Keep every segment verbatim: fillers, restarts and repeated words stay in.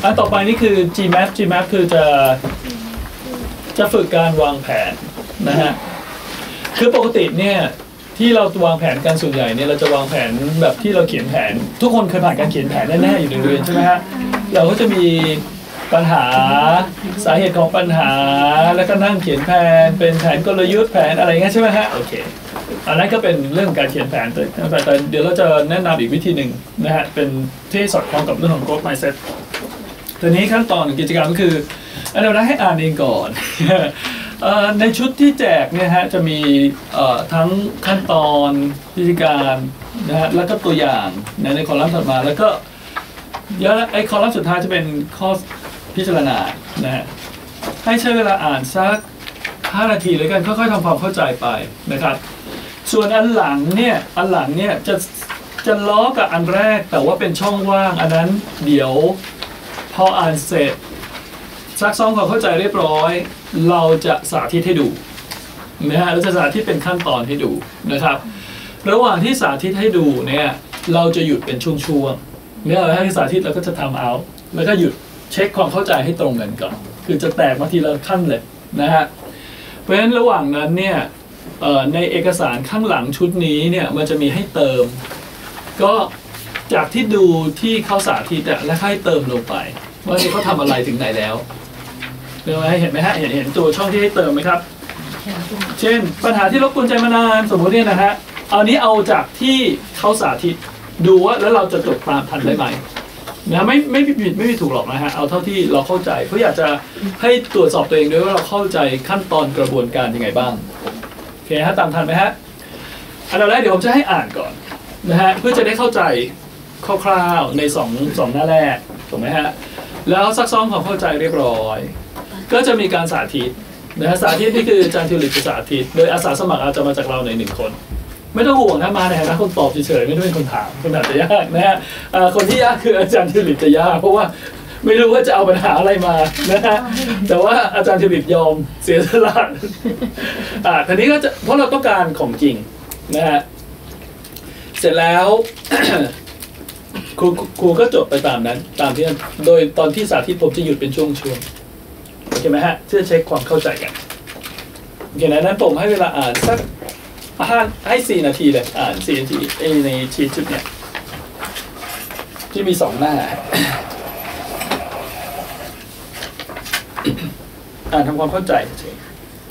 อันต่อไปนี่คือ จี แมป จี แมป คือจะจะฝึกการวางแผนนะฮะคือปกติเนี่ยที่เราวางแผนกันส่วนใหญ่เนี่ยเราจะวางแผนแบบที่เราเขียนแผนทุกคนเคยผ่านการเขียนแผนแน่ๆอยู่ในเรียนใช่ไหมฮะเราก็จะมีปัญหาสาเหตุของปัญหาแล้วก็นั่งเขียนแผนเป็นแผนกลยุทธ์แผนอะไรเงี้ยใช่ไหมฮะโอเคอันนั้นก็เป็นเรื่องของการเขียนแผนแต่แต่เดี๋ยวเราจะแนะนำอีกวิธีหนึ่งนะฮะเป็นที่สอดคล้องกับเรื่องของ growth mindset ทีนี้ขั้นตอนของกิจกรรมก็คืออันดับแรกให้อ่านเองก่อนในชุดที่แจกเนี่ยฮะจะมีทั้งขั้นตอนวิธีการนะฮะแล้วก็ตัวอย่างในคอลัมน์ถัดมาแล้วก็เดี๋ยวไอ้คอลัมน์สุดท้ายจะเป็นข้อพิจารณานะฮะให้ใช้เวลาอ่านสักห้านาทีเลยกันค่อยๆทำความเข้าใจไปนะครับส่วนอันหลังเนี่ยอันหลังเนี่ยจะจะล้อกับอันแรกแต่ว่าเป็นช่องว่างอันนั้นเดี๋ยวพออ่านเสร็จซักซ้อมความเข้าใจเรียบร้อยเราจะสาธิตให้ดูนะฮะเราจะสาธิตเป็นขั้นตอนให้ดูนะครับระหว่างที่สาธิตให้ดูเนี่ยเราจะหยุดเป็นช่วงๆเนี่ยเราให้สาธิตเราก็จะทำเอาแล้วก็หยุดเช็คความเข้าใจให้ตรงกันก่อนคือจะแตกมาทีละขั้นเลยนะฮะเพราะฉะนั้นระหว่างนั้นเนี่ยในเอกสารข้างหลังชุดนี้เนี่ยมันจะมีให้เติมก็จากที่ดูที่เขาสาธิตและให้เติมลงไปว่าเขาทำอะไรถึงไหนแล้วเห็นไหมเห็นไหมฮะเห็นเห็นตัวช่องที่ให้เติมไหมครับเช่นปัญหาที่รบกวนใจมานานสมมติเนี่ยนะฮะเอานี้เอาจากที่เขาสาธิตดูว่าแล้วเราจะจดตามทันได้ไหมนะไม่ไม่ผิดไม่มีถูกหรอกนะฮะเอาเท่าที่เราเข้าใจเพราะอยากจะให้ตรวจสอบตัวเองด้วยว่าเราเข้าใจขั้นตอนกระบวนการยังไงบ้างโอเคฮะตามทันไหมฮะอันดับแรกเดี๋ยวผมจะให้อ่านก่อนนะฮะเพื่อจะได้เข้าใจคร่าวๆในสองสองหน้าแรกถูกไหมฮะแล้วซักซ้อมความเข้าใจเรียบร้อยก็จะมีการสาธิตนะฮะสาธิตนี่คืออาจารย์ทิวลิปจะสาธิตโดยอาสาสมัครอาจจะมาจากเราในหนึ่งคนไม่ต้องห่วงนะมาในฐานะคนตอบเฉยๆไม่ต้องเป็นคนถามคนถามจะยากนะฮะคนที่ยากคืออาจารย์ทิวลิปจะยากเพราะว่าไม่รู้ว่าจะเอาปัญหาอะไรมานะฮะแต่ว่าอาจารย์ทิวลิปยอมเสียสละอ่าทีนี้ก็จะเพราะเราต้องการของจริงนะฮะเสร็จแล้วครูครูก็จบไปตามนั้นตามที่โดยตอนที่สาธิตผมจะหยุดเป็นช่วงๆโอเคไหมฮะเพื่อเช็คความเข้าใจกันโอเคนะนั้นผมให้เวลาอ่านสักห้าให้สี่นาทีเลยอ่านสี่นาทีในชีทชุดเนี้ยที่มีสองหน้าอ่านทำความเข้าใจเฉย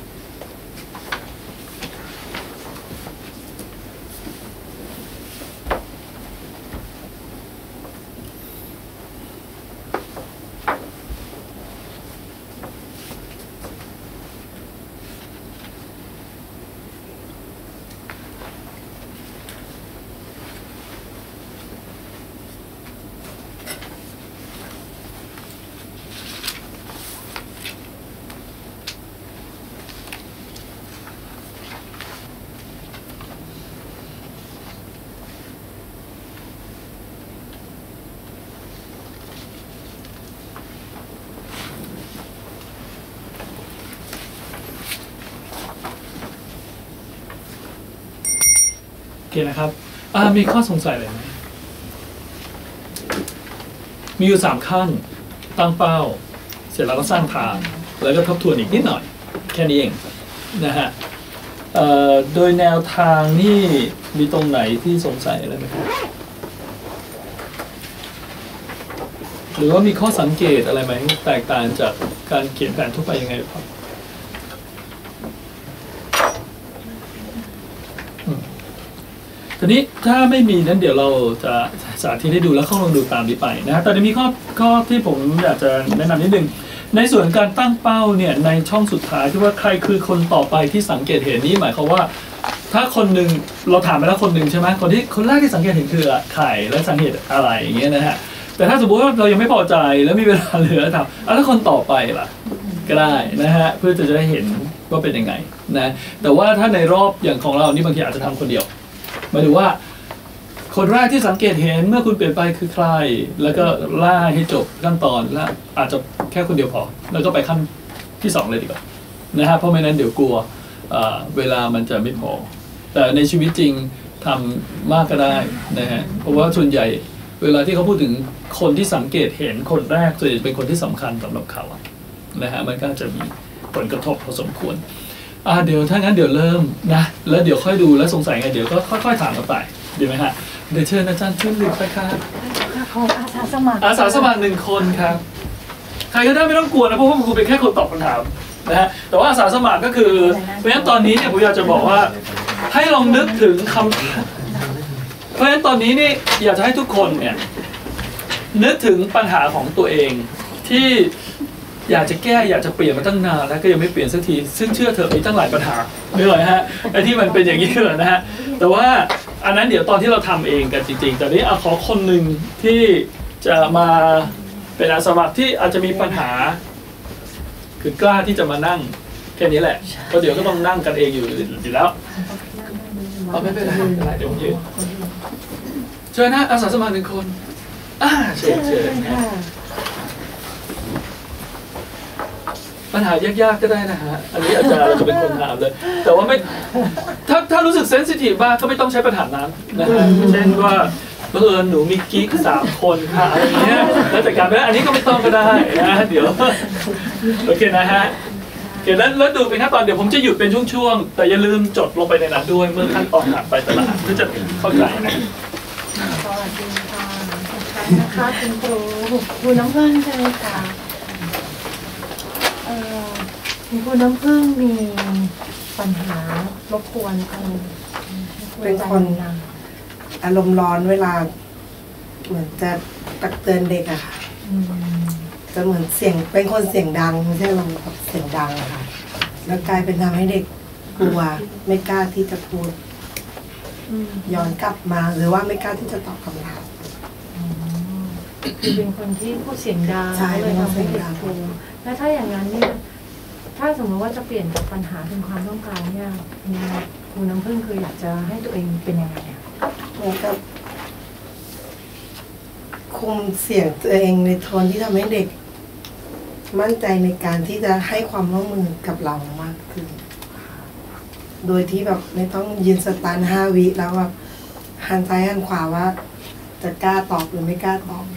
โอเคนะครับมีข้อสงสัยอะไรไหมมีอยู่สามขั้นตั้งเป้าเสร็จแล้วก็สร้างทางแล้วก็ทบทวนอีกนิดหน่อยแค่นี้เองนะฮะโดยแนวทางนี่มีตรงไหนที่สงสัยอะไรไหมครับหรือว่ามีข้อสังเกตอะไรไหมแตกต่างจากการเขียนแผนทั่วไปยังไงครับทีนี้ถ้าไม่มีนั้นเดี๋ยวเราจะสาธิตให้ดูแล้วเข้าลองดูตามนี้ไปนะฮะแต่จะมีข้อข้อที่ผมอยากจะแนะนำนิดนึงในส่วนการตั้งเป้าเนี่ยในช่องสุดท้ายที่ว่าใครคือคนต่อไปที่สังเกตเห็นนี้หมายความว่าถ้าคนหนึ่งเราถามไปแล้วคนหนึ่งใช่ไหมคนที่คนแรกที่สังเกตเห็นคือใครและสังเกตอะไรอย่างเงี้ยนะฮะแต่ถ้าสมมติว่าเรายังไม่พอใจแล้วมีเวลาเหลือถามแล้วคนต่อไปล่ะก็ได้นะฮะเพื่อจะได้เห็นว่าเป็นยังไงนะแต่ว่าถ้าในรอบอย่างของเรานี่บางทีอาจจะทำคนเดียวหมายถึงว่าคนแรกที่สังเกตเห็นเมื่อคุณเปลี่ยนไปคือใครแล้วก็ล่าให้จบขั้นตอนแล้วอาจจะแค่คนเดียวพอแล้วก็ไปขั้นที่สองเลยดีกว่านะฮะเพราะไม่นั้นเดี๋ยวกลัวเวลามันจะไม่พอแต่ในชีวิตจริงทำมากก็ได้นะฮะเพราะว่าส่วนใหญ่เวลาที่เขาพูดถึงคนที่สังเกตเห็นคนแรกส่วนใหญ่เป็นคนที่สำคัญสำหรับเขาอะนะฮะมันก็จะมีผลกระทบพอสมควรอ่าเดี๋ยวถ้างั้นเดี๋ยวเริ่มนะแล้วเดี๋ยวค่อยดูแล้วสงสัยไงเดี๋ยวก็ค่อยๆถามกันไปดีไหมฮะเดี๋ยวเชิญอาจารย์ขึ้นลิฟต์ไปครับของอาสาสมัครอาสาสมัครหนึ่งคนครับใครก็ได้ไม่ต้องกลัวนะเพราะว่าคุณครูเป็นแค่คนตอบคำถามนะฮะแต่ว่าอาสาสมัครก็คือเพราะฉะนั้นตอนนี้เนี่ยผมอยากจะบอกว่าให้ลองนึกถึงคำเพราะฉะนั้นตอนนี้นี่อยากจะให้ทุกคนเนี่ยนึกถึงปัญหาของตัวเองที่อยากจะแก้อยากจะเปลี่ยนมาตั้งนานแล้วก็ยังไม่เปลี่ยนสักทีซึ่งเชื่อเถอะมีตั้งหลายปัญหาไม่เลยฮะไอ้ที่มันเป็นอย่างนี้เลยนะฮะแต่ว่าอันนั้นเดี๋ยวตอนที่เราทำเองกันจริงๆแต่นี้เอาขอคนหนึ่งที่จะมาเป็นอาสาสมัครที่อาจจะมีปัญหาคือกล้าที่จะมานั่งแค่นี้แหละเพราะเดี๋ยวก็ต้องนั่งกันเองอยู่อยู่แล้วเอาไม่เป็นไรไม่เป็นไรเดี๋ยวผมยืนเชิญนะอาสาสมัครหนึ่งคนอ่าเชิญเชิญปัญหายากๆก็ได้นะฮะอันนี้อาจารย์เราจะเป็นคนถามเลยแต่ว่าไม่ถ้าถ้ารู้สึกเซนซิทีฟบ้างก็ไม่ต้องใช้ปัญหานั้นนะฮะเช่นว่าบังเอิญหนูมีกิ๊กสามคนค่ะอะไรเงี้ยแล้วจัดการไปแล้วอันนี้ก็ไม่ต้องก็ได้นะเดี๋ยวโอเคนะฮะโอเคแล้วแล้วดูเป็นขั้นตอนเดี๋ยวผมจะหยุดเป็นช่วงๆแต่อย่าลืมจดลงไปในนั้นด้วยเมื่อขั้นตอนผ่านไปแต่ละอันเพื่อจะเข้าใจนะสวัสดีค่ะนะคะคุณครูครูน้ำผึ้งใช่ไหมคะเอ่อคุณครูน้ำผึ้งมีปัญหารบกวนอะไรเป็นคนอารมณ์ร้อนเวลาเหมือนจะตักเตือนเด็กอะค่ะจะเหมือนเสียงเป็นคนเสียงดังไม่ใช่ลมแบบเสียงดังอะค่ะแล้วกลายเป็นทำให้เด็กกลัวไม่กล้าที่จะพูดย้อนกลับมาหรือว่าไม่กล้าที่จะตอบคำถามคือเป็นคนที่พูดเสียงดังเลยทำให้เด็กกลัวแล้วถ้าอย่างนั้นเนี่ยถ้าสมมติว่าจะเปลี่ยนจากปัญหาเป็นความต้องการเนี่ยครูน้ำผึ้งคืออยากจะให้ตัวเองเป็นยังไงอะเหมือนกับคุมเสียงตัวเองในโทนที่ทำให้เด็กมั่นใจในการที่จะให้ความร่วมมือกับเรามากขึ้นโดยที่แบบไม่ต้องยืนสตันห้าวิแล้วแบบหันซ้ายหันขวาว่าจะกล้าตอบหรือไม่กล้าตอบ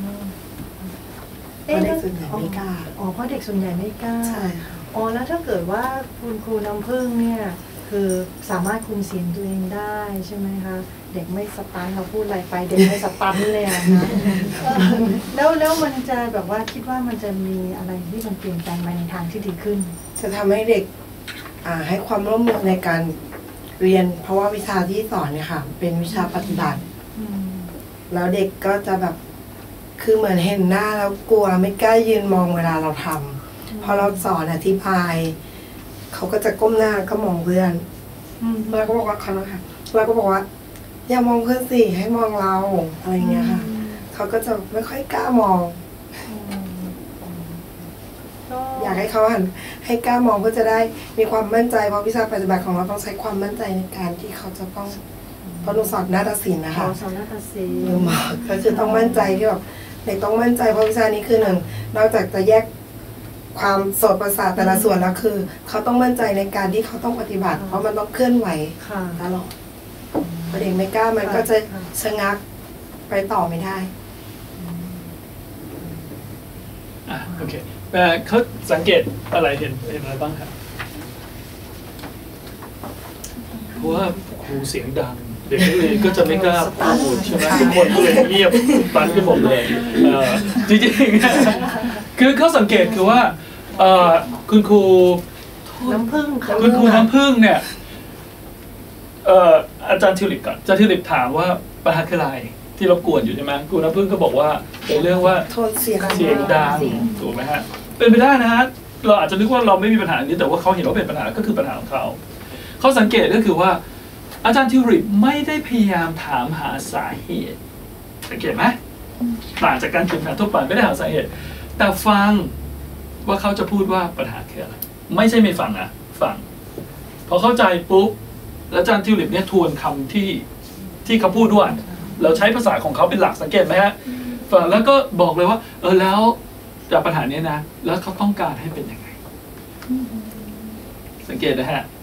เพราะเด็กส่วนใหญ่ไม่กล้าอ๋อเพราะเด็กส่วนใหญ่ไม่กล้าใช่ค่ะอ๋อแล้วถ้าเกิดว่าคุณครูน้ำผึ้งเนี่ยคือสามารถคุมเสียงตัวเองได้ใช่ไหมคะเด็กไม่สตันเราพูดอะไรไปเด็กไม่สตันเลยนะแล้วแล้วมันจะแบบว่าคิดว่ามันจะมีอะไรที่มันเปลี่ยนแปลงไปในทางที่ดีขึ้นจะทำให้เด็กให้ความร่วมมือในการเรียนเพราะว่าวิชาที่สอนเนี่ยค่ะเป็นวิชาปฏิบัติแล้วเด็กก็จะแบบคือเหมือนเห็นหน้าแล้วกลัวไม่กล้ายืนมองเวลาเราทำพอเราสอนอธิบายเขาก็จะก้มหน้าก็มองเพื่อนแล้วก็บอกว่าเขาค่ะเราก็บอกว่าอย่ามองเพื่อนสิให้มองเราอะไรเงี้ยค่ะเขาก็จะไม่ค่อยกล้ามองอยากให้เขาหันให้กล้ามองเพื่อจะได้มีความมั่นใจเพราะวิชาปฏิบัติของเราต้องใช้ความมั่นใจในการที่เขาจะต้องเพราะหนูสอนนาฏศิลป์นะคะสอนนาฏศิลป์ก็คือต้องมั่นใจที่แบบเด็กต้องมั่นใจเพราะวิชานี้คือหนึ่งนอกจากจะแยกความโสตประสาทแต่ละส่วนแล้วคือเขาต้องมั่นใจในการที่เขาต้องปฏิบัติเพราะมันต้องเคลื่อนไหวตลอดพอเด็กไม่กล้ามันก็จะชะงักไปต่อไม่ได้อ่ะโอเคแต่เขาสังเกตอะไรเห็นเห็นอะไรบ้างครับเพราะว่าครูเสียงดังเด็กนักเรียนก็จะไม่กล้าพูดใช่ไหมทุกคนก็เลยเงียบปันขึ้นผมเลยจริงๆคือเขาสังเกตคือว่าคุณครูน้ำผึ้งคุณครูน้ำผึ้งเนี่ยอาจารย์ทิวลิปก่อนอาจารย์ทิวลิปถามว่าปัญหาคืออะไรที่รบกวนอยู่ใช่ไหมครูน้ำผึ้งก็บอกว่าเป็นเรื่องว่าโทนเสียงเสียงดังถูกไหมฮะเป็นไปได้นะฮะเราอาจจะนึกว่าเราไม่มีปัญหานี้แต่ว่าเขาเห็นว่าเป็นปัญหาก็คือปัญหาของเขาเขาสังเกตก็คือว่าอาจารย์ทิวลิปไม่ได้พยายามถามหาสาเหตุสังเกตไหมต่างจากการเขียนแผนทั่วไปไม่ได้หาสาเหตุแต่ฟังว่าเขาจะพูดว่าปัญหาคืออะไรไม่ใช่ไม่ฟังนะฟังพอเข้าใจปุ๊บอาจารย์ทิวลิปเนี่ยทวนคำที่ที่เขาพูดด้วยเราใช้ภาษาของเขาเป็นหลักสังเกตไหมฮะฟังแล้วก็บอกเลยว่าเออแล้วจากปัญหานี้นะแล้วเขาต้องการให้เป็นยังไงสังเกตนะฮะ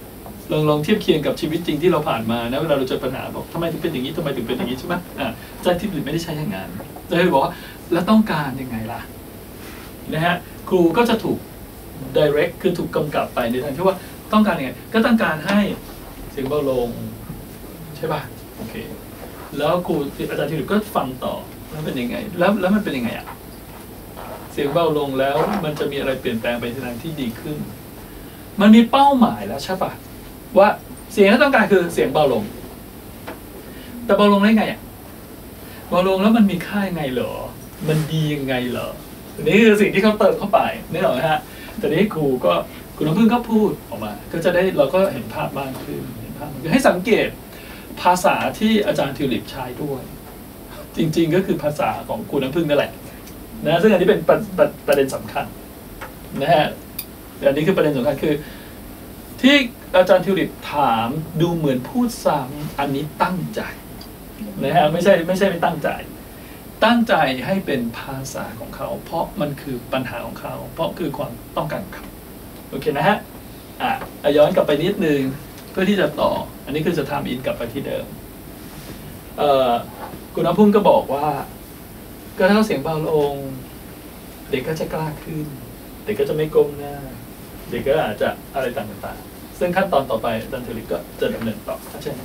ลองลองเทียบเคียงกับชีวิตจริงที่เราผ่านมานะเวลาเราเจอปัญหาบอกทำไมถึงเป็นอย่างนี้ทำไมถึงเป็นอย่างนี้ใช่ไหมอ่าอาจารย์ทิพย์ไม่ได้ใช้อย่างนั้นอาจารย์บอกว่าแล้วต้องการยังไงล่ะนะฮะครูก็จะถูก direct คือถูกกำกับไปในทางที่ว่าต้องการยังไงก็ต้องการให้เสียงเบาลงใช่ป่ะโอเคแล้วครูอาจารย์ทิพย์ก็ฟังต่อแล้วเป็นยังไงแล้วแล้วมันเป็นยังไงอ่ะเสียงเบาลงแล้วมันจะมีอะไรเปลี่ยนแปลงไปในทางที่ดีขึ้นมันมีเป้าหมายแล้วใช่ป่ะว่าเสียงที่ต้องการคือเสียงเบาลงแต่เบาลงได้ไงอ่ะเบาลงแล้วมันมีค่ายังไงเหรอมันดียังไงเหรอนี่คือสิ่งที่เขาเติมเข้าไปนี่หรอฮะแต่นี้ครูก็คุณน้ำพึ่งก็พูดออกมาก็จะได้เราก็เห็นภาพมากขึ้นเห็นภาพให้สังเกตภาษาที่อาจารย์ทิวลิปใช้ด้วยจริงๆก็คือภาษาของคุณน้ำพึ่งนั่นแหละนะซึ่งอันนี้เป็นประประประเด็นสำคัญนะฮะอันนี้คือประเด็นสำคัญคือที่อาจารย์ทิวลิปถามดูเหมือนพูดซ้ำอันนี้ตั้งใจนะฮะไม่ใช่ไม่ใช่ไม่ตั้งใจตั้งใจให้เป็นภาษาของเขาเพราะมันคือปัญหาของเขาเพราะคือความต้องการของเขาโอเคนะฮะอ่ะย้อนกลับไปนิดนึงเพื่อที่จะต่ออันนี้คือจะทำอินกลับไปที่เดิมเอ่อคุณน้ำพุ่งก็บอกว่าก็ถ้าเสียงเบาลงเด็กก็จะกล้าขึ้นเด็กก็จะไม่ก้มหน้าเด็กก็อาจจะอะไรต่างๆซึ่งขั้นตอนต่อไปอาจารย์เทลิปก็จะดำเนินต่อใช่ไหม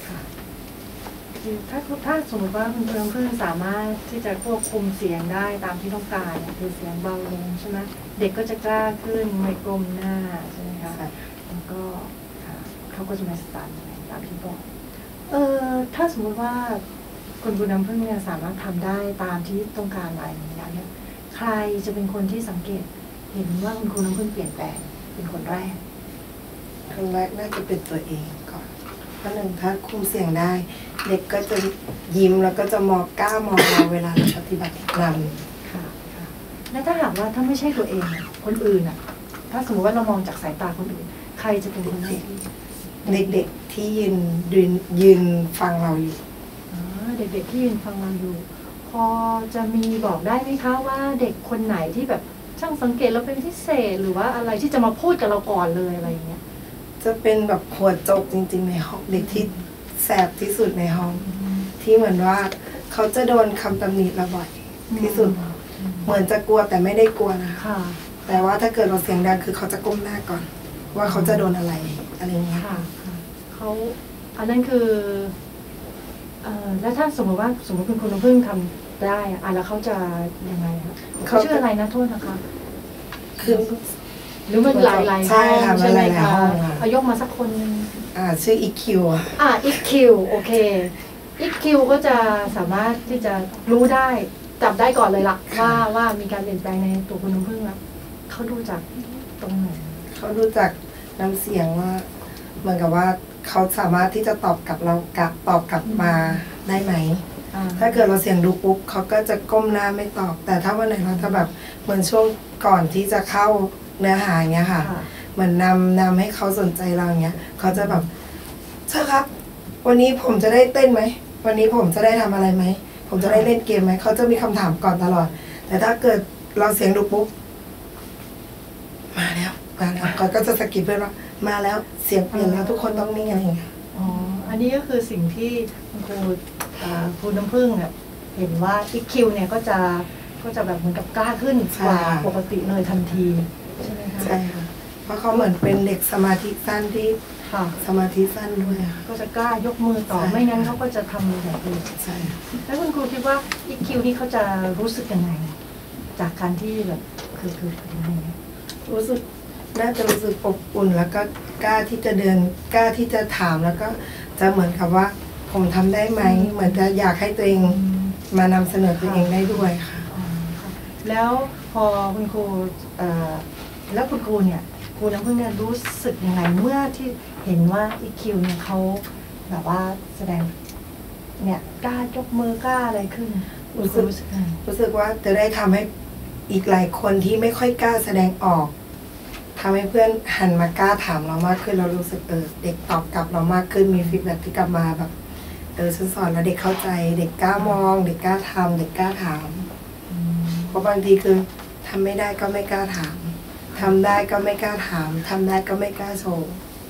ถ้าถ้าสมมติว่าคุณน้ำพึ่งสามารถที่จะควบคุมเสียงได้ตามที่ต้องการคือเสียงเบาลงใช่ไหมเด็กก็จะกล้าขึ้นไม่ก้มหน้าใช่ไหมคะแล้วก็เขาก็จะไม่สตันตามที่บอกเออถ้าสมมติว่าคุณบุญน้ำพึ่งเนี่ยสามารถทำได้ตามที่ต้องการอะไรอย่างเงี้ยเนี่ยใครจะเป็นคนที่สังเกตเห็นว่าคุณครูน้ำพึ่งเปลี่ยนแปลงเป็นคนแรกคนแรกน่าจะเป็นตัวเองก่อนเพราะหนึ่งถ้าคุมเสียงได้เด็กก็จะยิ้มแล้วก็จะมองกล้ามองเราเวลาเราปฏิบัตินำค่ะและถ้าหากว่าถ้าไม่ใช่ตัวเองคนอื่นอ่ะถ้าสมมติว่าเรามองจากสายตาคนอื่นใครจะเป็นคนเด็กเด็กๆที่ยืนยืนยืนฟังเราอยู่เด็กๆที่ยืนฟังเราอยู่พอจะมีบอกได้ไหมคะว่าเด็กคนไหนที่แบบช่างสังเกตเราเป็นพิเศษหรือว่าอะไรที่จะมาพูดกับเราก่อนเลยอะไรอย่างเงี้ยจะเป็นแบบหัวโจกจริงๆในห้องเด็กที่แสบที่สุดในห้องที่เหมือนว่าเขาจะโดนคำตำหนิเราบ่อยที่สุดเหมือนจะกลัวแต่ไม่ได้กลัวนะแต่ว่าถ้าเกิดเราเสียงดังคือเขาจะก้มหน้าก่อนว่าเขาจะโดนอะไรอะไรอย่างเงี้ยเขาอันนั้นคือเอ่อแล้วถ้าสมมติว่าสมมติคุณคุณน้ำพึ่งทำได้อ่ะแล้วเขาจะยังไงคะเขาชื่ออะไรนะโทษนะคะคือหรือมันหลายหลายห้องใช่ไหมคะเอายกมาสักคนนึงอ่าชื่ออีคิวอ่าอีคิวโอเคอีคิวก็จะสามารถที่จะรู้ได้จับได้ก่อนเลยล่ะว่าว่ามีการเปลี่ยนแปลงในตัวคุณน้ำพึ่งแล้วเขาดูจากตรงไหนเขาดูจากน้ำเสียงว่าเหมือนกับว่าเขาสามารถที่จะตอบกลับเรากลับตอบกลับมาได้ไหมถ้าเกิดเราเสียงดูปุ๊บเขาก็จะก้มหน้าไม่ตอบแต่ถ้าวันไหนเราจะแบบเหมือนช่วงก่อนที่จะเข้าเนื้อหาเงี้ยค่ะเหมือนนำนำให้เขาสนใจเราเงี้ยเขาจะแบบเชื่อครับวันนี้ผมจะได้เต้นไหมวันนี้ผมจะได้ทำอะไรไหมผมจะได้เล่นเกมไหมเขาจะมีคำถามก่อนตลอดแต่ถ้าเกิดเราเสียงดูปุ๊บมาแล้วมาแล้วเขาก็จะสะกิดเพื่อนว่ามาแล้วเสียงเปลี่ยนแล้วทุกคนต้องนิ่งอะไรอย่างเงี้ยอ๋ออันนี้ก็คือสิ่งที่คุณครูครูน้ำพึ่งเนี่ยเห็นว่าอีคิวเนี่ยก็จะก็จะแบบเหมือนกับกล้าขึ้นกว่าปกติเลยทันทีใช่ไหมคะใช่ค่ะเพราะเขาเหมือนเป็นเด็กสมาธิสั้นที่สมาธิสั้นด้วยก็จะกล้ายกมือต่อไม่งั้นเขาก็จะทำอย่างอื่นใช่แล้วคุณครูคิดว่าอีคิวนี่เขาจะรู้สึกยังไงจากการที่แบบคือคือเป็นยังไงรู้สึกน่าจะรู้สึกอบอุ่นแล้วก็กล้าที่จะเดินกล้าที่จะถามแล้วก็จะเหมือนกับว่าผมทำได้ไหมเหมือนจะอยากให้ตัวเองมานำเสนอตัวเองได้ด้วยค่ะแล้วพอคุณครูแล้วคุณครูเนี่ยครูน้ำพึ่งเนี่ยรู้สึกยังไงเมื่อที่เห็นว่าอีคิวเนี่ยเขาแบบว่าแสดงเนี่ยกล้ายกมือกล้าอะไรขึ้นรู้สึกรู้สึกว่าจะได้ทำให้อีกหลายคนที่ไม่ค่อยกล้าแสดงออกทำให้เพื่อนหันมากล้าถามเรามากขึ้นเรารู้สึกเออเด็กตอบกลับเรามากขึ้นมีฟีดแบ็กที่กลับมาแบบเออฉันสอนแล้วเด็กเข้าใจเด็กกล้ามองเด็กกล้าทำเด็กกล้าถามเพราะบางทีคือทำไม่ได้ก็ไม่กล้าถามทำได้ก็ไม่กล้าถามทำได้ก็ไม่กล้าโชว์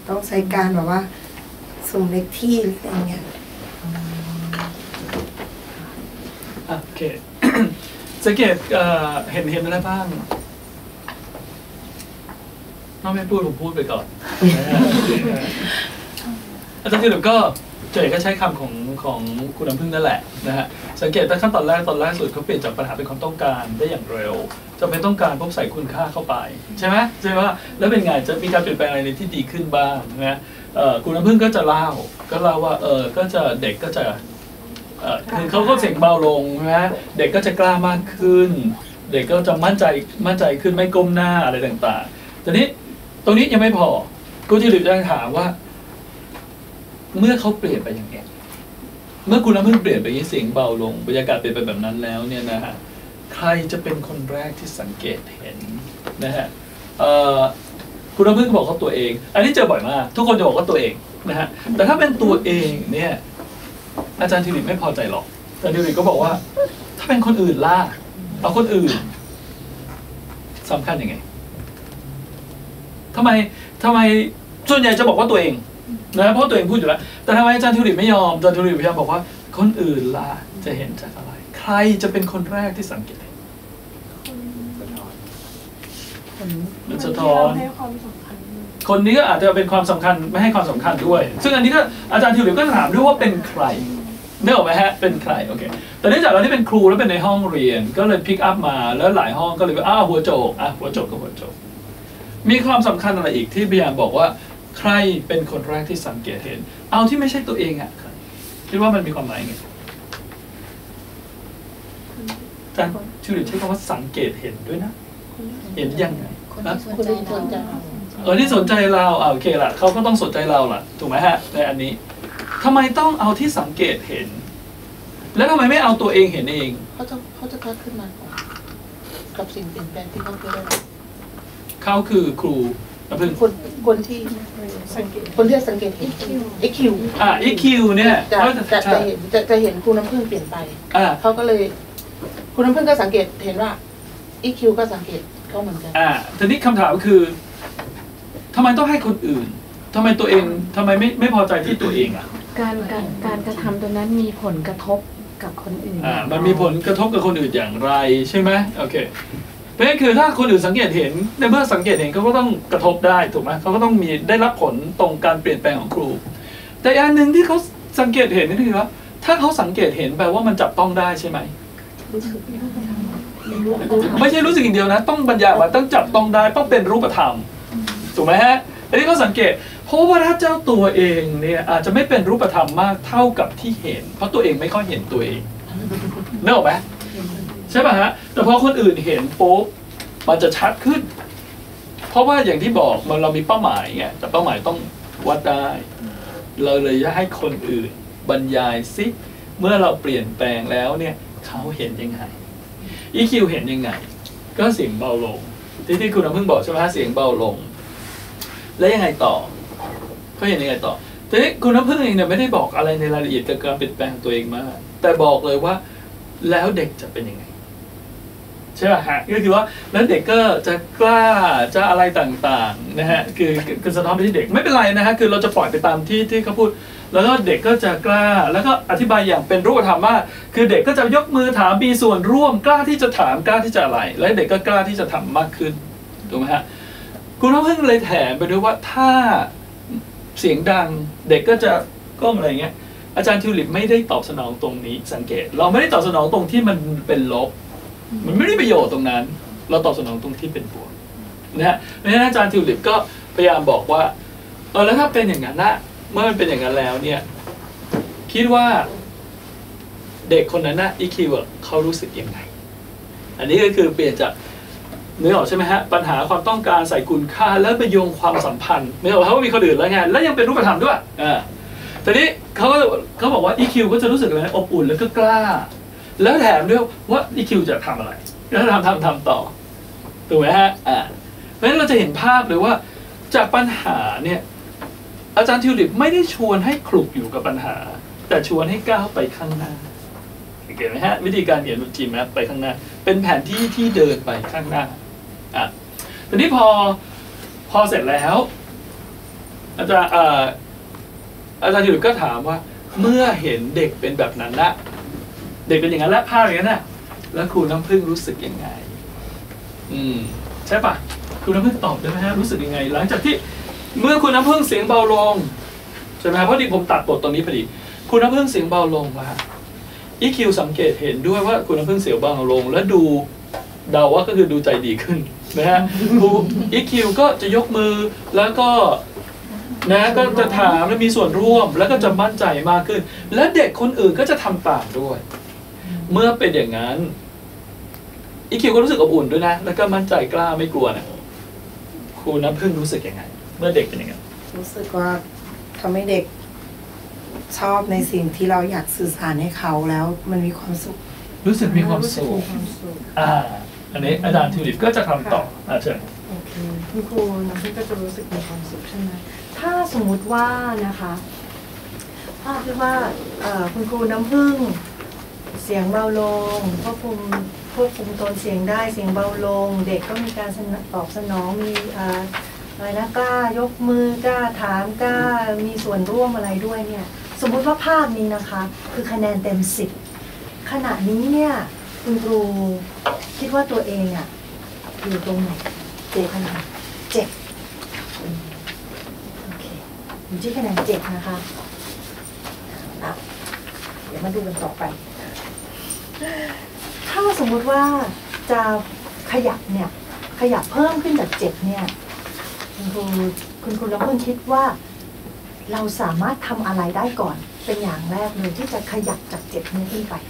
ต้องใช้การแบบว่าสุ่มเลขที่อะไรเงี้ยโอเค สังเกตเห็นเห็นอะไรบ้างน้องไม่พูดผมพูดไปก่อน อาจารย์ที่หนึ่งก็เจก็ใช้คำของของคุณน้ำพึ่งนั่นแหละนะฮะสังเกตแต่ขั้นตอนแรกตอนแรกสุดเขาเปลี่ยนจากปัญหาเป็นความต้องการได้อย่างเร็วจะเป็นต้องการพบใส่คุณค่าเข้าไปใช่ไหมใช่ไหมว่าแล้วเป็นไงจะมีการเปลี่ยนแปลงอะไรในที่ดีขึ้นบ้างนะคุณน้ำพึ่งก็จะเล่าก็เล่าว่าเออก็จะเด็กก็จะเออคือเขาก็เสียงเบาลงนะเด็กก็จะกล้ามากขึ้นเด็กก็จะมั่นใจมั่นใจขึ้นไม่ก้มหน้าอะไรต่างๆแต่นี้ตรงนี้ยังไม่พอกูจะหลุดจะถามว่าเมื่อเขาเปลี่ยนไปอย่างนี้เมื่อคุณน้ำพึ่งเปลี่ยนไปอย่างนี้เสียงเบาลงบรรยากาศเปลี่ยนไปแบบนั้นแล้วเนี่ยนะฮะใครจะเป็นคนแรกที่สังเกตเห็นนะฮะคุณน้ำพึ่งบอกเขาตัวเองอันนี้เจอบ่อยมากทุกคนจะบอกว่าตัวเองนะฮะแต่ถ้าเป็นตัวเองเนี่ยอาจารย์ธิริไม่พอใจหรอกอาจารย์ธิริก็บอกว่าถ้าเป็นคนอื่นล่ะเอาคนอื่นสำคัญยังไงทำไมทำไมส่วนใหญ่จะบอกว่าตัวเองนะเพราะตัวเองพูดอยู่แล้วแต่ทำไมอาจารย์ธิริไม่ยอมอาจารย์ธิริพยายามบอกว่าคนอื่นล่ะจะเห็นจากอะไรใครจะเป็นคนแรกที่สังเกตมันสะท้อนคนนี้ก็อาจจะเป็นความสำคัญไม่ให้ความสำคัญด้วยซึ่งอันนี้ก็อาจารย์ธิริก็ถามด้วยว่าเป็นใครเนี่ยหรอไหมฮะเป็นใครโอเคแต่เนื่องจากเราที่เป็นครูแล้วเป็นในห้องเรียนก็เลยพิกอัพมาแล้วหลายห้องก็เลยว่าอ้าวหัวโจกอ่ะหัวโจกก็หัวโจกมีความสำคัญอะไรอีกที่พยายามบอกว่าใครเป็นคนแรกที่สังเกตเห็นเอาที่ไม่ใช่ตัวเองอ่ะคิดว่ามันมีความหมายไงอาจารย์ชื่อใช้คำว่าสังเกตเห็นด้วยนะเห็นยังไงนะคนที่สนใจเออที่สนใจเราอ่าโอเคล่ะเขาก็ต้องสนใจเราล่ะถูกไหมฮะในอันนี้ทำไมต้องเอาที่สังเกตเห็นแล้วทำไมไม่เอาตัวเองเห็นเองเขาจะเขาจะเกิดขึ้นมากับสิ่งเปลี่ยนแปลงที่เขาเกิดเขาคือครูน้ำพึ่งคนคนที่คนที่สังเกตเห็น อี คิวอ่า อี คิว เนี่ยจะจะจะเห็นจะจะเห็นครูน้ำพึ่งเปลี่ยนไปเขาก็เลยครูน้ำพึ่งก็สังเกตเห็นว่า อี คิว ก็สังเกตเขาเหมือนกันอ่าทีนี้คำถามคือทำไมต้องให้คนอื่นทำไมตัวเองทำไมไม่ไม่พอใจที่ตัวเองอ่ะการการการกระทำตัวนั้นมีผลกระทบกับคนอื่นอ่ามันมีผลกระทบกับคนอื่นอย่างไรใช่ไหมโอเคเพราะฉะนั้นคือถ้าคนอื่นสังเกตเห็นในเมื่อสังเกตเห็นเขาก็ต้องกระทบได้ถูกไหมเขาก็ต้องมีได้รับผลตรงการเปลี่ยนแปลงของครูแต่อันหนึ่งที่เขาสังเกตเห็นนี่คือว่าถ้าเขาสังเกตเห็นแปลว่ามันจับต้องได้ใช่ไหมไม่ใช่รู้สึกอย่างเดียวนะต้องบรรยายว่าต้องจับต้องได้ต้องเป็นรูปธรรมถูกไหมฮะอันนี้เขาสังเกตเพราะว่าถ้าเจ้าตัวเองเนี่ยอาจจะไม่เป็นรูปธรรมมากเท่ากับที่เห็นเพราะตัวเองไม่ค่อยเห็นตัวเองนึกออกไหมใช่ป่ะฮะแต่พอคนอื่นเห็นปุ๊บมันจะชัดขึ้นเพราะว่าอย่างที่บอกมันเรามีเป้าหมายไงแต่เป้าหมายต้องวัดได้เราเลยจะให้คนอื่นบรรยายซิเมื่อเราเปลี่ยนแปลงแล้วเนี่ยเขาเห็นยังไง อี คิว เห็นยังไงก็เสียงเบาลงที่ที่คุณน้ำพึ่งบอกใช่ไหมเสียงเบาลงแล้วยังไงต่อเขาเห็นยังไงต่อทีนี้คุณน้ำพึ่งเองเนี่ยไม่ได้บอกอะไรในรายละเอียดกับการเปลี่ยนแปลงตัวเองมากแต่บอกเลยว่าแล้วเด็กจะเป็นยังไงใช่ป่ะฮะก็คือว่าแล้วเด็กก็จะกล้าจะอะไรต่างๆนะฮะคือคือสะท้อนไปที่เด็กไม่เป็นไรนะฮะคือเราจะปล่อยไปตามที่ที่เขาพูดแล้วก็เด็กก็จะกล้าแล้วก็อธิบายอย่างเป็นรูปธรรมว่าคือเด็กก็จะยกมือถามมีส่วนร่วมกล้าที่จะถามกล้าที่จะอะไรและเด็กก็กล้าที่จะทำมากขึ้นถูกไหมฮะคุณน้ำพึ่งเลยแถมไปด้วยว่าถ้าเสียงดังเด็กก็จะก้มอะไรเงี้ยอาจารย์ทิวลิปไม่ได้ตอบสนองตรงนี้สังเกตเราไม่ได้ตอบสนองตรงที่มันเป็นลบมันไม่ได้ประโยชน์ตรงนั้นเราตอบสนองตรงที่เป็นบวกนะฮะเพราะฉะนั้นอาจารย์ทิวลิปก็พยายามบอกว่าเออแล้วถ้าเป็นอย่างนั้นนะเมื่อมันเป็นอย่างนั้นแล้วเนี่ยคิดว่าเด็กคนนั้นนะ อี คิว เขารู้สึกยังไงอันนี้ก็คือเปลี่ยนจากเนื้อออกใช่ไหมฮะปัญหาความต้องการใส่คุณค่าแล้วไปโยงความสัมพันธ์เนื้อออกเขาว่ามีคนอื่นแล้วไงแล้วยังเป็นรูปธรรมด้วยอ่าทีนี้เขาก็เขาบอกว่า อี คิว ก็จะรู้สึกอะไรอบอุ่นแล้วก็กล้าแล้วแถมด้วยว่า อี คิว จะทำอะไรแล้วทำทำทำต่อถูกไหมฮะอ่าเพราะฉะนั้นเราจะเห็นภาพเลยว่าจากปัญหาเนี่ยอาจารย์ทิวลิปไม่ได้ชวนให้คลุกอยู่กับปัญหาแต่ชวนให้ก้าวไปข้างหน้าเห็นไหมฮะวิธีการเขียนจีแมปไปข้างหน้าเป็นแผนที่ที่เดินไปข้างหน้าอ่ะทีนี้พอพอเสร็จแล้วอาจารย์อาจารย์อยู่ก็ถามว่าเมื่อเห็นเด็กเป็นแบบนั้นละเด็กเป็นอย่างนั้นละภาพอย่างนั้นน่ะแล้วครูน้ำพึ่งรู้สึกยังไงอืมใช่ปะครูน้ำพึ่งตอบได้ไหมฮะรู้สึกยังไงหลังจากที่เมื่อคุณน้ำพึ่งเสียงเบาลงใช่ไหมเพราะที่ผมตัดบทตรงนี้พอดีคุณน้ำพึ่งเสียงเบาลงว่าอีคิวสังเกตเห็นด้วยว่าคุณน้ำพึ่งเสียงเบาลงแล้วดูเดาว่าก็คือดูใจดีขึ้นนะฮะครูอีคิวก็จะยกมือแล้วก็นะก็จะถามและมีส่วนร่วมแล้วก็จะมั่นใจมากขึ้นและเด็กคนอื่นก็จะทำตามด้วยเมื่อเป็นอย่างนั้นอีคิวก็รู้สึกอบอุ่นด้วยนะแล้วก็มั่นใจกล้าไม่กลัวนะครูน้ำพึ่งรู้สึกยังไงเมื่อเด็กเป็นอย่างนั้นรู้สึกว่าทำให้เด็กชอบในสิ่งที่เราอยากสื่อสารให้เขาแล้วมันมีความสุขรู้สึกมีความสุขอ่าอันนี้อาจารย์ทิวลิปก็จะทำต่ออาจารย์โอเคคุณครูน้ำพึ่งก็จะรู้สึกมีความสุขใช่ไหมถ้าสมมุติว่านะคะภาพที่ว่าคุณครูน้ำพึ่งเสียงเบาลงควบคุมควบคุมโทนเสียงได้เสียงเบาลงเด็กก็มีการตอบสนองมีอะไรนะกล้ายกมือกล้าถามกล้ามีส่วนร่วมอะไรด้วยเนี่ยสมมุติว่าภาพนี้นะคะคือคะแนนเต็มสิบขณะนี้เนี่ยคุณครูคิดว่าตัวเองอ่ะอยู่ตรงไหนเจ็ดคะแนนเจ็ดโอเคอยู่ที่คะแนนเจ็ดนะคะเดี๋ยวมาดูกันต่อไปถ้าสมมุติว่าจะขยับเนี่ยขยับเพิ่มขึ้นจากเจ็ดเนี่ยคุณครูคุณครูน้ำพึ่งคิดว่าเราสามารถทำอะไรได้ก่อนเป็นอย่างแรกเลยที่จะขยับจากเจ็ดนี้ขึ้นไป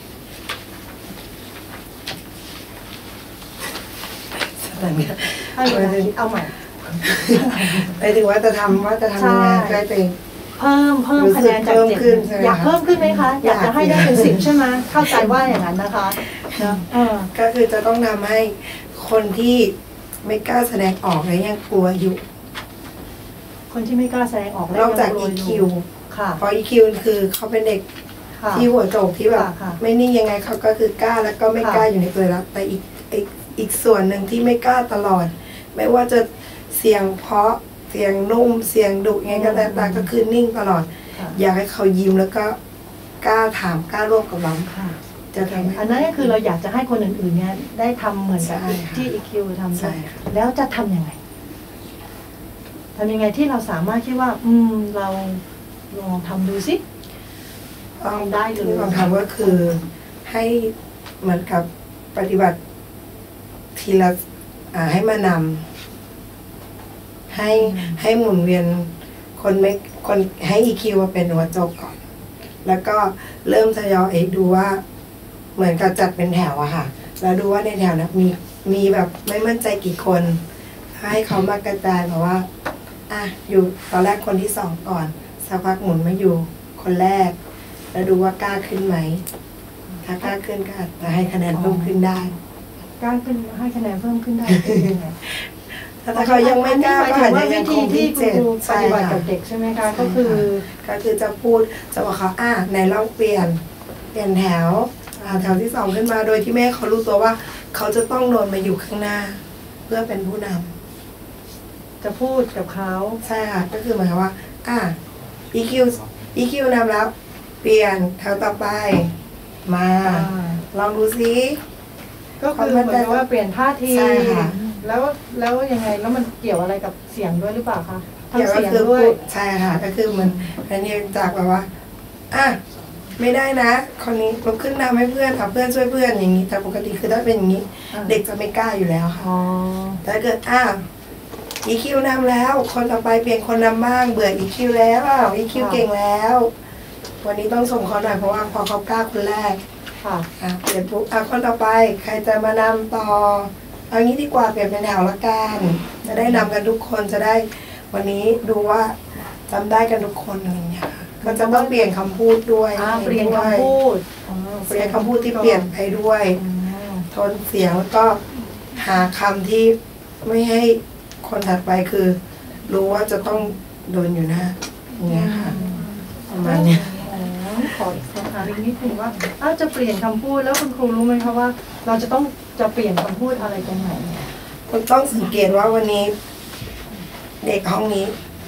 เอาใหม่เอาใหม่ไปถึงว่าจะทำว่าจะทำยังไงได้ตัวเองเพิ่มเพิ่มคะแนนจากเจ็ดอยากเพิ่มขึ้นไหมคะอยากจะให้ได้เป็นสิบใช่ไหมเข้าใจว่าอย่างนั้นนะคะก็คือจะต้องทำให้คนที่ไม่กล้าแสดงออกและยังกลัวอยู่คนที่ไม่กล้าแสดงออกนอกจาก อี คิว ค่ะเพราะ อี คิว คือเขาเป็นเด็กที่หัวโจกที่แบบไม่นิ่งยังไงเขาก็คือกล้าแล้วก็ไม่กล้าอยู่ในตัวแล้วแต่อีกอีกอีกส่วนหนึ่งที่ไม่กล้าตลอดไม่ว่าจะเสียงเพราะเสียงนุ่มเสียงดุไงก็แล้วแต่ก็คือนิ่งตลอดอยากให้เขายิ้มแล้วก็กล้าถามกล้าร่วมกับเราจะทำอันนั้นก็คือเราอยากจะให้คนอื่นๆเนี่ยได้ทำเหมือนกับที่ อี คิว ทำได้แล้วจะทำยังไงทำยังไงที่เราสามารถคิดว่าอืมเราลองทำดูสิลองได้เลยลองทำก็คือให้เหมือนกับปฏิบัติทีละให้มานำให้ให้หมุนเวียนคนไม่คนให้ อี คิว มาเป็นหัวโจกก่อนแล้วก็เริ่มทยอยดูว่าเหมือนกับจัดเป็นแถวอะค่ะแล้วดูว่าในแถวนั้นมีมีแบบไม่มั่นใจกี่คนให้เขามากระจายแบบว่าอ่ะอยู่ตอนแรกคนที่สองก่อนสักพักหมุนมาอยู่คนแรกแล้วดูว่ากล้าขึ้นไหมถ้ากล้าขึ้นก็อาจจะให้คะแนนเพิ่มขึ้นได้กล้าขึ้นให้คะแนนเพิ่มขึ้นได้เป็นยังไงถ้าเขายังไม่กล้าก็อาจจะยังคงที่คุณครูปฏิบัติกับเด็กใช่ไหมคะก็คือก็คือจะพูดจะบอกเขาอ่ะในเราเปลี่ยนเปลี่ยนแถวแถวที่สองขึ้นมาโดยที่แม่เขารู้ตัวว่าเขาจะต้องโดนมาอยู่ข้างหน้าเพื่อเป็นผู้นำจะพูดกับเขาใช่ค่ะก็คือหมายความว่าอ่ะ อี คิว อี คิว นำแล้วเปลี่ยนแถวต่อไปมาลองดูซิก็คือเหมือนว่าเปลี่ยนท่าทีแล้วแล้วยังไงแล้วมันเกี่ยวอะไรกับเสียงด้วยหรือเปล่าคะทำเสียงด้วยใช่ค่ะก็คือมันอันนี้จากแบบว่าอ่ะไม่ได้นะคนนี้ลุกขึ้นนำให้เพื่อนเอาเพื่อนช่วยเพื่อนอย่างนี้แต่ปกติคือถ้าเป็นอย่างนี้เด็กจะไม่กล้าอยู่แล้วค่ะแต่เกิดอ่ะ อี คิว นำแล้วคนต่อไปเปลี่ยนคนนำบ้างเบื่อ อี คิว แล้ว อี คิว เก่งแล้ววันนี้ต้องส่งเขาหน่อยเพราะว่าพอเขากล้าคนแรกค่ะอ่ะเปลี่ยนปุ๊บอ่ะคนต่อไปใครจะมานำต่อเอางี้ดีกว่าเปลี่ยนเป็นแถวละกันจะได้นำกันทุกคนจะได้วันนี้ดูว่าจำได้กันทุกคนอะไรอย่างเงี้ยก็จะต้องเปลี่ยนคำพูดด้วยเปลี่ยนคำพูดเปลี่ยนคำพูดที่เปลี่ยนไปด้วยโทนเสียงแล้วก็หาคำที่ไม่ให้คนถัดไปคือรู้ว่าจะต้องโดนอยู่นะอย่างเงี้ยค่ะประมาณนี้ขออีกคำถามอีกนิดนึงว่าอ้าวจะเปลี่ยนคำพูดแล้วคุณครูรู้ไหมคะว่าเราจะต้องจะเปลี่ยนคำพูดอะไรตรงไหนคุณต้องสังเกตว่าวันนี้เด็กห้องนี้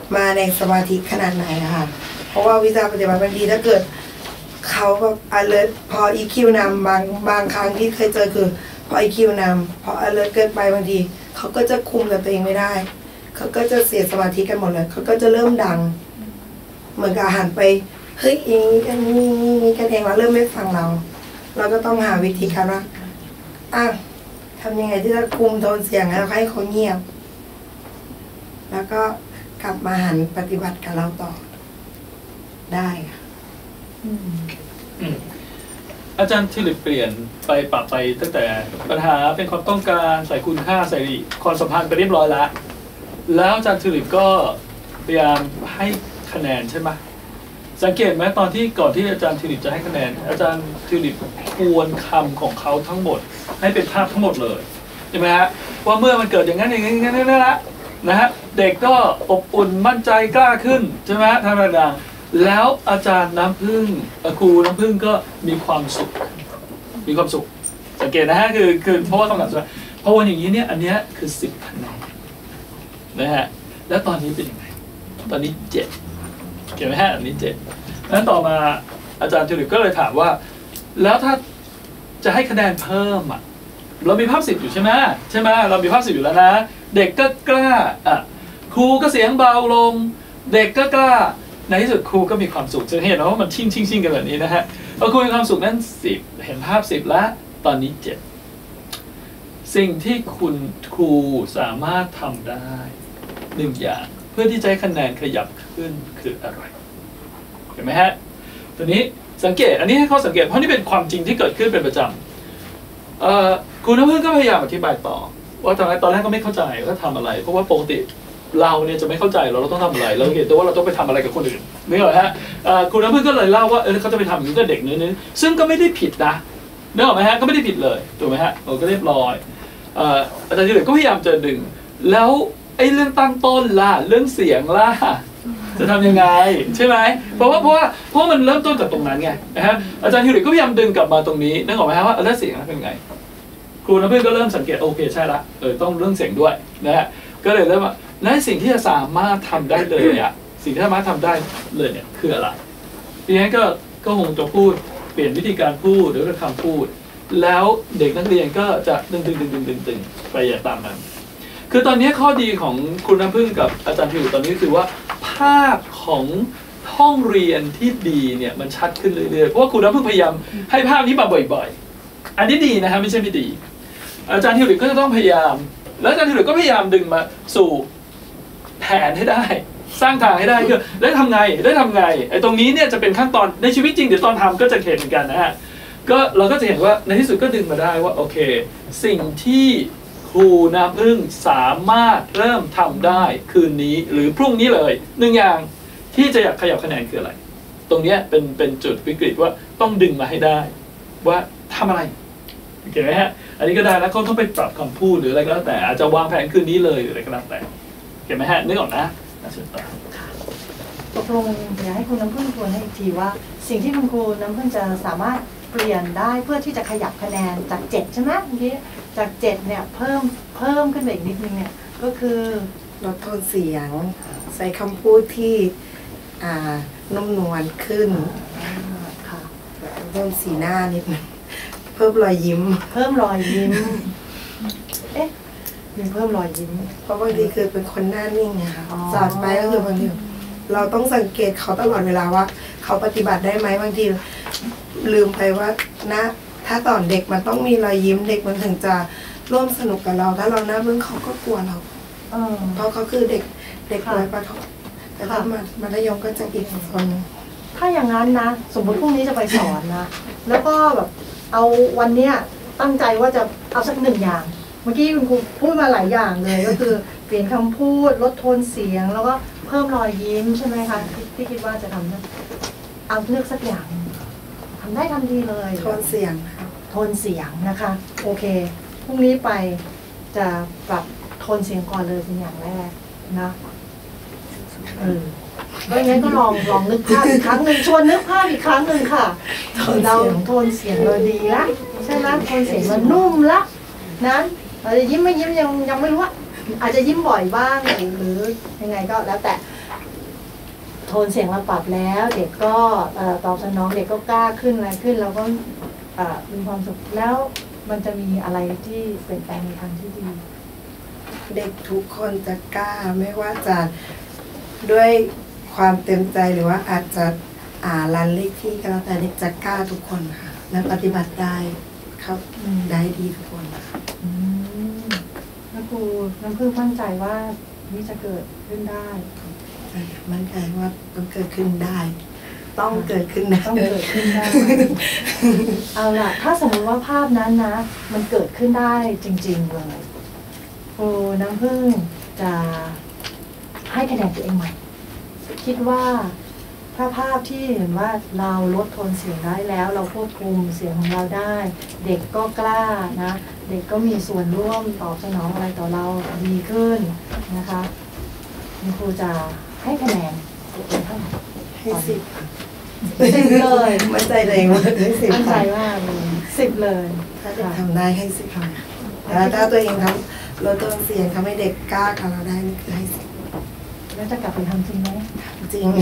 มาในสมาธิขนาดไหนอะค่ะเพราะว่าวิชาปฏิบัติบางทีถ้าเกิดเขาแบบ alert พอ อี คิว นำบางบางครั้งที่เคยเจอคือพอ อี คิว นำพอ alert เกินไปบางทีเขาก็จะคุมกับตัวเองไม่ได้เขาก็จะเสียสมาธิกันหมดเลยเขาก็จะเริ่มดังเหมือนกับหันไปเฮ้ยอย่างนี้กันนี้นี้กันเองเราเริ่มไม่ฟังเราเราก็ต้องหาวิธีการว่าอ่ะทำยังไงที่จะคุมโทนเสียงแล้วให้เขาเงียบแล้วก็กลับมาหันปฏิบัติกับเราต่อได้ค่ะอาจารย์ทิลิปเปลี่ยนไปปรับไปตั้งแต่ปัญหาเป็นความต้องการใส่คุณค่าใส่ความสัมพันธ์ไปเรียบร้อยแล้วแล้วอาจารย์ทิลิปก็พยายามให้คะแนนใช่ไหมสังเกตไหมตอนที่ก่อนที่อาจารย์ทิลิปจะให้คะแนนอาจารย์ทิลิปทวนคำของเขาทั้งหมดให้เป็นภาพทั้งหมดเลยใช่ไหมฮะว่าเมื่อมันเกิดอย่างนั้นอย่างนี้อย่างนั้นละนะฮะเด็กก็อบอุ่นมั่นใจกล้าขึ้นใช่ไหมทำอะไรต่างแล้วอาจารย์น้ำพึ่งครูน้ำพึ่งก็มีความสุขมีความสุขสังเกตนะฮะคือคือเพราะว่าต้องการว่าเพราะวันอย่างนี้เนี่ยอันเนี้ยคือสิบคะแนนนะฮะแล้วตอนนี้เป็นยังไงตอนนี้เจ็ดเห็นไหมฮะอันนี้เจ็ดแล้วต่อมาอาจารย์ทิลิปก็เลยถามว่าแล้วถ้าจะให้คะแนนเพิ่มอ่ะเรามีภาพสิบอยู่ใช่ไหมใช่ไหมเรามีภาพสิบอยู่แล้วนะเด็กก็กล้าอ่ะครูก็เสียงเบาลงเด็กก็กล้าในที่สุดครูก็มีความสุขจะเห็นว่ามันชิ่งชิ่งชิ่งกันแบบนี้นะฮะพอครูมีความสุขนั้นสิบเห็นภาพสิบแล้วตอนนี้เจ็ดสิ่งที่คุณครูสามารถทำได้หนึ่งอย่างเพื่อที่จะให้คะแนนขยับขึ้นคืออะไรเห็นไหมฮะตัวนี้สังเกตอันนี้ให้เขาสังเกตเพราะนี่เป็นความจริงที่เกิดขึ้นเป็นประจำเอ่อครูน้ำพึ่งก็พยายามอธิบายต่อว่าตอนแรกตอนแรกก็ไม่เข้าใจว่าทำอะไรเพราะว่าปกติเราเนี่ยจะไม่เข้าใจเราเราต้องทำอะไรเราเห็นแต่ว่าเราต้องไปทำอะไรกับคนอื่นนี่เหรอฮะครูน้ำพึ่งก็เลยเล่าว่าเออเขาจะไปทำอย่างนี้กับเด็กนี้ซึ่งก็ไม่ได้ผิดนะนึกออกไหมฮะก็ไม่ได้ผิดเลยถูกไหมฮะเราก็เรียบร้อยอาจารย์ที่เหลือก็พยายามจะดึงแล้วไอ้เรื่องตั้งต้นล่ะเรื่องเสียงล่ะจะทำยังไงใช่ไหมเพราะว่าเพราะว่าเพราะมันเริ่มต้นจากตรงนั้นไงนะฮะอาจารย์ที่เหลือก็พยายามดึงกลับมาตรงนี้นึกออกไหมฮะว่าแล้วเสียงนั้นเป็นไงครูน้ำพึ่งก็เริ่มสังเกตโอเคใช่ละเออต้องเรื่องเสียงด้วยนะฮะก็เลยเริ่มว่าและสิ่งที่จะสามารถทำได้เลยอ่ะสิ่งที่สามารถทำได้เลยเนี่ยคืออะไรทีนี้ก็ก็คงจะพูดเปลี่ยนวิธีการพูดหรือคำพูดแล้วเด็กนักเรียนก็จะดึงดึงดึงดึงดึงดึงไปอย่างตามนั้นคือตอนนี้ข้อดีของคุณน้ำพึ่งกับอาจารย์ผิวตอนนี้คือว่าภาพของห้องเรียนที่ดีเนี่ยมันชัดขึ้นเรื่อยๆเพราะว่าคุณน้ำพึ่งพยายามให้ภาพนี้มาบ่อยๆอันนี้ดีนะฮะไม่ใช่ไม่ดีอาจารย์ทิวลิปก็จะต้องพยายามแล้วอาจารย์ทิวลิปก็พยายามดึงมาสู่แผนให้ได้สร้างทางให้ได้คือได้ทำไงได้ทำไงไอ้ตรงนี้เนี่ยจะเป็นขั้นตอนในชีวิตจริงเดี๋ยวตอนทำก็จะเห็นเหมือนกันนะฮะก็เราก็จะเห็นว่าในที่สุดก็ดึงมาได้ว่าโอเคสิ่งที่ครูน้ำพึ่งสามารถเริ่มทำได้คืนนี้หรือพรุ่งนี้เลยหนึ่งอย่างที่จะอยากขยับคะแนนคืออะไรตรงนี้เป็นเป็นจุดวิกฤตว่าต้องดึงมาให้ได้ว่าทำอะไรโอเคไหมฮะอันนี้ก็ได้แล้วก็ต้องไปปรับคำพูดหรืออะไรก็แล้วแต่อาจจะวางแผนคืนนี้เลยหรืออะไรก็แล้วแต่เห็นไหมฮะนึกออกนะเชิญต่อตกลงอยากให้คุณน้ำพึ่งทวนให้อีกทีว่าสิ่งที่คุณครูน้ำพึ่งจะสามารถเปลี่ยนได้เพื่อที่จะขยับคะแนนจากเจ็ดใช่ไหมเมื่อกี้จากเจ็ดเนี่ยเพิ่มเพิ่มขึ้นไปอีกนิดนึงเนี่ยก็คือลดโทนเสียงใส่คำพูดที่อ่านุ่มนวลขึ้นค่ะเพิ่มสีหน้านิดนึงเพิ่มรอยยิ้มเพิ่มรอยยิ้มเอ๊ะยังเพิ่มรอยยิ้มเพราะบางทีคือเป็นคนหน้านิ่งไงคะสอนไปก็คือบางทีเราต้องสังเกตเขาตลอดเวลาว่าเขาปฏิบัติได้ไหมบางทีลืมไปว่านะถ้าตอนเด็กมันต้องมีรอยยิ้มเด็กมันถึงจะร่วมสนุกกับเราถ้าเราหน้าบึ้งเขาก็กลัวเราเพราะเขาคือเด็กเด็กวัยประถมแต่ถ้ามามัธยมก็จะอีกคนถ้าอย่างนั้นนะสมมติพรุ่งนี้จะไปสอนนะแล้วก็แบบเอาวันเนี้ยตั้งใจว่าจะเอาสักหนึ่งอย่างเมื่อกี้คุณครูพูดมาหลายอย่างเลยก็คือเปลี่ยนคำพูดลดโทนเสียงแล้วก็เพิ่มรอยยิ้มใช่ไหมคะที่คิดว่าจะทำได้เอาเลือกสักอย่างทำได้ทันทีเลยโทนเสียงโทนเสียงนะคะโอเคพรุ่งนี้ไปจะปรับโทนเสียงก่อนเลยเป็นอย่างแรกนะเออเพราะงั้นก็ลองลองนึกภาพอีกครั้งหนึ่งชวนนึกภาพอีกครั้งหนึ่งค่ะเราโทนเสียงเราดีละใช่ไหมโทนเสียงมันนุ่มละนั้นเราจะยิ้มไม่ยิ้มยังยังไม่รู้ว่าอาจจะยิ้มบ่อยบ้างหรือยังไงก็แล้วแต่โทนเสียงเราปรับแล้วเด็กก็ตอบสนองเด็กก็กล้าขึ้นอะไรขึ้นเราก็มีความสุขแล้วมันจะมีอะไรที่เปลี่ยนแปลงในทางที่ดีเด็กทุกคนจะกล้าไม่ว่าจะด้วยความเต็มใจหรือว่าอาจจะอ่ารันเลขที่ก็แล้วแต่เด็กจะกล้าทุกคนค่ะและปฏิบัติได้เขาได้ดีทุกคนค่ะแล้วครูน้ำพึ่งมั่นใจว่านี่จะเกิดขึ้นได้มั่นใจว่าต้องเกิดขึ้นได้ ต้องเกิดขึ้นได้ต้องเกิดขึ้นได้เอาล่ะถ้าสมมติว่าภาพนั้นนะมันเกิดขึ้นได้จริงๆเลยครูน้ำพึ่งจะให้คะแนนตัวเองใหม่คิดว่าถ้าภาพที่เห็นว่าเราลดโทนเสียงได้แล้วเราควบคุมเสียงของเราได้เด็กก็กล้านะเด็กก็มีส่วนร่วมตอบสนองอะไรต่อเราดีขึ้นนะคะคุณครูจะให้คะแนนตัวเองเท่าไหร่ให้สิบสิบเลยมั่นใจตัวเองว่าให้สิบมั่นใจมากเลยสิบเลยถ้าจะทำได้ให้สิบค่ะแล้วถ้าตัวเองทำลดโทนเสียงทำให้เด็กกล้ากับเราได้นี่คือให้สิบแล้วจะกลับไปทำจริงไหมจริง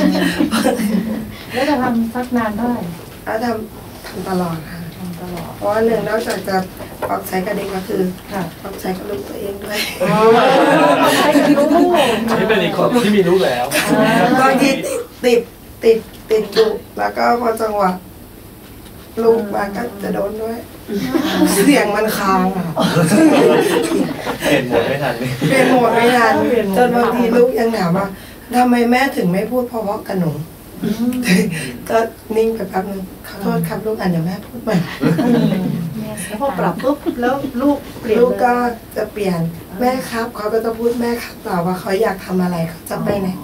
แล้วจะทำสักนานเท่าไหร่แล้วทำทำตลอดค่ะทำตลอดเพราะว่าหนึ่งนอกจากจะปรับใช้กับเด็กก็คือปรับใช้กับลูกตัวเองด้วยปรับใช้กับลูกนี่เป็นอีกคนที่มีลูกแล้วบางทีติดติดติดดุแล้วก็พอจังหวะลูกมาก็จะโดนด้วยเสียงมันค้างอ่ะเปลี่ยนโหมดไม่ทันเปลี่ยนโหมดไม่ทันจนบางทีลูกยังถามว่าทำไมแม่ถึงไม่พูดเพราะๆกับหนูก็นิ่งไปแป๊บนึงขอโทษครับลูกอ่ะเดี๋ยวแม่พูดใหม่แล้วพอปรับปุ๊บแล้วลูกเปลี่ยนลูกก็จะเปลี่ยนแม่ครับเขาก็จะพูดแม่ครับต่อว่าเขาอยากทำอะไรเขาจะไปไหน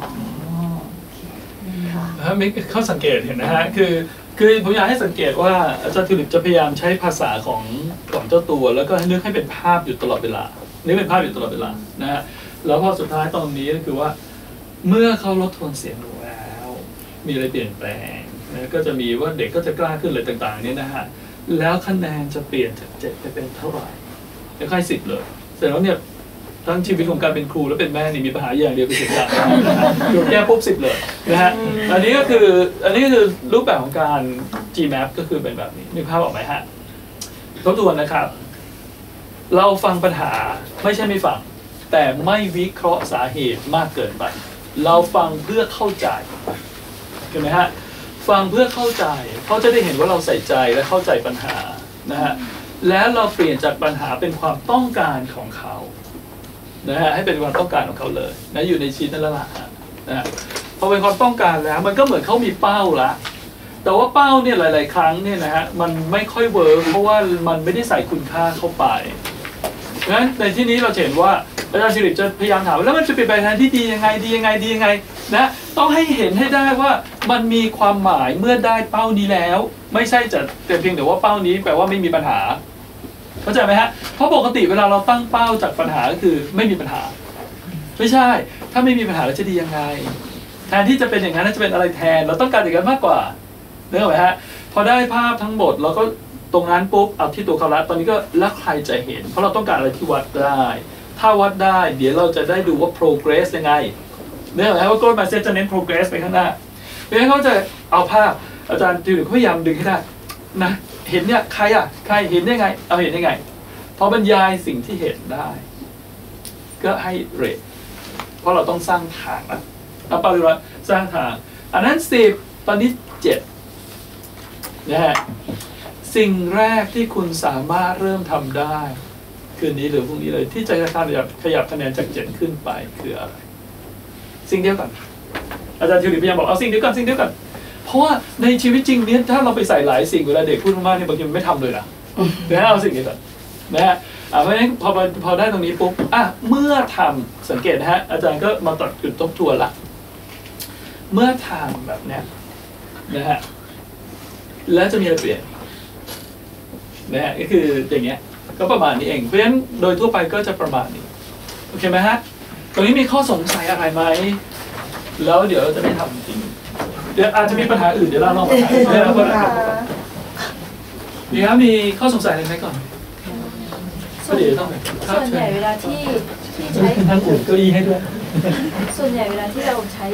ฮะมิกเขาสังเกตเห็นนะฮะคือคือผมอยากให้สังเกตว่าอาจารย์ทิวลิปจะพยายามใช้ภาษาของของเจ้าตัวแล้วก็ให้นึกให้เป็นภาพอยู่ตลอดเวลานึกเป็นภาพอยู่ตลอดเวลานะฮะแล้วพอสุดท้ายตรงนี้ก็คือว่าเมื่อเขาลดโทนเสียงลงแล้วมีอะไรเปลี่ยนแปลงนะก็จะมีว่าเด็กก็จะกล้าขึ้นเลยต่างๆนี้นะฮะแล้วคะแนนจะเปลี่ยนจากเจ็ดไปเป็นเท่าไหร่ไม่ค่อยสิบเลยแต่แล้วเนี่ยทั้งชีวิตของการเป็นครูและเป็นแม่นี่มีปัญหาอย่างเดียวคือเสียงดังโดนแก้ปุ๊บสิบเลยนะฮะอันนี้ก็คืออันนี้ก็คือรูปแบบของการ จี แมป ก็คือเป็นแบบนี้นึกภาพออกไหมฮะทบทวนนะครับเราฟังปัญหาไม่ใช่ไม่ฟังแต่ไม่วิเคราะห์สาเหตุมากเกินไปเราฟังเพื่อเข้าใจเห็นไหมฮะฟังเพื่อเข้าใจเขาจะได้เห็นว่าเราใส่ใจและเข้าใจปัญหานะฮะแล้วเราเปลี่ยนจากปัญหาเป็นความต้องการของเขานะฮะให้เป็นความต้องการของเขาเลยนะอยู่ในชีตนั่นแหละนะฮะพอเป็นความต้องการแล้วมันก็เหมือนเขามีเป้าละแต่ว่าเป้าเนี่ยหลายๆครั้งเนี่ยนะฮะมันไม่ค่อยเวิร์กเพราะว่ามันไม่ได้ใส่คุณค่าเข้าไปงั้นในที่นี้เราเห็นว่าอาจารย์ศิริจะพยายามถามแล้วมันจะเป็นไปทางที่ดียังไงดียังไงดียังไงนะต้องให้เห็นให้ได้ว่ามันมีความหมายเมื่อได้เป้านี้แล้วไม่ใช่จะแต่เพียงแต่ว่าเป้านี้แปลว่าไม่มีปัญหาเข้าใจไหมฮะเพราะปกติเวลาเราตั้งเป้าจากปัญหาก็คือไม่มีปัญหาไม่ใช่ถ้าไม่มีปัญหาแล้วจะดียังไงแทนที่จะเป็นอย่างนั้นจะเป็นอะไรแทนเราต้องการอย่างนั้นมากกว่าเนอะไหมฮะพอได้ภาพทั้งหมดเราก็ตรงนั้นปุ๊บเอาที่ตัวเขาละตอนนี้ก็แล้วใครจะเห็นเพราะเราต้องการอะไรที่วัดได้ถ้าวัดได้เดี๋ยวเราจะได้ดูว่า progress ยังไงเนอะไหมฮะว่า growth mindset จะเน้น progress ไปข้างหน้าเพราะฉะนั้นเขาจะเอาภาพอาจารย์ดิวพยายามดึงให้ได้นะเห็นเนี่ยใครอ่ะใครเห็นได้ไงเอาเห็นได้ไงพอบรรยายสิ่งที่เห็นได้ก็ให้เรทเพราะเราต้องสร้างทางนะเอาไปดูว่าสร้างทางอันนั้นสิบตอนนี้เจ็ดนะฮะสิ่งแรกที่คุณสามารถเริ่มทำได้คืนนี้หรือพรุ่งนี้เลยที่จะขยับขยับคะแนนจากเจ็ดขึ้นไปคืออะไรสิ่งเดียวกันอาจารย์ทิวลิปพยายามบอกเอาสิ่งเดียวกันสิ่งเดียวกันเพราะว่าในชีวิตจริงเนี่ยถ้าเราไปใส่หลายสิ่งเวลาเด็กพูดมากๆเนี่ยบางทีมันไม่ทำเลยนะเดี๋ยวให้เอาสิ่งนี้ก่อนนะฮะเพราะฉะนั้นพอพอได้ตรงนี้ปุ๊บอ่ะเมื่อทำสังเกตนะฮะอาจารย์ก็มาตัดจุดทบทวนละเมื่อทำแบบเนี้ยนะฮะแล้วจะมีอะไรเปลี่ยนนะฮะก็คืออย่างเงี้ยก็ประมาณนี้เองเพราะฉะนั้นโดยทั่วไปก็จะประมาณนี้โอเคไหมฮะตรงนี้มีข้อสงสัยอะไรไหมแล้วเดี๋ยวเราจะไม่ทำจริงเดี๋ยวอาจจะมีปัญหาอื่นเดี๋ยวเราลองมาถามเดี๋ยวเราก็ได้ดีครับมีข้อสงสัยอะไรไหมก่อนก็เดี๋ยวต้องส่วนใหญ่เวลาที่ที่ใช้ทั้งอุ่นเก้าอี้ให้ด้วยส่วนใหญ่เวลาที่เราใช้ท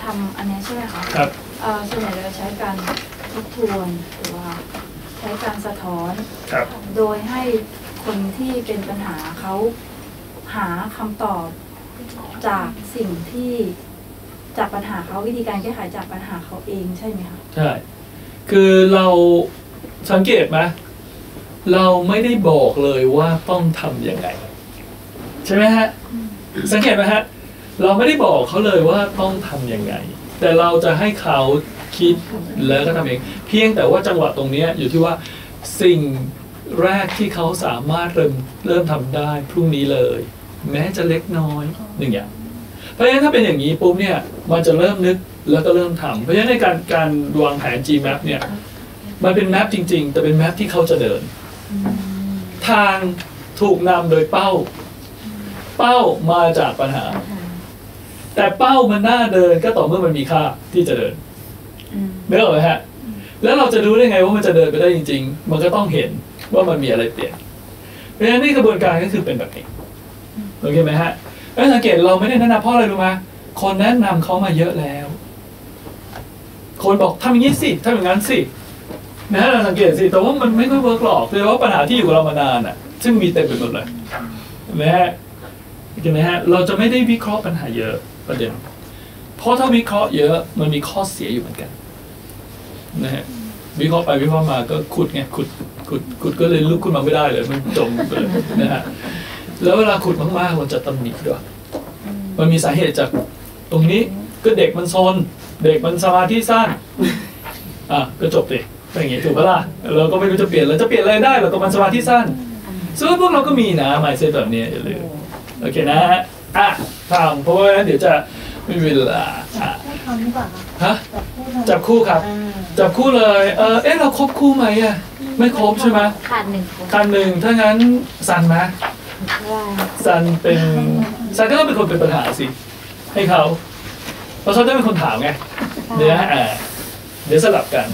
ทำอันนี้ใช่ไหมคะครับเอ่อส่วนใหญ่เราใช้การทบทวนหรือว่าใช้การสะท้อนครับโดยให้คนที่เป็นปัญหาเขาหาคำตอบจากสิ่งที่จากปัญหาเขาวิธีการแก้ไขจากปัญหาเขาเองใช่ไหมคะใช่ คือเราสังเกตไหมเราไม่ได้บอกเลยว่าต้องทำยังไงใช่ไหมฮะสังเกตไหมฮะเราไม่ได้บอกเขาเลยว่าต้องทำยังไงแต่เราจะให้เขาคิดแล้วก็ทำเองเพียงแต่ว่าจังหวะตรงนี้อยู่ที่ว่าสิ่งแรกที่เขาสามารถเริ่มเริ่มทำได้พรุ่งนี้เลย แม้จะเล็กน้อยหนึ่งอย่างเพราะฉะนั้นถ้าเป็นอย่างนี้ปุ๊บเนี่ยมันจะเริ่มนึกแล้วก็เริ่มทำเพราะฉะนั้นในการการวางแผน จี แมป เนี่ยมันเป็นแมปจริงๆแต่เป็นแมปที่เขาจะเดินทางถูกนำโดยเป้าเป้ามาจากปัญหาแต่เป้ามันน่าเดินก็ต่อเมื่อมันมีค่าที่จะเดินนึกออกไหมฮะแล้วเราจะรู้ได้ไงว่ามันจะเดินไปได้จริงๆมันก็ต้องเห็นว่ามันมีอะไรเปลี่ยนเพราะฉะนั้นนี่กระบวนการก็คือเป็นแบบนี้โอเคไหมฮะแล้วสังเกตเราไม่ได้แนะนำเพราะอะไรรู้ไหมคนแนะนำเขามาเยอะแล้วคนบอกทำอย่างนี้สิทำอย่างนั้นสินะฮะเราสังเกตสิแต่ว่ามันไม่ค่อยเวิร์กหรอกคือว่าปัญหาที่อยู่กับเรามานานอ่ะซึ่งมีเต็มไปหมดเลยนะฮะเห็นไหมฮะเราจะไม่ได้วิเคราะห์ปัญหาเยอะประเด็นเพราะถ้าวิเคราะห์เยอะมันมีข้อเสียอยู่เหมือนกันนะฮะวิเคราะห์ไปวิเคราะห์มาก็ขุดไงขุดขุดขุดก็เลยลุกขึ้นมาไม่ได้เลยมันจมไปเลยนะฮะแล้วเวลาขุดมากๆเราจะตำหนิด้วยมันมีสาเหตุจากตรงนี้ก็เด็กมันซนเด็กมันสมาธิสั้นอ่ะก็จบเลยเป็นอย่างงี้ถูกปะล่ะเราก็ไม่รู้จะเปลี่ยนแล้วจะเปลี่ยนอะไรได้เราก็มันสมาธิสั้นซึ่งพวกเราก็มีนะหมายเซตแบบนี้อย่าลืมโอเคนะฮะอ่ะทำเพราะว่าเดี๋ยวจะไม่มีเวลาอ่ะให้คำนี้ป่ะคะฮะจับคู่ทำจับคู่ครับจับคู่เลยเออเอ๊ะเราครบคู่ไหมอ่ะไม่ครบใช่ไหมขาดหนึ่งคนคันหนึ่งถ้างั้นซันไหมซันเป็นซันก็ต้องเป็นคนเป็นปัญหาสิให้เขาเพราะเขาจะเป็นคนถามไงเดี๋ยวนะอ่าเดี๋ยวสลับกัน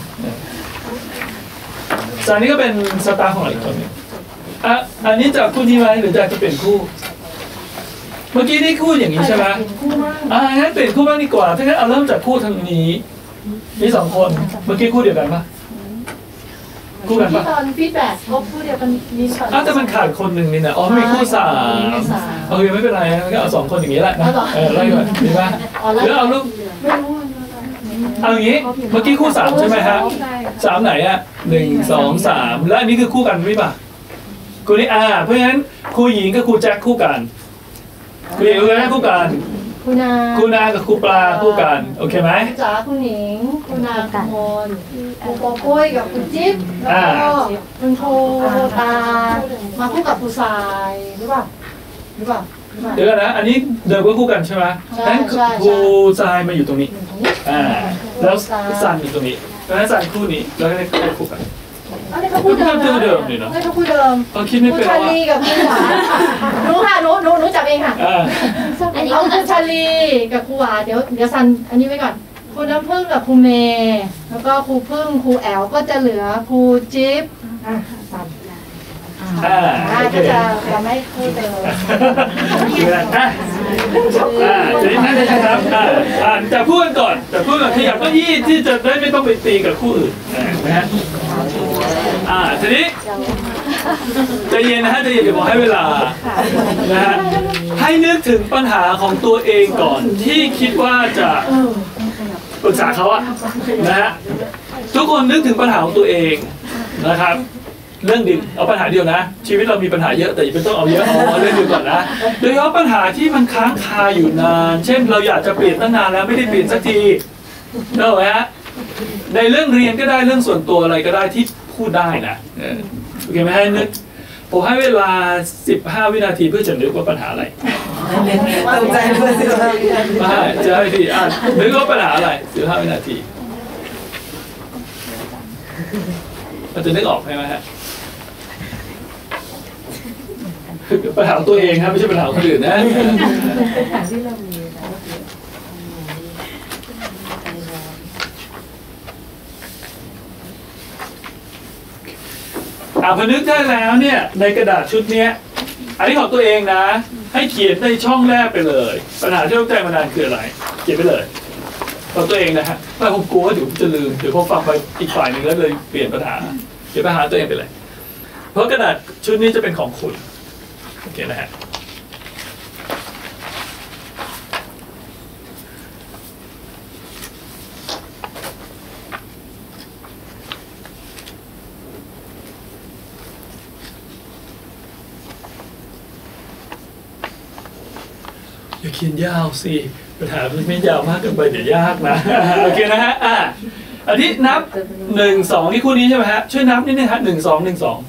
ซันนี่ก็เป็นสตาร์ของอีกคนหนึงอ่ะอันนี้จับคู่นี้ไหมหรือจะจะเปลี่ยนคู่ เมื่อกี้นี่คู่อย่างนี้ใช่ไหมอ่างั้นเปลี่ยนคู่บ้างดีกว่าถ้างั้นเอาเริ่มจากคู่ทางนี้มีสองคนเมื่อกี้คู่เดียวกันปะคู่กันปะตอนฟีดแบ็กพบคู่เดียวกันมีสองอ้าวแต่มันขาดคนหนึ่งนี่นะอ๋อมีคู่สามโอเคไม่เป็นไรงั้นก็เอาสองคนอย่างนี้แหละนะเออไล่ก่อนดีป่ะหรือเอาลูกเอาอย่างนี้เมื่อกี้คู่สามใช่ไหมฮะสามไหนอ่ะหนึ่งสองสามแล้วอันนี้คือคู่กันไม่ป่ะคู่นี้อ่าเพราะฉะนั้นคู่หญิงกับคู่แจ็คคู่กันคู่หญิงกับคู่แจ็คคู่กันคุณนาคู่นากับคู่ปลาคู่กันโอเคไหมคุณจ๋าคุณหนิงคุณนาคุณมนคุณโกโก้ยกับคุณจิ๊บแล้วก็คุณโทตามาคู่กับคุณทรายหรือเปล่าหรือเปล่าหรือเปล่าเดี๋ยวก่อนนะอันนี้เดิมก็คู่กันใช่ไหมใช่งั้นใช่ครูทรายมาอยู่ตรงนี้อยู่ตรงนี้อ่าแล้วซันอยู่ตรงนี้แล้วซันคู่นี้แล้วก็ได้คู่กันอันนี้เขาพูดเดิมเดิมนะเดิมนี่เนาะอันนี้เขาพูดเดิมเขาคิดไม่คุณเป็นชาว่าลีกับคุณหวานรู้ค่ะรู้รู้รู้จับเองค่ะอ่าอันนี้เอาคุณชาลีกับครูหวานเดี๋ยวเดี๋ยวซันอันนี้ไว้ก่อนครูน้ำผึ้งกับครูเมย์แล้วก็ครูพึ่งครูแอลก็จะเหลือครูจิ๊บอ่ะซันอ่าอ่าโอเคก็จะจะไม่พูดเดิมอ่ะอ่าจะได้นั่นนะครับอ่าอ่าจะพูดกันก่อนจะพูดก่อนขยับเก้าอี้ที่จะได้ไม่ต้องไปตีกับคู่อื่นนะฮะอ่าทีนี้ใจเย็นนะฮะใจเย็นเดี๋ยวบอกให้เวลานะฮะให้นึกถึงปัญหาของตัวเองก่อนที่คิดว่าจะปรึกษาเขาอะนะฮะทุกคนนึกถึงปัญหาของตัวเองนะครับเรื่องเดียวเอาปัญหาเดียวนะชีวิตเรามีปัญหาเยอะแต่อย่าไปต้องเอาเยอะเอาเรื่องเดียวก่อนนะโดยเฉพาะปัญหาที่มันค้างคาอยู่นานเช่นเราอยากจะเปลี่ยนตั้งนานแล้วไม่ได้เปลี่ยนสักทีเนอะฮะในเรื่องเรียนก็ได้เรื่องส่วนตัวอะไรก็ได้ที่พูดได้นะเออโอเคไหมให้นึกผมให้เวลาสิบห้าวินาทีเพื่อจะนึกว่าปัญหาอะไรตกใจเพื่อนสิว่าไม่จะให้ทีอ่านนึกว่าปัญหาอะไรสิบห้าวินาทีมันจะนึกออกใช่ไหมฮะปัญหาของตัวเองครับไม่ใช่ปัญหาของคนอื่นนะอ่าพอนึกได้แล้วเนี่ยในกระดาษชุดเนี้ยอันนี้ของตัวเองนะให้เขียนในช่องแรกไปเลยปัญหาที่เราใจมานานคืออะไรเขียนไปเลยของตัวเองนะฮะไม่ผมกลัวว่าเดี๋ยวผมจะลืมเดี๋ยวพอฟังไปอีกฝ่ายหนึ่งแล้วเลยเปลี่ยนปัญหาเดี๋ยวปัญหาตัวเองไปเลยเพราะกระดาษชุดนี้จะเป็นของคุณโอเคนะฮะอย่าเขียนยาวสิปัญหามันไม่ยาวมากเกินไปเดี๋ยวยากนะ โอเคนะฮะอ่ะอันนี้นับหนึ่งสองนี่คู่นี้ใช่ไหมฮะช่วยนับนิดนึงฮะหนึ่งสองหนึ่งสอง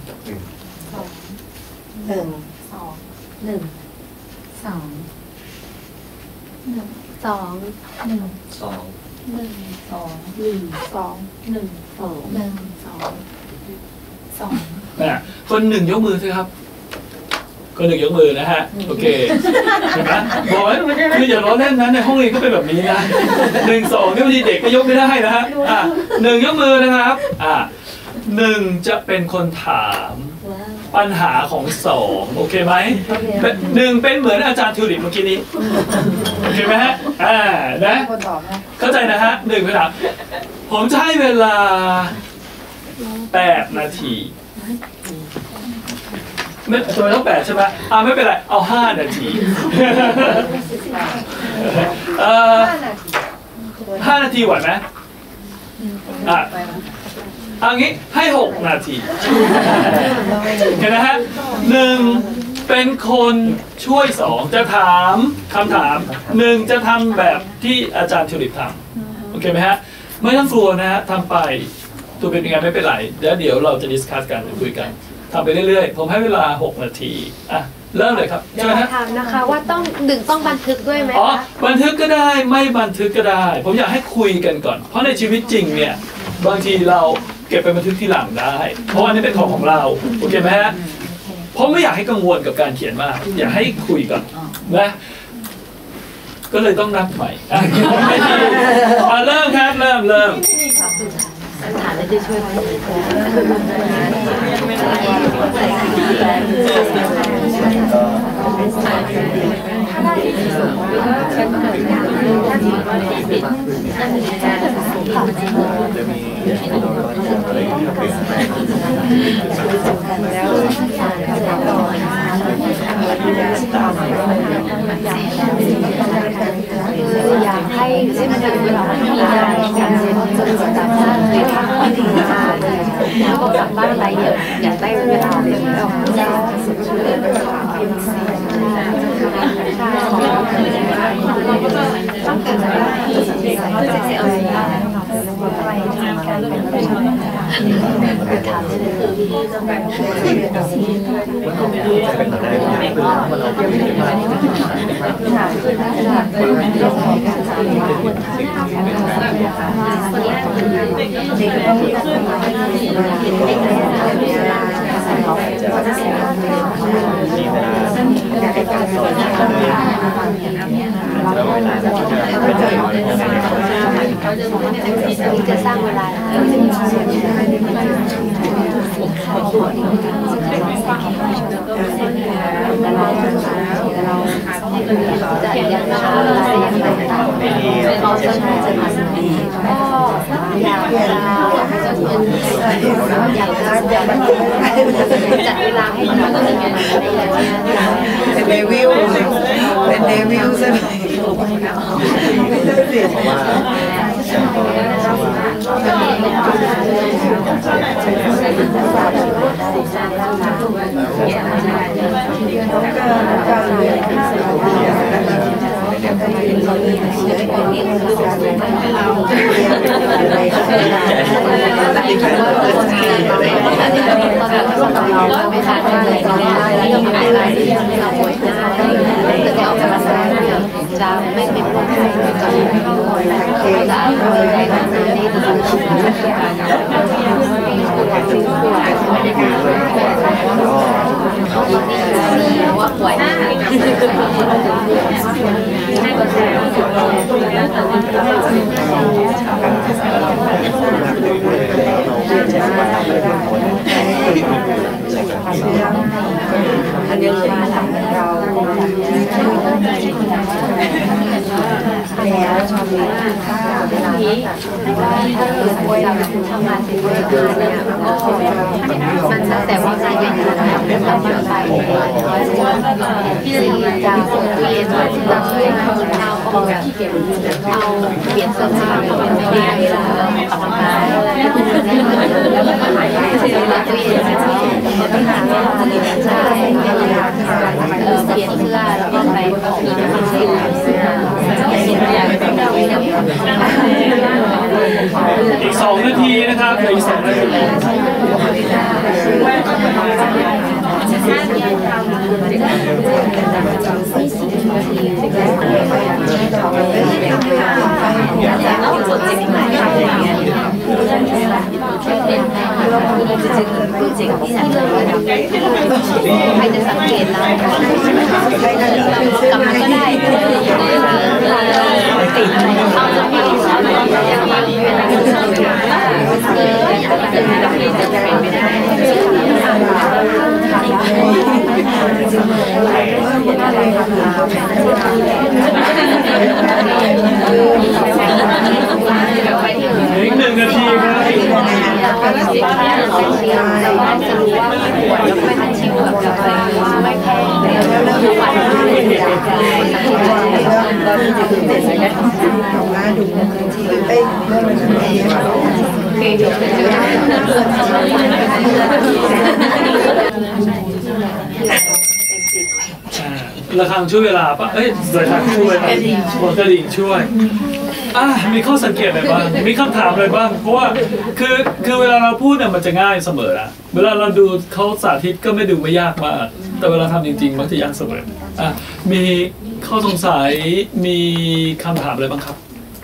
หนึ่งสองหนึ่งสองหนึ่งสองหนึ่งสองหนึ่งสองหนึ่งสองหนึ่งสองหนึ่งสองสองอ่ะคนหนึ่งยกมือสิครับคนหนึ่งยกมือนะฮะโอเคเห็นไหมบอกว่าคืออย่าล้อเล่นนะในห้องเรียนก็เป็นแบบนี้นะหนึ่งสองนี่บางทีเด็กก็ยกไม่ได้นะฮะอ่ะหนึ่งยกมือนะครับอ่ะหนึ่งจะเป็นคนถามปัญหาของสองโอเคไหมหนึ่งเป็นเหมือนอาจารย์ทิวลิปเมื่อกี้นี้โอเคไหมฮะอ่านะเข้าใจนะฮะหนึ่งเป็นถามผมจะให้เวลาแปดนาทีไม่ตัวต้องแปดใช่ไหมอ่าไม่เป็นไรเอาห้านาทีเอ่อห้านาทีไหวไหมอ่ะเอางี้ให้หกนาทีเห็นไหมฮะหนึ่งเป็นคนช่วยสองจะถามคำถามหนึ่งจะทำแบบที่อาจารย์ทิวลิปทำโอเคไหมฮะไม่ต้องกลัวนะฮะทำไปตัวเป็นยังไงไม่เป็นไรเดี๋ยวเดี๋ยวเราจะดิสคัสกันคุยกันทำไปเรื่อยๆผมให้เวลาหกนาทีอ่ะเริ่มเลยครับใช่ไหมฮะถามนะคะว่าต้องดึงต้องบันทึกด้วยไหมคะอ๋อบันทึกก็ได้ไม่บันทึกก็ได้ผมอยากให้คุยกันก่อนเพราะในชีวิตจริงเนี่ยบางทีเราเก็บไปบันทึกที่หลังได้เพราะอันนี้เป็นของของเราโอเคไหมฮะเพราะไม่อยากให้กังวลกับการเขียนมากอยากให้คุยก่อนนะก็เลยต้องนับใหม่อ่ะไม่ดีอ่ะเริ่มครับเริ่มเริ่มถามแล้วจะช่วยไหมอยากให้ที่มันเป็นเวลาที่ยาวการเรียนจนกว่าจะเลยทำไม่ดีแล้วก็กลับบ้านไปอยากอยากได้เวลาเรียนแล้วจะสุดชื่อเป็นความเป็นสิ่งต้องเกิดอะไรก็จะเอาเวลาไปทำการเป็นไปทำได้เลยต้องการเป็นสิ่งที่เป็นไปได้เด็กต้องมีขึ้นเด็กได้เวลาเขาจะเสียอยากให้การสอนเราก็จะจะสร้างเวลาเราจะยังช้าเราจะยังไม่ต่ำเราจะน่าจะมาสักทีก็อยากเวลาอยากจะอยากจัดเวลาให้มันเป็นยังไงเป็นเดวิลเป็นเดวิลใช่ไหมเพราะว่าเราไม่ขาดอะไรตอนนี้แล้วยังหายไปเราป่วยได้แต่จะออกจากบ้านจะไม่เป็นโรคไข้จะไม่ต้องป่วยแล้วจะเอาอะไรมาดีที่สุดว่าป่วยอันนี้คือเราแล้วชอบเลยถ้าเวลาถ้าเราป่วยเราทำงานเป็นเวลาเนี่ยก็มันแต่ว่าการอย่างนี้เราไม่ไปที่จะทำงานจะส่งตัวเองมาที่เราช่วยเขาเอาเอาที่เก็บเอาเปลี่ยนเสื้อผ้าเป็นไม่ได้เราออกกำลังกายแล้วก็หายใจเสียตัวเองต้องหาเวลาเรียนใช่เออเปลี่ยนเสื้อแล้วก็ไปออกกำลังกายอีกสองนาทีนะครับเหลืออีกสองนาทีใครจะสังเกตเรากลับมาก็ได้ติดเอาจะมีสอนอย่างบางเวลาเอออย่างที่จะเป็นไม่ได้อีกหนึ่งนาทีครับสิบห้าเราเชียร์เราจะรู้ว่าไม่ปวดแล้วไม่ทันชิวแบบแบบไม่แพ้แล้วเริ่มรู้ว่าเราจะเราจะตื่นเต้นไหมเราหน้าดูเอ้ยเรื่องมันโอเคจบเลยระฆังช่วยเวลาปะเอ้ยระฆังช่วยหัวกระดิ่งช่วยอ่ะมีข้อสังเกตอะไรบ้างมีคำถามอะไรบ้างเพราะว่าคือคือเวลาเราพูดเนี่ยมันจะง่ายเสมอนะเวลาเราดูเขาสาธิตก็ไม่ดูไม่ยากมากแต่เวลาทำจริงๆมันจะยากเสมออ่ะมีข้อสงสัยมีคำถามอะไรบ้างครับ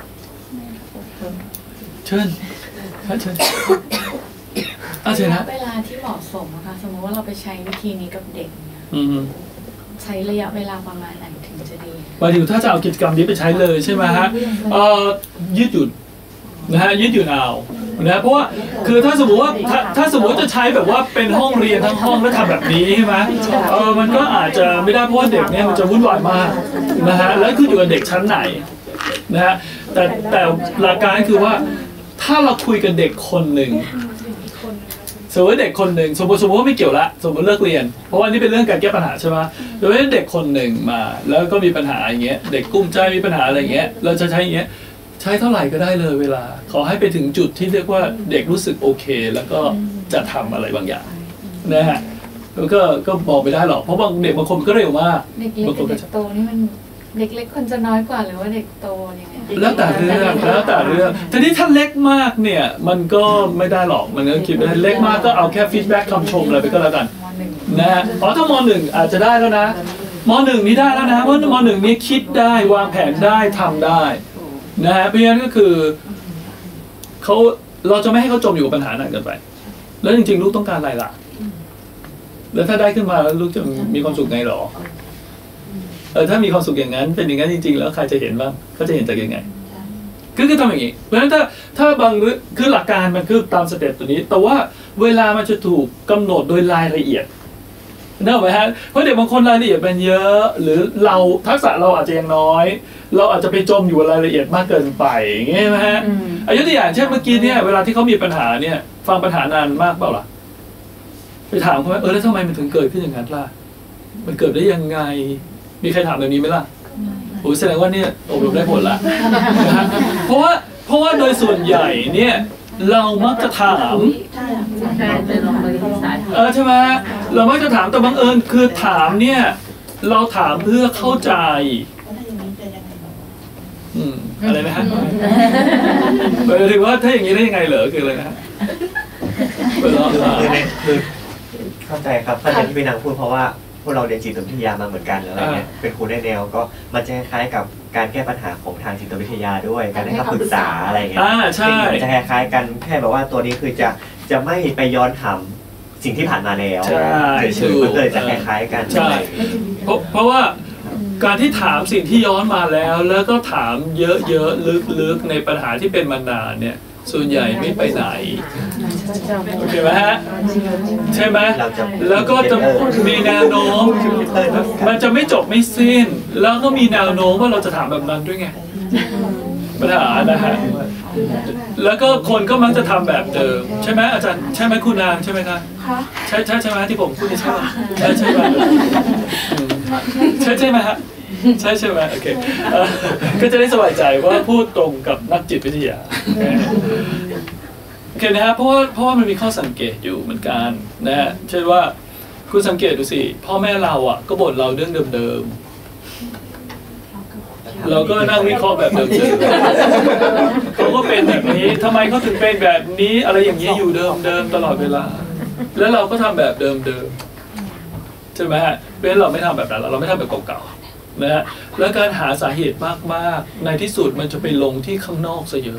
เชิญเชิญอ่ะเชิญนะเวลาที่เหมาะสมนะคะสมมติว่าเราไปใช้วิธีนี้กับเด็กเนี่ยใช้ระยะเวลาประมาณไหนถึงจะดีหมายถึงถ้าจะเอากิจกรรมนี้ไปใช้เลยใช่ไหมฮะเอ่อยืดหยุ่นนะฮะยืดหยุ่นเอานะเพราะว่าคือถ้าสมมติว่าถ้าถ้าสมมติจะใช้แบบว่าเป็นห้องเรียนทั้งห้องแล้วทำแบบนี้ใช่ไหมเออมันก็อาจจะไม่ได้เพราะว่าเด็กเนี่ยมันจะวุ่นวายมากนะฮะแล้วขึ้นอยู่กับเด็กชั้นไหนนะฮะแต่แต่หลักการคือว่าถ้าเราคุยกับเด็กคนหนึ่งสมมติเด็กคนหนึ่งสมมติสมมติว่าไม่เกี่ยวละสมมติเลิกเรียนเพราะว่านี่เป็นเรื่องการแก้ปัญหาใช่ไหมโดยเด็กคนหนึ่งมาแล้วก็มีปัญหาอย่างเงี้ยเด็กกุ้มใจมีปัญหาอะไรอย่างเงี้ยเราจะใช้อย่างเงี้ยใช้เท่าไหร่ก็ได้เลยเวลาขอให้ไปถึงจุดที่เรียกว่าเด็กรู้สึกโอเคแล้วก็จะทำอะไรบางอย่างนะฮะแล้วก็ก็บอกไม่ได้หรอกเพราะบางเด็กบางคนก็เร็วมากเด็กเล็กกับเด็กโตนี่มันเด็กเล็กคนจะน้อยกว่าหรือว่าเด็กโตยังไงแล้วแต่เรื่องแล้วแต่เรื่องทีนี้ถ้าเล็กมากเนี่ยมันก็ไม่ได้หรอกมันก็คิดไม่ได้เล็กมากก็เอาแค่ฟีดแบ็กคำชมอะไรไปก็แล้วกันนะฮะอ๋อถ้ามหนึ่งอาจจะได้แล้วนะมหนึ่งนี่ได้แล้วนะเพราะมหนึ่งนี่คิดได้วางแผนได้ทำได้นะฮะเพราะฉะนั้นก็คือเขาเราจะไม่ให้เขาจมอยู่กับปัญหาหนักเกินไปแล้วจริงๆลูกต้องการอะไรล่ะแล้วถ้าได้ขึ้นมาแล้วลูกจะมีความสุขไงหรอเออถ้ามีความสุขอย่างนั้นเป็นอย่างนั้นจริงๆแล้วใครจะเห็นบ้างเขาจะเห็นจากยังไงคือคือทำอย่างนี้เพราะฉะนั้นถ้าถ้าบางคือหลักการมันคือตามสเต็ปตัวนี้แต่ว่าเวลามันจะถูกกำหนดโดยรายละเอียดนึกออกไหมฮะเพราะเด็กบางคนรายละเอียดมันเยอะหรือเราทักษะเราอาจจะยังน้อยเราอาจจะไปจมอยู่รายละเอียดมากเกินไปอย่างเงี้ยไหมฮะอายุตัวอย่างเช่นเมื่อกี้เนี่ยเวลาที่เขามีปัญหาเนี่ยฟังปัญหานานมากเปล่าล่ะไปถามเขาว่าเออแล้วทำไมมันถึงเกิดขึ้นอย่างนั้นล่ะมันเกิดได้ยังไงมีใครถามแบบนี้ไหมล่ะโอ้แสดงว่าเนี่ยอบรมได้ผลละเพราะว่าเพราะว่าโดยส่วนใหญ่เนี่ยเรามักจะถามเออใช่ไหมเรามักจะถามแต่บังเอิญคือถามเนี่ยเราถามเพื่อเข้าใจอืมอะไรนะฮะหมายถึงว่าถ้าอย่างนี้ได้ยังไงเหรอคืออะไรนะคือคือเข้าใจครับเข้าใจที่พี่นางพูดเพราะว่าพวกเราเรียนจิตวิทยามาเหมือนกันอะไรเงี้ยเป็นครูได้แนวก็มันจะคล้ายกับการแก้ปัญหาของทางจิตวิทยาด้วยการให้คำปรึกษาอะไรเงี้ยมันจะคล้ายๆกันแค่แบบว่าตัวนี้คือจะจะไม่ไปย้อนถามสิ่งที่ผ่านมาแล้วมันเลยจะคล้ายๆกันใช่เพราะเพราะว่าการที่ถามสิ่งที่ย้อนมาแล้วแล้วก็ถามเยอะๆลึกๆในปัญหาที่เป็นมานานเนี่ยส่วนใหญ่ไม่ไปไหนโอเคไหมฮะใช่ไหมแล้วก็จะมีแนวโน้มมันจะไม่จบไม่สิ้นแล้วก็มีแนวโน้มว่าเราจะถามแบบนั้นด้วยไงปัญหานะฮะแล้วก็คนก็มักจะทำแบบเดิมใช่ไหมอาจารย์ใช่ไหมคุณนางใช่ไหมคะใช่ใช่ใช่ไหมที่ผมพูดใช่ไหมใช่ใช่ไหมใช่ใช่ไหมฮะใช่ใช่ไหมโอเคก็จะได้สบายใจว่าพูดตรงกับนักจิตวิทยาโอเคนะฮะเพราะว่าเพราะว่ามันมีข้อสังเกตอยู่เหมือนกันนะฮะเช่นว่าคุณสังเกตดูสิพ่อแม่เราอ่ะก็บ่นเราเรื่องเดิมๆเราก็นั่งวิเคราะห์แบบเดิมๆเขาก็เป็นแบบนี้ทำไมเขาถึงเป็นแบบนี้อะไรอย่างนี้อยู่เดิมๆตลอดเวลาแล้วเราก็ทำแบบเดิมๆใช่ไหมฮะเพราะฉะนั้นเราไม่ทำแบบนั้นเราไม่ทำแบบเก่าๆนะฮะแล้วการหาสาเหตุมากๆในที่สุดมันจะไปลงที่ข้างนอกซะเยอะ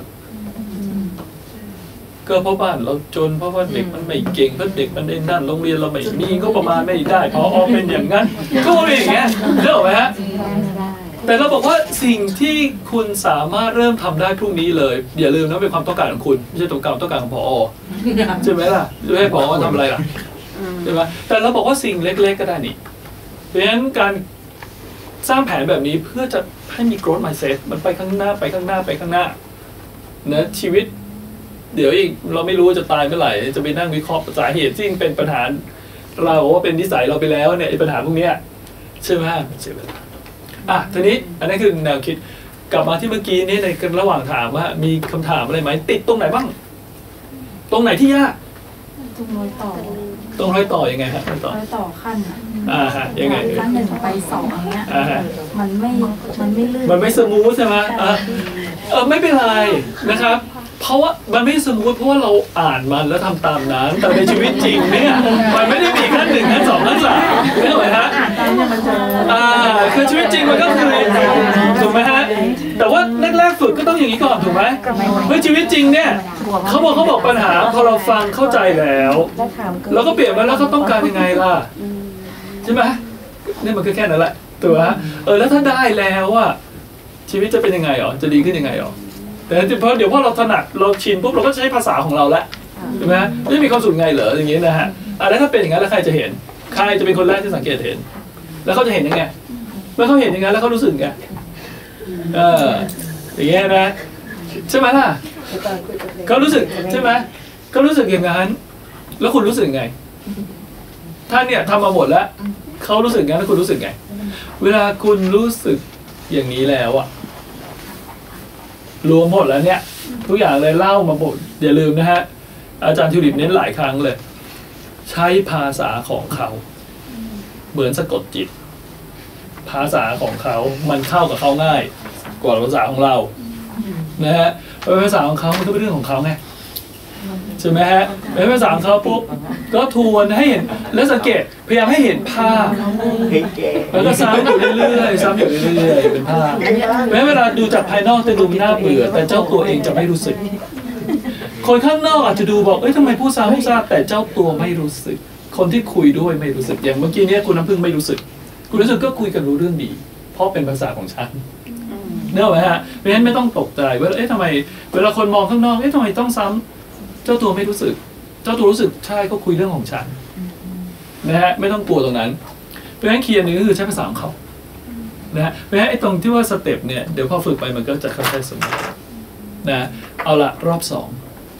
ก็เพราะบ้านเราจนเพราะว่าเด็กมันไม่เก่งเพราะเด็กมันได้นั่นโรงเรียนเราไม่มีก็ประมาณไม่ได้พออเป็นอย่างนั้นก็เป็นอย่างเงี้ยเรื่องไหมฮะแต่เราบอกว่าสิ่งที่คุณสามารถเริ่มทำได้พรุ่งนี้เลยอย่าลืมนะเป็นความต้องการของคุณไม่ใช่ต้องการต้องการของผอใช่ไหมล่ะไม่ให้ผอทำอะไรล่ะใช่ไหมแต่เราบอกว่าสิ่งเล็กๆก็ได้นี่เพราะฉะนั้นการสร้างแผนแบบนี้เพื่อจะให้มี growth mindset มันไปข้างหน้าไปข้างหน้าไปข้างหน้านะชีวิตเดี๋ยวอีกเราไม่รู้ว่าจะตายเมื่อไหร่จะไปนั่งวิเคราะห์สาเหตุที่เป็นปัญหาเราว่าเป็นนิสัยเราไปแล้วเนี่ยปัญหาพวกนี้ใช่ไหมเสียเวลาอ่ะทีนี้อันนี้คือแนวคิดกลับมาที่เมื่อกี้นี้ในระหว่างถามว่ามีคำถามอะไรไหมติดตรงไหนบ้างตรงไหนที่ยากตรงรอยต่อตรงรอยต่อยังไงฮะรอยต่อรอยต่อขั้นอ่าฮะยังไงขั้นหนึ่งไปสองเนี้ยอ่าฮะมันไม่มันไม่ลื่นมันไม่สมูทใช่ไหมอ่ะเออไม่เป็นไรนะครับ เพราะว่ามันไม่สมูทเพราะว่าเราอ่านมันแล้วทำตามนั้นแต่ในชีวิตจริงเนี่ยมันไม่ได้มีขั้นหนึ่งขั้นสองขั้นสามไม่ถูกไหมฮะอ่าคือชีวิตจริงมันก็คือถูกไหมฮะแต่ว่าแรกๆฝึกก็ต้องอย่างนี้ก่อนถูกไหมเมื่อชีวิตจริงเนี่ยเขาบอกเขาบอกปัญหาพอเราฟังเข้าใจแล้วเราก็เปลี่ยนมาแล้วเขาต้องการยังไงล่ะใช่ไหมนี่มันคือแค่นั้นแหละถูกไหมเออแล้วถ้าได้แล้วอ่ะชีวิตจะเป็นยังไงอ๋อจะดีขึ้นยังไงอ๋อแต่เพราะเดี๋ยวพอเราถนัดเราชินปุ๊บเราก็ใช้ภาษาของเราแล้วใช่ไหมไม่มีความสุขไงเหรออย่างนี้นะฮะอ่ะแล้วถ้าเป็นอย่างนั้นแล้วใครจะเห็นใครจะเป็นคนแรกที่สังเกตเห็นแล้วเขาจะเห็นยังไงเมื่อเขาเห็นอย่างนั้นแล้วเขารู้สึกไงเอออย่างเงี้ยนะใช่ไหมล่ะเขารู้สึกใช่ไหมเขารู้สึกอย่างนั้นแล้วคุณรู้สึกไงถ้าเนี่ยทำมาหมดแล้วเขารู้สึกไงแล้วคุณรู้สึกไงเวลาคุณรู้สึกอย่างนี้แล้วอะรวมหมดแล้วเนี่ยทุกอย่างเลยเล่ามาหมดอย่าลืมนะฮะอาจารย์ทิวลิปเน้นหลายครั้งเลยใช้ภาษาของเขาเหมือนสะกดจิตภาษาของเขามันเข้ากับเขาง่ายกว่าภาษาของเรานะฮะเพราะภาษาของเขามันก็เป็นเรื่องของเขาไงใช่ไหมฮะเป็นภาษาของเขาปุ๊บก็ทวนให้เห็นแล้วสังเกตพยายามให้เห็นภาพแล้วก็ซ้ำอยู่เรื่อยๆซ้ำอยู่เรื่อยๆเป็นภาพแม้เวลาดูจากภายนอกจะดูน่าเบื่อแต่เจ้าตัวเองจะไม่รู้สึกคนข้างนอกอาจจะดูบอกเอ้ยทำไมผู้ซ้ำผู้ซ้ำแต่เจ้าตัวไม่รู้สึกคนที่คุยด้วยไม่รู้สึกอย่างเมื่อกี้นี้คุณน้ำพึ่งไม่รู้สึกคุณรู้สึกก็คุยกันรู้เรื่องดีเพราะเป็นภาษาของฉันเนอะไหมฮะเพราะฉะนั้นไม่ต้องตกใจว่าเอ๊ะทำไมเวลาคนมองข้างนอกเอ๊ะทำไมต้องซ้ำเจ้าตัวไม่รู้สึกเจ้าตัวรู้สึกใช่ก็คุยเรื่องของฉันนะฮะไม่ต้องกลัวตรงนั้นเพราะฉะนั้นคีย์นึงก็คือใช้ภาษาของเขานะฮะเพราะฉะนั้นไอ้ตรงที่ว่าสเต็ปเนี่ยเดี๋ยวพอฝึกไปมันก็จะค่อยๆสมบูรณ์นะเอาละรอบสอง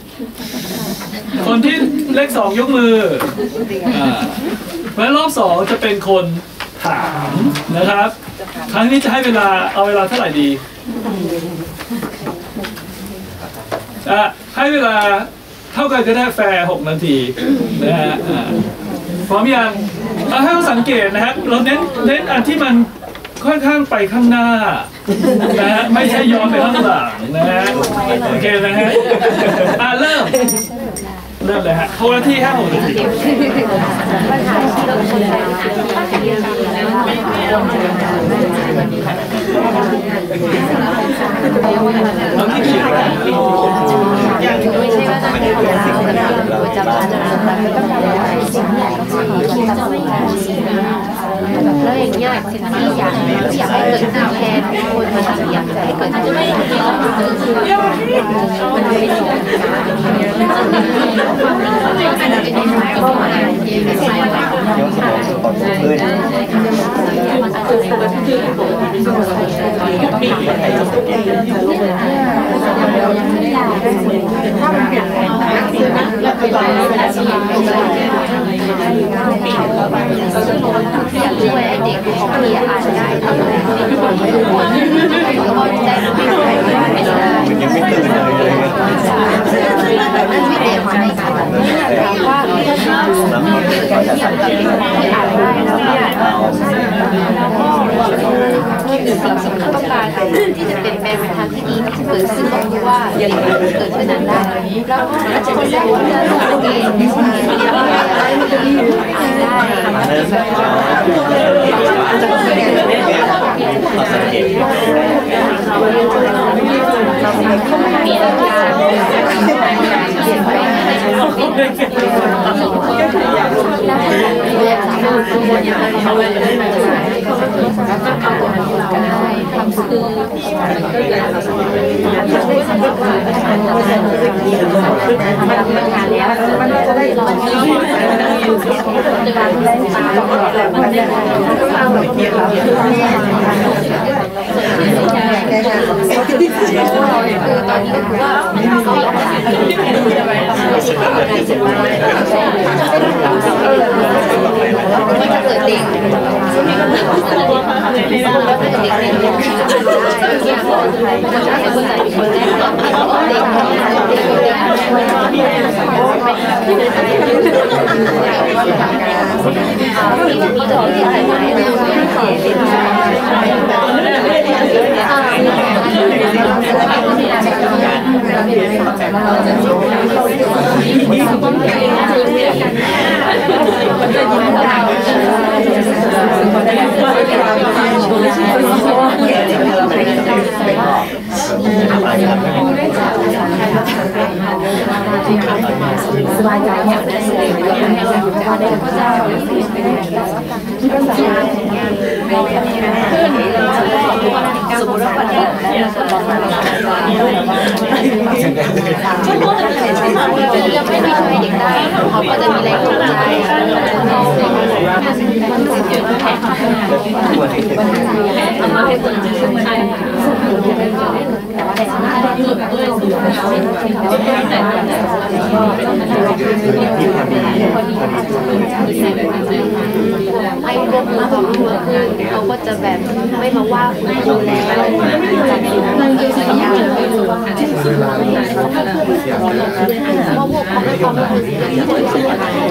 คนที่เลขสองยกมืออ่าแล้วรอบสองจะเป็นคนถามนะครับครั้งนี้จะให้เวลาเอาเวลาเท่าไหร่ดีอ่ะให้เวลาเท่ากันก็ได้แฟร์หกนาทีนะฮะพร้อมยังเอาให้เราสังเกตนะฮะเราเน้นเน้นอันที่มันค่อนข้างไปข้างหน้านะฮะไม่ใช่ย้อนไปข้างหลังนะฮะโอเคนะฮะอ่ะเริ่มเริ่มเลยฮะโทรที่ห้าหกนาทีเราที่เขียนไว้ไม่ใช่ว่าจะเป็นเวลาประจำวันแล้วอย่างเงี้ยสิ่งที่อยากอยากให้เกิดขึ้นแทนคนมันอยากให้เกิดขึ้นไม่ได้มันไม่ถูกก็มาไม่ใช่ว่าอยากช่วยไอ้เด็กของพี่อ่านได้ทำอะไรก็ได้ไม่ได้ไม่ได้ยังไม่ตื่นเลยอะไรเงี้ยนั่นไม่เด็กมาให้ค่ะถามว่าถ้าที่อ่านได้แล้วเนี่ยต้องการที่จะเป็นแปลงเป็นทางที่ดีที่เกิดขึ้นก็คือว่าเด็กเกิดขึ้นนั้นได้แล้วก็จะได้เรื่องสังเกตมีอะไรบ้างเขียนไปก็คืออยากรู้แล้วเรียนสามารถตัวบนอย่างไรเขาเลยได้มาจากไหนเอาตัวนั้นก็ได้ทำคือก็อยากจะได้สำหรับว่าการทำงานมันมันงานแล้วมันจะได้รอที่ในการดูแลตามันได้เอาแบบนี้ครับคือตอนนี้ก็คือว่าเขาอยากจะเกิดเด็กช่วงนี้ก็เกิดเด็กเด็กเด็กเด็กคนไหนคนแรกเด็กมีมีตัวที่ใส่ไม้แล้วสบายใจหมดนะสิว่าได้ก็จะก็จะสมมติว่าวันนี้ยังไม่ได้ช่วยเด็กได้เขาก็จะมีแรงจูงใจเอามาให้คนอื่นช่วยแต่ว่าแต่สามารถที่จะด้วยสื่อไอ้พวกนี้ก็คือเขาก็จะแบบไม่มาว่าคุณครูแล้วมันคือสัญญาณเพราะพวกเขาไม่ความรู้สึกที่เกิดขึ้น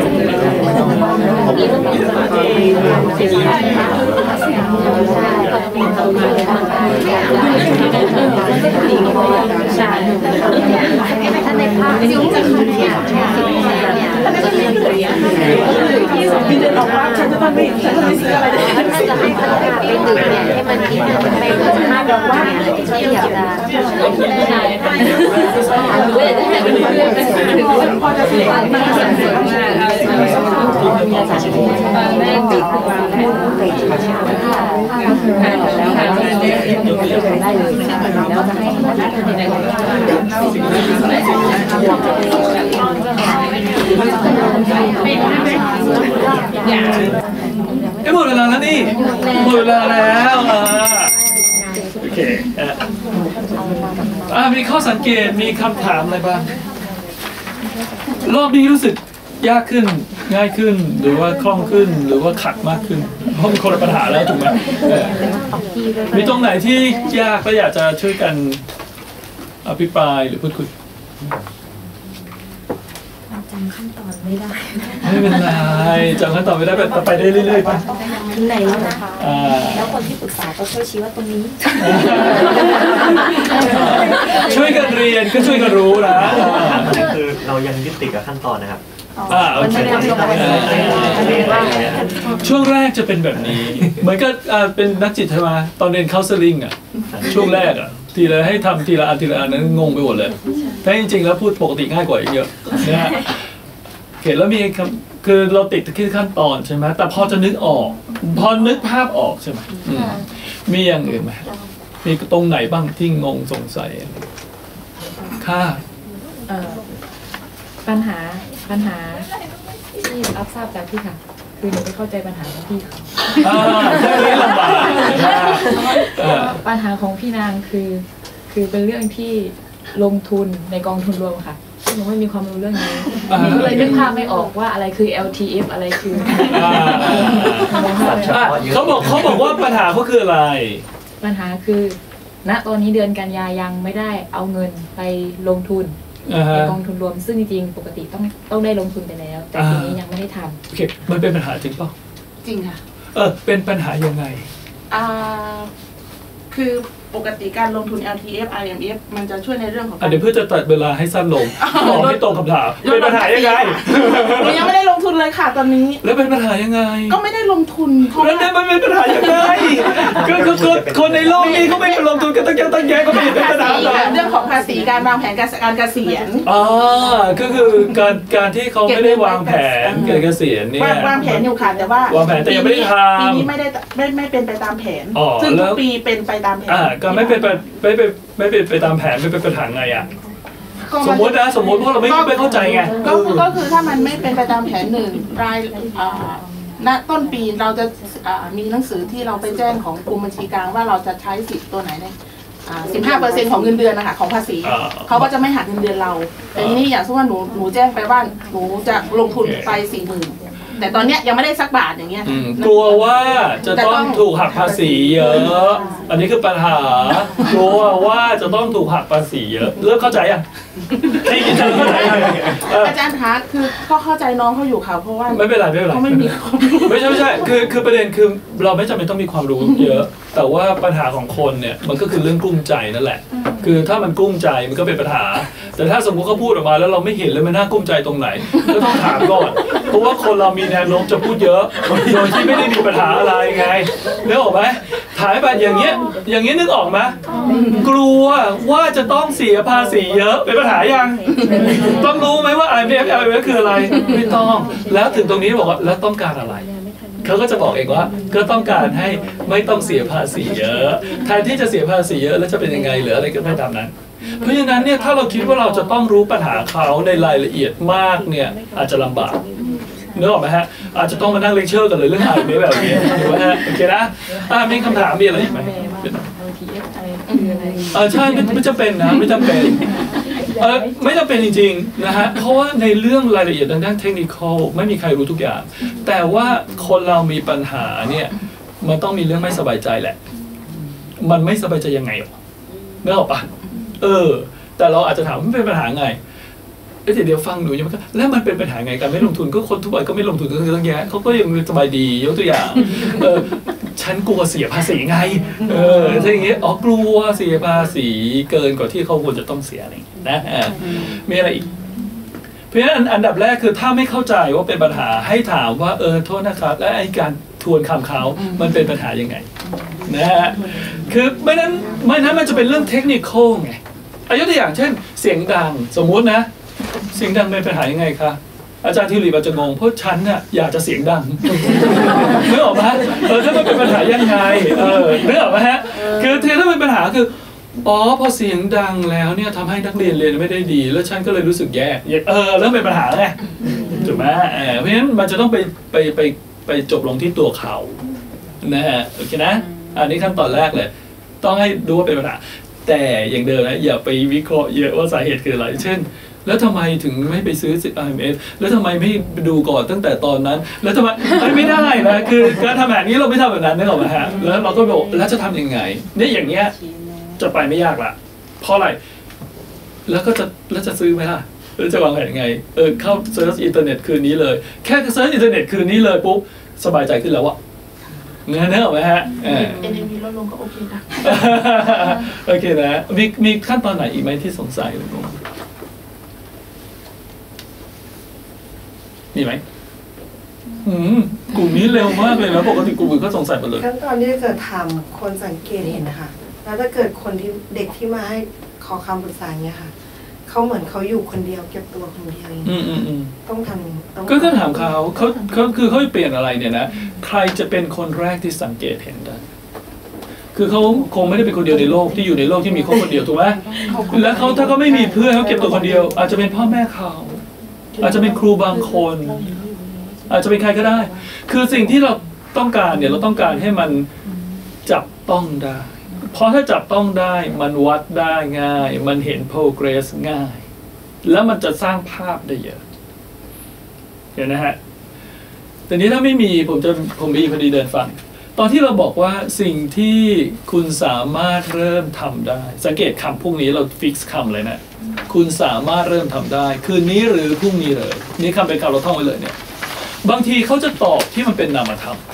ใช่ถ้าในภาพยุ่งจะคือเนี่ยเนี่ยก็เรียนเรียนพี่จะบอกว่าฉันจะต้องไม่ฉันจะไม่ซื้ออะไรเลยน่าจะให้พนักงานไปดื่มเนี่ยให้มันกินไปเกินห้าดอกว่าที่อยากจะใช่เว้ยแต่เป็นเรื่องถึงพอจะซื้อบ้านไม่สนใจมากแม่ติดวางแผนได้เลยแล้วจะให้หมดเวลาแล้วนี่หมดเวลาแล้วโอเคอ่ามีข้อสังเกตมีคำถามอะไรบ้างรอบนี้รู้สึกยากขึ้นง่ายขึ้นหรือว่าคล่องขึ้นหรือว่าขัดมากขึ้นเพราะมีคนละปัญหาแล้วถูกไหมมีตรงไหนที่ยากก็อยากจะช่วยกันอภิปรายหรือพูดคุยจำขั้นตอนไม่ได้ไม่เป็นไรจำขั้นตอนไม่ได้แบบไปได้เรื่อยๆป่ะถึงไหนแล้วนะคะแล้วคนที่ปรึกษาก็ช่วยชี้ว่าตรงนี้ช่วยกันเรียนก็ช่วยกันรู้นะคือเรายังยึดติดกับขั้นตอนนะครับอ่าโอเคช่วงแรกจะเป็นแบบนี้เหมือนกับเป็นนักจิตใช่ไหมตอนเรียนเคาน์เซลลิ่งอ่ะช่วงแรกอ่ะทีละให้ทำทีละอันทีละอันนั้นงงไปหมดเลยแต่จริงๆแล้วพูดปกติง่ายกว่าเยอะนะฮะโอเคแล้วมีคือเราติดที่ขั้นตอนใช่ไหมแต่พอจะนึกออกพอนึกภาพออกใช่ไหมมีอย่างอื่นไหมมีตรงไหนบ้างที่งงสงสัยค่ะปัญหาปัญหาที่รับทราบจากพี่ค่ะคือหนูไปเข้าใจปัญหาของพี่เขาลำบากปัญหาของพี่นางคือคือเป็นเรื่องที่ลงทุนในกองทุนรวมค่ะหนูไม่มีความรู้เรื่องนี้หนูเลยนึกภาพไม่ออกว่าอะไรคือ แอล ที เอฟ อะไรคือเขาบอกเขาบอกว่าปัญหาเขาคืออะไรปัญหาคือณตอนนี้เดือนกันยายังไม่ได้เอาเงินไปลงทุนในกองทุนรวมซึ่งจริงๆปกติต้องต้องได้ลงทุนไปแล้วแต่ทีนี้ยังไม่ได้ทำโอเคมันเป็นปัญหาจริงเปล่าจริงค่ะเออเป็นปัญหายังไงอ่าคือปกติการลงทุน แอล ที เอฟ ไอ เอ็ม เอฟ มันจะช่วยในเรื่องของเดี๋ยวเพื่อจะตัดเวลาให้สั้นลงตอบให้ตรงคำถามเป็นปัญหายังไงหนูยังไม่ได้ลงทุนเลยค่ะตอนนี้แล้วเป็นปัญหายังไงก็ไม่ได้ลงทุนแล้วเนี่ยมันเป็นปัญหายังไงก็คือคนในโลกนี้เขาไม่ลงทุนกันตั้งเยอะตั้งแยะก็ไม่เป็นปัญหาเรื่องของภาษีการวางแผนการเกษียณอ๋อก็คือการการที่เขาไม่ได้วางแผนการเกษียณเนี่ยวางแผนอยู่ค่ะแต่ว่าวางแผนแต่ยังไม่ได้ทำปีนี้ไม่ได้ไม่ไม่เป็นไปตามแผนซึ่งทุกปีเป็นไปตามแผนอ่าก็ไม่เป็นไม่เป็นไม่เป็นไปตามแผนไม่เป็นปัญหาไงอ่ะสมมตินะสมมติเพราะเราไม่ไม่เข้าใจไงก็ก็คือถ้ามันไม่เป็นไปตามแผนหนึ่งรายณต้นปีเราจะมีหนังสือที่เราไปแจ้งของกรมบัญชีกลางว่าเราจะใช้สิทธิ์ตัวไหนเนี่ยสิบห้าเปอร์เซ็นต์ของเงินเดือนนะคะของภาษีเขาก็จะไม่หักเงินเดือนเราแต่ทีนี้อย่างเช่นว่าหนูหนูแจ้งไปว่าหนูจะลงทุนไปสี่หมื่นแต่ตอนเนี้ยยังไม่ได้สักบาทอย่างเงี้ยกลัวว่าจะต้องถูกหักภาษีเยอะอันนี้คือปัญหากลัวว่าจะต้องถูกหักภาษีเยอะเริ่มเข้าใจยังที่คิดจะเข้าใจอาจารย์คะคือก็เข้าใจน้องเขาอยู่ค่ะเพราะว่าไม่เป็นไรไม่เป็นไรเขาไม่มีความรู้ไม่ใช่ไม่ใช่คือคือประเด็นคือเราไม่จำเป็นต้องมีความรู้เยอะแต่ว่าปัญหาของคนเนี่ยมันก็คือเรื่องกุ้มใจนั่นแหละคือถ้ามันกุ้มใจมันก็เป็นปัญหาแต่ถ้าสมมติเขาพูดออกมาแล้วเราไม่เห็นเลยมันน่ากุ้มใจตรงไหนก็ต้องถามก่อนเพราะว่าคนเรามีแนวโน้มจะพูดเยอะโดยที่ไม่ได้มีปัญหาอะไรไงนึกออกไหมถ่ายแบบอย่างเงี้ยอย่างเงี้ยนึกออกไหมกลัวว่าจะต้องเสียภาษีเยอะเป็นปัญหายังต้องรู้ไหมว่า ไอ เอ็ม เอฟ แอล เอ็ม เอฟ คืออะไรไม่ต้องแล้วถึงตรงนี้บอกว่าแล้วต้องการอะไรเขาก็จะบอกเองว่าก็ต้องการให้ไม่ต้องเสียภาษีเยอะแทนที่จะเสียภาษีเยอะแล้วจะเป็นยังไงหรืออะไรก็ไม่ทำนั้นเพราะฉะนั้นเนี่ยถ้าเราคิดว่าเราจะต้องรู้ปัญหาเขาในรายละเอียดมากเนี่ยอาจจะลำบากนึกออกไหมฮะอาจจะต้องมานั่งเลคเชอร์กันเลยเรื่องอะไรนี้แบบนี้ถูกไหมฮะโอเคนะอ่ามีคำถามมีอะไรอีกไหมเออใช่ไม่ไม่จำเป็นนะไม่จำเป็นเออไม่จำเป็นจริงๆนะฮะเพราะว่าในเรื่องรายละเอียดทางด้านเทคนิคไม่มีใครรู้ทุกอย่างแต่ว่าคนเรามีปัญหาเนี่ยมันต้องมีเรื่องไม่สบายใจแหละมันไม่สบายใจยังไงนึกออกปะเออแต่เราอาจจะถามมันเป็นปัญหาไงเดี๋ยวเดี๋ยวฟังหนูยังไม่แล้วมันเป็นปัญหาไงการไม่ลงทุนก็คนทุกคนก็ไม่ลงทุนก็คือต้องแย่เขาก็ยังสบายดียกตัวอย่างเออฉันกลัวเสียภาษีไงเออถ้าอย่างเงี้ยอ๋อกลัวเสียภาษีเกินกว่าที่เขาควรจะต้องเสียอะไรนะมีอะไรอีกเพราะฉะนั้นอันดับแรกคือถ้าไม่เข้าใจว่าเป็นปัญหาให้ถามว่าเออโทษนะครับและไอ้การทวนคำเขามันเป็นปัญหายังไงนะฮะคือไม่นั้นไม่นั้นมันจะเป็นเรื่องเทคนิคไงยกตัวอย่างเช่นเสียงดังสมมุตินะเสียงดังเป็นปัญหายังไงคะอาจารย์ที่รีบอาจจะงงเพราะฉันน่ะอยากจะเสียงดังนึกออกไหมเออถ้ามันเป็นปัญหายังไงเออนึกออกไหมฮะคือถ้าเป็นปัญหาคืออ๋อพอเสียงดังแล้วเนี่ยทำให้นักเรียนเรียนไม่ได้ดีแล้วฉันก็เลยรู้สึกแย่เออเริ่มเป็นปัญหาไงถูกไหมเออเพราะฉะนั้นมันจะต้องไปไปไปไปจบลงที่ตัวเขานะฮะโอเคนะอันนี้ขั้นตอนแรกเลยต้องให้ดูว่าเป็นปัญหาแต่อย่างเดิมนะอย่าไปวิเคราะห์เยอะว่าสาเหตุคืออะไรเช่นแล้วทำไมถึงไม่ไปซื้อ ไอ เอ็ม เอฟ แล้วทำไมไม่ดูก่อนตั้งแต่ตอนนั้นแล้วทำไมไม่ได้นะคือการทำแบบนี้เราไม่ทำแบบนั้นนึกออกไหมฮะแล้วเราก็บอกแล้วจะทำยังไงเนี่ยอย่างเงี้ยจะไปไม่ยากละเพราะอะไรแล้วก็จะแล้วจะซื้อไหมล่ะแล้วจะวางแผนยังไงเออเข้าเซิร์ชอินเทอร์เน็ตคืนนี้เลยแค่เซิร์ชอินเทอร์เน็ตคืนนี้เลยปุ๊บสบายใจขึ้นแล้วอะเนื้อเนื้อไหมฮะเออเอ็น เอ็ม วี ลดลงก็โอเคนะโอเคนะมีมีขั้นตอนไหนอีกไหมที่สงสัยลุงมีไหมอืมกลุ่มนี้เร็วมากเลยนะปกติกลุ่มอื่นก็สงสัยหมดเลยขั้นตอนที่จะทำคนสังเกตเห็นนะคะแล้วถ้าเกิดคนที่เด็กที่มาให้ขอคำปรึกษาเนี้ยค่ะเขาเหมือนเขาอยู่คนเดียวเก็บตัวคนเดียวอย่างนี้ต้องทำก็ก็ถามเขาเขาเขาคือเขาเปลี่ยนอะไรเนี่ยนะใครจะเป็นคนแรกที่สังเกตเห็นได้คือเขาคงไม่ได้เป็นคนเดียวในโลกที่อยู่ในโลกที่มีเขาคนเดียวถูกไหมแล้วเขาถ้าเขาไม่มีเพื่อนเขาเก็บตัวคนเดียวอาจจะเป็นพ่อแม่เขาอาจจะเป็นครูบางคนอาจจะเป็นใครก็ได้คือสิ่งที่เราต้องการเนี่ยเราต้องการให้มันจับต้องได้เพราะถ้าจับต้องได้มันวัดได้ง่ายมันเห็น progress ง่ายแล้วมันจะสร้างภาพได้เยอะเห็นนะฮะแต่นี้ถ้าไม่มีผมจะผมมีพอดีเดินฟังตอนที่เราบอกว่าสิ่งที่คุณสามารถเริ่มทำได้สังเกตคำพวกนี้เราฟิกซ์คำเลยนะคุณสามารถเริ่มทำได้คืนนี้หรือพรุ่งนี้เลยนี่คำเป็นคำเราท่องไว้เลยเนี่ยบางทีเขาจะตอบที่มันเป็นนามธรรม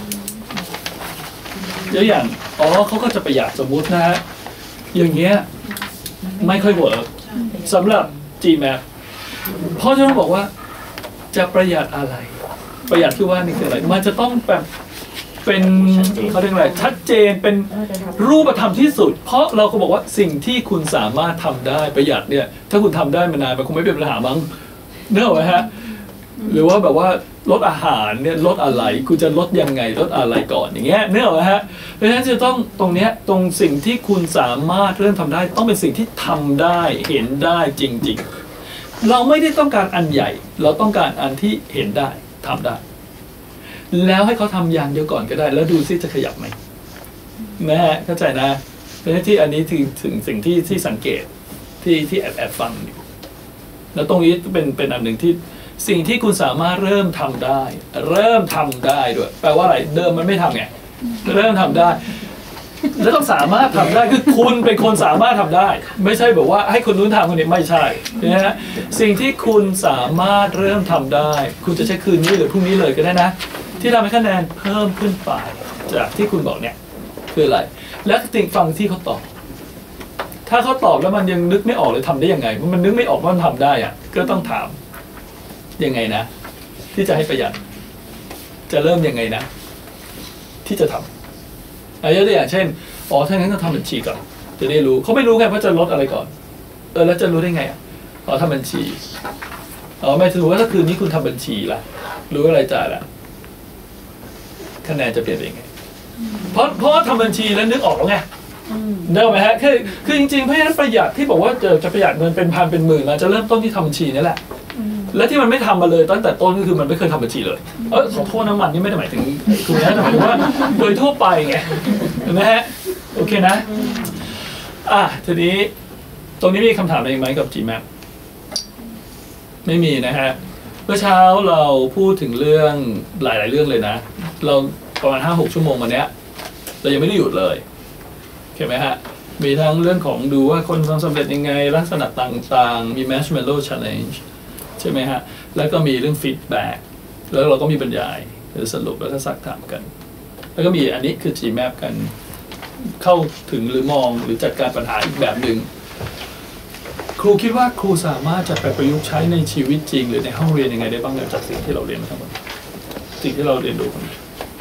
เยอะอย่างอ๋อเขาก็จะประหยัดสมมุตินะฮะอย่างเงี้ยไม่ค่อยเวิร์กสำหรับ จี แมป เพราะฉะนั้นบอกว่าจะประหยัดอะไรประหยัดที่ว่านี่คืออะไรมันจะต้องแบบเป็นเขาเรียกอะไรชัดเจนเป็นรูปธรรมที่สุดเพราะเราก็บอกว่าสิ่งที่คุณสามารถทำได้ประหยัดเนี่ยถ้าคุณทำได้มานานมันคงไม่เป็นปัญหามั้งเนอะไหมฮะหรือว่าแบบว่าลดอาหารเนี่ยลดอะไรคุณจะลดยังไงลดอะไรก่อนอย่างเงี้ยเนอะไหมฮะเพราะฉะนั้นจะต้องตรงเนี้ยตรงสิ่งที่คุณสามารถเริ่มทำได้ต้องเป็นสิ่งที่ทำได้เห็นได้จริงๆเราไม่ได้ต้องการอันใหญ่เราต้องการอันที่เห็นได้ทำได้แล้วให้เขาทำอย่างเดียวก่อนก็ได้แล้วดูซิจะขยับไหมนะฮะเข้าใจนะเพราะฉะนั้นที่อันนี้ถึงถึงสิ่งที่ที่สังเกตที่ที่แอบแอบฟังอยู่แล้วตรงนี้เป็นเป็นอันหนึ่งที่สิ่งที่คุณสามารถเริ่มทำได้ เริ่มทำได้ด้วยแปลว่าอะไรเดิมมันไม่ทำไงเริ่มทำได้แล้วต้องสามารถทำได้คือคุณเป็นคนสามารถทำได้ไม่ใช่แบบว่าให้คนนู้นทำคนนี้ไม่ใช่นะฮะสิ่งที่คุณสามารถเริ่มทำได้คุณจะใช้คืนนี้หรือพรุ่งนี้เลยก็ได้นะที่ทำให้คะแนนเพิ่มขึ้นไปจากที่คุณบอกเนี่ยคืออะไรแล้วติงฟังที่เขาตอบถ้าเขาตอบแล้วมันยังนึกไม่ออกเลยทำได้ยังไงมันนึกไม่ออกว่ามันทำได้อะก็ต้องถามยังไงนะที่จะให้ประหยัดจะเริ่มยังไงนะที่จะทำอะไรตัวอย่างเช่นอ๋อถ้างั้นก็ทำบัญชีก่อนจะได้รู้เขาไม่รู้ไงว่าจะลดอะไรก่อนเออแล้วจะรู้ได้ไงอ่ะอ๋อทำบัญชีอ๋อไม่ถือว่าถ้าคืนนี้คุณทำบัญชีล่ะรู้อะไรจ่ายล่ะคะแนนจะเปลี่ยนไปยังไงเพราะเพราะว่าทำบัญชีแล้วนึกออกแล้วไงเด้ไหมฮะคือคือจริงๆเพราะฉะนั้นประหยัดที่บอกว่าจะจะประหยัดเงินเป็นพันเป็นหมื่นมันจะเริ่มต้นที่ทำบัญชีนี่แหละและที่มันไม่ทำมาเลยตั้งแต่ต้นก็คือมันไม่เคยทำบัญชีเลยเออขอโทษน้ำมันนี่ไม่ได้หมายถึงคุณนะแต่หมายถึงว่าโดยทั่วไปไงเห็นไหมฮะโอเคนะอ่ะทีนี้ตรงนี้มีคำถามอะไรไหมกับ จี แมป ไม่มีนะฮะเมื่อเช้าเราพูดถึงเรื่องหลายๆเรื่องเลยนะเราประมาณห้าหกชั่วโมงมาเนี้ยเรายังไม่ได้หยุดเลยโอเคไหมฮะมีทั้งเรื่องของดูว่าคนทำสำเร็จยังไงลักษณะต่างๆมี Marshmallow Challenge ใช่ไหมฮะแล้วก็มีเรื่อง feedback แล้วเราก็มีบรรยายหรือสรุปแล้วก็ซักถามกันแล้วก็มีอันนี้คือ จี แมป กันเข้าถึงหรือมองหรือจัดการปัญหาอีกแบบหนึ่งครูคิดว่าครูสามารถจะไปประยุกต์ใช้ในชีวิตจริงหรือในห้องเรียนยังไงได้บ้างจากสิ่งที่เราเรียนมาทั้งหมดสิ่งที่เราเรียนรู้กัน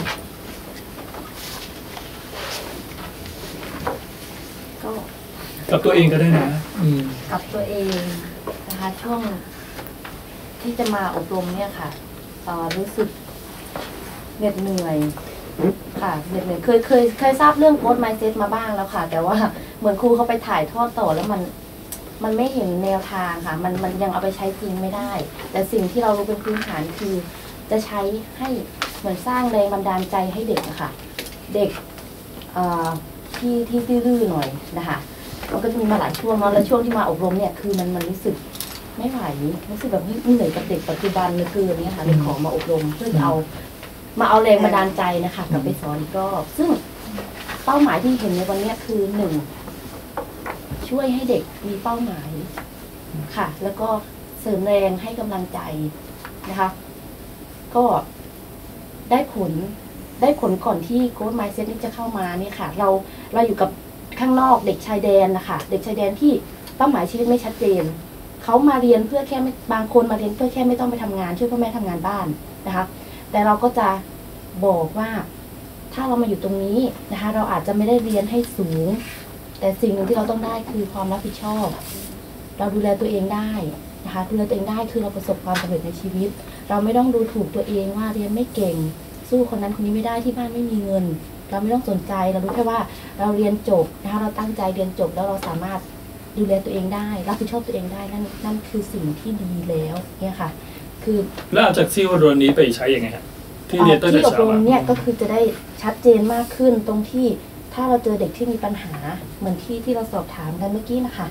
ก็กับตัวเองก็ได้นะกับตัวเองนะคะช่วงที่จะมาอบรมเนี่ยค่ะรู้สึกเหน็ดเหนื่อยค่ะเหน็ดเหนื่อยเคยเคยเคยทราบเรื่องโค้ดไมซ์เซ็ตมาบ้างแล้วค่ะแต่ว่าเหมือนครูเขาไปถ่ายทอดต่อแล้วมันมันไม่เห็นแนวทางค่ะมันมันยังเอาไปใช้จริงไม่ได้แต่สิ่งที่เรารู้เป็นพื้นฐานคือจะใช้ให้เหมือนสร้างแรงบันดาลใจให้เด็กอะค่ะเด็กที่ที่ดื้อๆหน่อยนะคะมันก็จะมีมาหลายช่วงเนาะแล้วช่วงที่มาอบรมเนี่ยคือมันมันรู้สึกไม่ไหวรู้สึกแบบเหนื่อยกับเด็กปัจจุบันเลยคือเนี่ยค่ะเลยขอมาอบรมเพื่อจะเอามาเอาแรงบันดาลใจนะคะกลับไปสอนอีกรอบซึ่งเป้าหมายที่เห็นในวันนี้คือหนึ่งช่วยให้เด็กมีเป้าหมายค่ะแล้วก็เสริมแรงให้กำลังใจนะคะก็ได้ผลได้ผลก่อนที่โค้ชไมซ์เซ็ตนี้จะเข้ามาเนี่ยค่ะเราเราอยู่กับข้างนอกเด็กชายแดนนะคะเด็กชายแดนที่เป้าหมายชีวิตไม่ชัดเจนเขามาเรียนเพื่อแค่บางคนมาเรียนเพื่อแค่ไม่ต้องไปทำงานช่วยพ่อแม่ทำงานบ้านนะคะแต่เราก็จะบอกว่าถ้าเรามาอยู่ตรงนี้นะคะเราอาจจะไม่ได้เรียนให้สูงแต่สิ่งหนึ่งที่เราต้องได้คือความรับผิดชอบเราดูแลตัวเองได้นะคะดูแลตัวเองได้คือเราประสบความสำเร็จในชีวิตเราไม่ต้องดูถูกตัวเองว่าเรียนไม่เก่งสู้คนนั้นคนนี้ไม่ได้ที่บ้านไม่มีเงินเราไม่ต้องสนใจเรารู้แค่ว่าเราเรียนจบนะคะเราตั้งใจเรียนจบแล้วเราสามารถดูแลตัวเองได้รับผิดชอบตัวเองได้นั่นนั่นคือสิ่งที่ดีแล้วเนี่ยค่ะคือแล้วเอาจากซีวารนนี้ไปใช้ยังไงครับที่เรียนตั้งแต่เช้าที่อบรมเนี่ยก็คือจะได้ชัดเจนมากขึ้นตรงที่ถ้าเราเจอเด็กที่มีปัญหาเหมือนที่ที่เราสอบถามกันเมื่อกี้นะคะ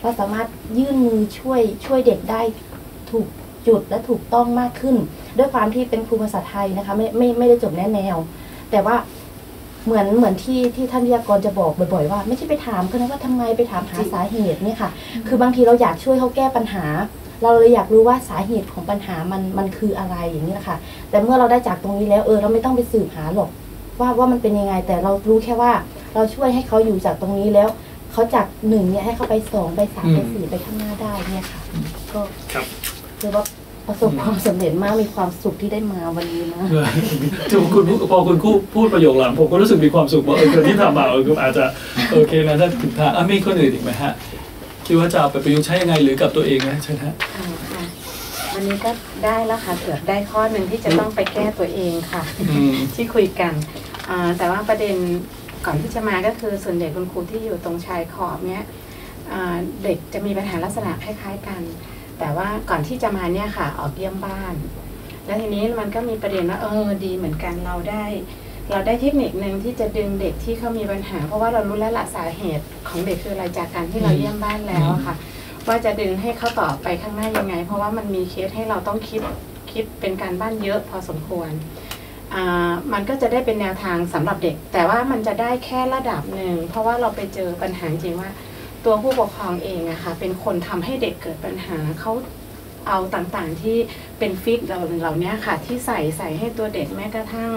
เราสามารถยื่นมือช่วยช่วยเด็กได้ถูกจุดและถูกต้องมากขึ้นด้วยความที่เป็นครูภาษาไทยนะคะไม่ไม่ไม่ได้จบแนวแนวแต่ว่าเหมือนเหมือนที่ที่ท่านวิทยากรจะบอกบ่อยๆว่าไม่ใช่ไปถามกันนะว่าทำไมไปถามหาสาเหตุเนี่ยค่ะคือบางทีเราอยากช่วยเขาแก้ปัญหาเราเลยอยากรู้ว่าสาเหตุของปัญหามันมันคืออะไรอย่างนี้นะคะแต่เมื่อเราได้จากตรงนี้แล้วเออเราไม่ต้องไปสืบหาหรอกว่าว่ามันเป็นยังไงแต่เรารู้แค่ว่าเราช่วยให้เขาอยู่จากตรงนี้แล้วเขาจากหนึ่งเนี่ยให้เขาไปสองไปสามไปสี่ไปข้างหน้าได้เนี่ยค่ะก็คือว่าประสบความสำเร็จมากมีความสุขที่ได้มาวันนี้นะถึงคุณพอคุณคู่พูดประโยคหลังผมก็รู้สึกมีความสุขว่าเออที่ทำมาเอออาจจะโอเคนะถ้าถึงทางมีคนอื่นอีกไหมฮะคิดว่าจะเอาไปประยุกต์ใช้ยังไงหรือกับตัวเองนะใช่ไหมฮะวันนี้ก็ได้แล้วค่ะเกือบได้ข้อหนึ่งที่จะต้องไปแก้ตัวเองค่ะที่คุยกันแต่ว่าประเด็นก่อนที่จะมาก็คือส่วนใหญ่คุณครูที่อยู่ตรงชายขอบเนี้ยเด็กจะมีปัญหาลักษณะคล้ายๆกันแต่ว่าก่อนที่จะมาเนี่ยค่ะออกเยี่ยมบ้านแล้วทีนี้มันก็มีประเด็นว่าเออดีเหมือนกันเราได้เราได้เทคนิคหนึ่งที่จะดึงเด็กที่เขามีปัญหาเพราะว่าเรารู้แล้วละสาเหตุของเด็กคืออะไรจากการที่เราเยี่ยมบ้านแล้วค่ะว่าจะดึงให้เขาต่อไปข้างหน้ายังไงเพราะว่ามันมีเคสให้เราต้องคิดคิดเป็นการบ้านเยอะพอสมควรมันก็จะได้เป็นแนวทางสำหรับเด็กแต่ว่ามันจะได้แค่ระดับหนึ่งเพราะว่าเราไปเจอปัญหาจริงว่าตัวผู้ปกครองเองอะค่ะเป็นคนทำให้เด็กเกิดปัญหาเขาเอาต่างๆที่เป็นฟิกเราเหล่านี้ค่ะที่ใส่ใส่ให้ตัวเด็กแม้กระทั่ง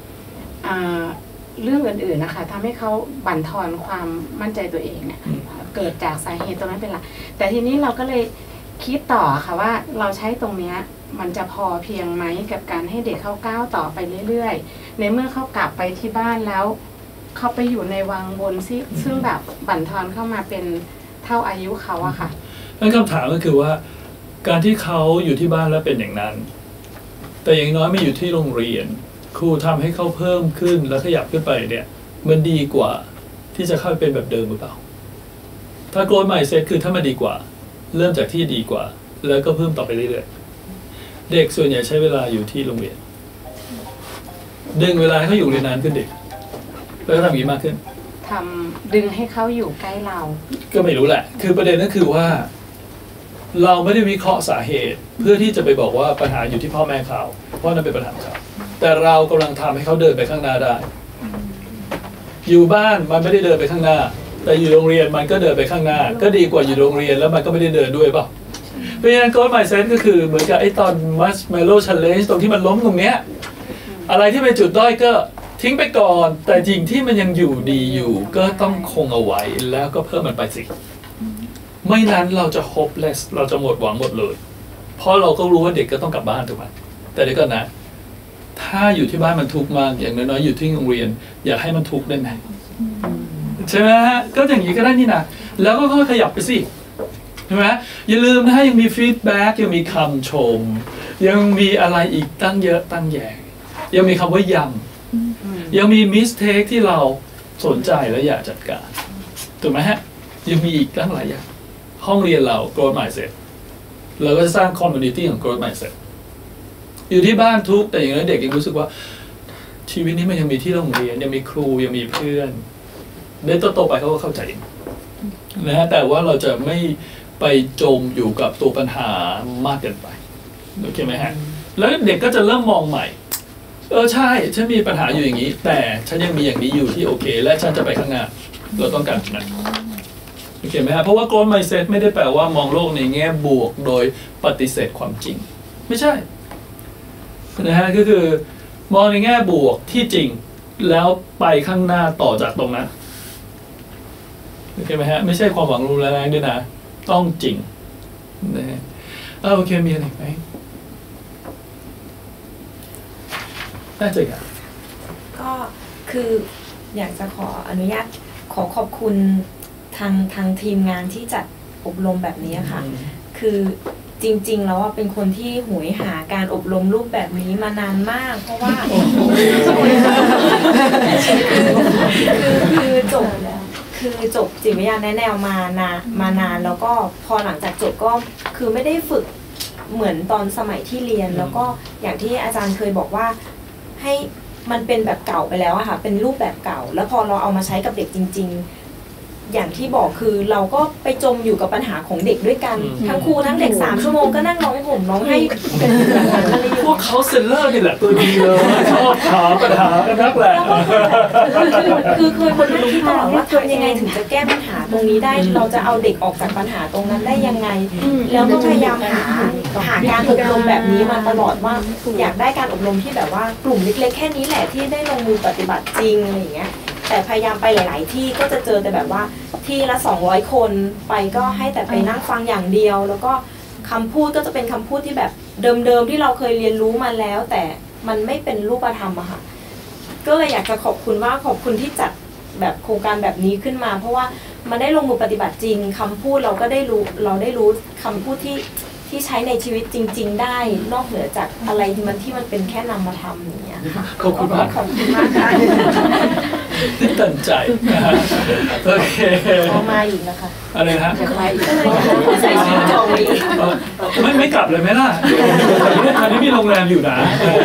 เรื่องอื่นๆนะคะทำให้เขาบั่นทอนความมั่นใจตัวเองเนี่ยเกิดจากสาเหตุตรงนั้นเป็นหลักแต่ทีนี้เราก็เลยคิดต่อค่ะว่าเราใช้ตรงนี้มันจะพอเพียงไหมกับการให้เด็กเขาก้าวต่อไปเรื่อยๆในเมื่อเขากลับไปที่บ้านแล้วเขาไปอยู่ในวังวนซึ่งแบบบั่นทอนเข้ามาเป็นเท่าอายุเขาอะค่ะนั่นคำถามก็คือว่าการที่เขาอยู่ที่บ้านแล้วเป็นอย่างนั้นแต่อย่างน้อยไม่อยู่ที่โรงเรียนครูทำให้เขาเพิ่มขึ้นแล้วขยับขึ้นไปเนี่ยมันดีกว่าที่จะเข้าไปเป็นแบบเดิมหรือเปล่าถ้าโกรธใหม่เซตคือถ้ามันดีกว่าเริ่มจากที่ดีกว่าแล้วก็เพิ่มต่อไปเรื่อยๆเด็กส่วนใหญ่ใช้เวลาอยู่ที่โรงเรียนดึงเวลาให้เขาอยู่เรียนนานขึ้นเด็กแล้วก็ทำอย่างนี้มากขึ้นทำดึงให้เขาอยู่ใกล้เราก็ไม่รู้แหละคือประเด็นก็คือว่าเราไม่ได้วิเคราะห์สาเหตุเพื่อที่จะไปบอกว่าปัญหาอยู่ที่พ่อแม่เขาเพราะนั่นเป็นปัญหาเขาแต่เรากำลังทำให้เขาเดินไปข้างหน้าได้อยู่บ้านมันไม่ได้เดินไปข้างหน้าแต่อยู่โรงเรียนมันก็เดินไปข้างหน้าก็ดีกว่าอยู่โรงเรียนแล้วมันก็ไม่ได้เดินด้วยเปล่าเพราะฉะนั้นโค้ชไมซ์เซตก็คือเหมือนกับไอ้ตอนมัสเมโลชัลเลนจ์ตรงที่มันล้มตรงเนี้ยอะไรที่เป็นจุดด้อยก็ทิ้งไปก่อนแต่จริงที่มันยังอยู่ดีอยู่ก็ต้องคงเอาไว้แล้วก็เพิ่มมันไปสิไม่นั้นเราจะ hopeless เราจะหมดหวังหมดเลยเพราะเราก็รู้ว่าเด็กก็ต้องกลับบ้านถูกไหมแต่เดี๋ยวก่อนนะถ้าอยู่ที่บ้านมันทุกข์มากอย่างน้อยๆอยู่ที่โรงเรียนอยากให้มันทุกข์ได้ไหมใช่ไหมฮะก็อย่างนี้ก็ได้นี่นะแล้วก็ค่อยขยับไปสิใช่ไหมอย่าลืมนะฮะยังมีฟีดแบ็กยังมีคำชมยังมีอะไรอีกตั้งเยอะตั้งแยะยังมีคำว่ายังยังมีมิสเทคที่เราสนใจและอยากจัดการถูกไหมฮะยังมีอีกตั้งหลายอย่างห้องเรียนเรา growth mindset เราก็จะสร้าง community ของ growth mindset อยู่ที่บ้านทุกแต่อย่างนั้นเด็กยังรู้สึกว่าชีวิตนี้มันยังมีที่โรงเรียนยังมีครูยังมีเพื่อนเดี๋ยวโตๆไปเขาก็เข้าใจนะฮะแต่ว่าเราจะไม่ไปจมอยู่กับตัวปัญหามากเกินไปโอเคไหมฮะแล้วเด็กก็จะเริ่มมองใหม่เออใช่ฉันมีปัญหาอยู่อย่างนี้แต่ฉันยังมีอย่างนี้อยู่ที่โอเคและฉันจะไปข้างหน้าเราต้องการนั้นโอเคไหมฮะเพราะว่า growth mindset ไม่ได้แปลว่ามองโลกในแง่บวกโดยปฏิเสธความจริงไม่ใช่นะฮะก็คือมองในแง่บวกที่จริงแล้วไปข้างหน้าต่อจากตรงนั้นโอเคไหมฮะไม่ใช่ความหวังรุนแรงด้วยนะต้องจริงนะฮะโอเคมีอะไรไหมน่าจะกันก็คืออยากจะขออนุญาตขอขอบคุณทางทางทีมงานที่จัดอบรมแบบนี้ค่ะคือจริงๆแล้วว่าเป็นคนที่หวยหาการอบรมรูปแบบนี้มานานมากเพราะว่าคือคือจบคือจบจิตวิทยาแนะแนวมานานมานานแล้วก็พอหลังจากจบก็คือไม่ได้ฝึกเหมือนตอนสมัยที่เรียนแล้วก็อย่างที่อาจารย์เคยบอกว่าให้มันเป็นแบบเก่าไปแล้วอะค่ะเป็นรูปแบบเก่าแล้วพอเราเอามาใช้กับเด็กจริงๆอย่างที่บอกคือเราก็ไปจมอยู่กับปัญหาของเด็กด้วยกันทั้งครูทั้งเด็กสามชั่วโมงก็นั่งร้องให้ผมร้องให้เป็นอะไรอย่างพวกเขาเซนเลอร์นี่แหละตัวดีเลยชอบถามปัญหากันนักแหละคือเคยคนนั่งคิดตลอดว่าทำยังไงถึงจะแก้ปัญหาตรงนี้ได้เราจะเอาเด็กออกจากปัญหาตรงนั้นได้ยังไงแล้วก็พยายามหาหาการอบรมแบบนี้มาตลอดว่าอยากได้การอบรมที่แบบว่ากลุ่มเล็กๆแค่นี้แหละที่ได้ลงมือปฏิบัติจริงอะไรอย่างเงี้ยแต่พยายามไปหลายๆที่ก็จะเจอแต่แบบว่าที่ละสองร้อยคนไปก็ให้แต่ไปนั่งฟังอย่างเดียวแล้วก็คำพูดก็จะเป็นคำพูดที่แบบเดิมๆที่เราเคยเรียนรู้มาแล้วแต่มันไม่เป็นรูปธรรมอะค่ะก็เลยอยากจะขอบคุณว่าขอบคุณที่จัดแบบโครงการแบบนี้ขึ้นมาเพราะว่ามันได้ลงมือปฏิบัติจริงคำพูดเราก็ได้รู้เราได้รู้คำพูดที่ที่ใช้ในชีวิตจริงๆได้นอกเหนือจากอะไรที่มันที่มันเป็นแค่นามธรรมอย่างเงี้ยค่ะขอบคุณมากขอบคุณมากค่ะตื่นตันใจโอเคขอมาอีกนะคะอะไรฮะมาอีกใส่ชุดจองไว้ไม่ไม่กลับเลยไหมล่ะอันนี้มีโรงแรมอยู่นะ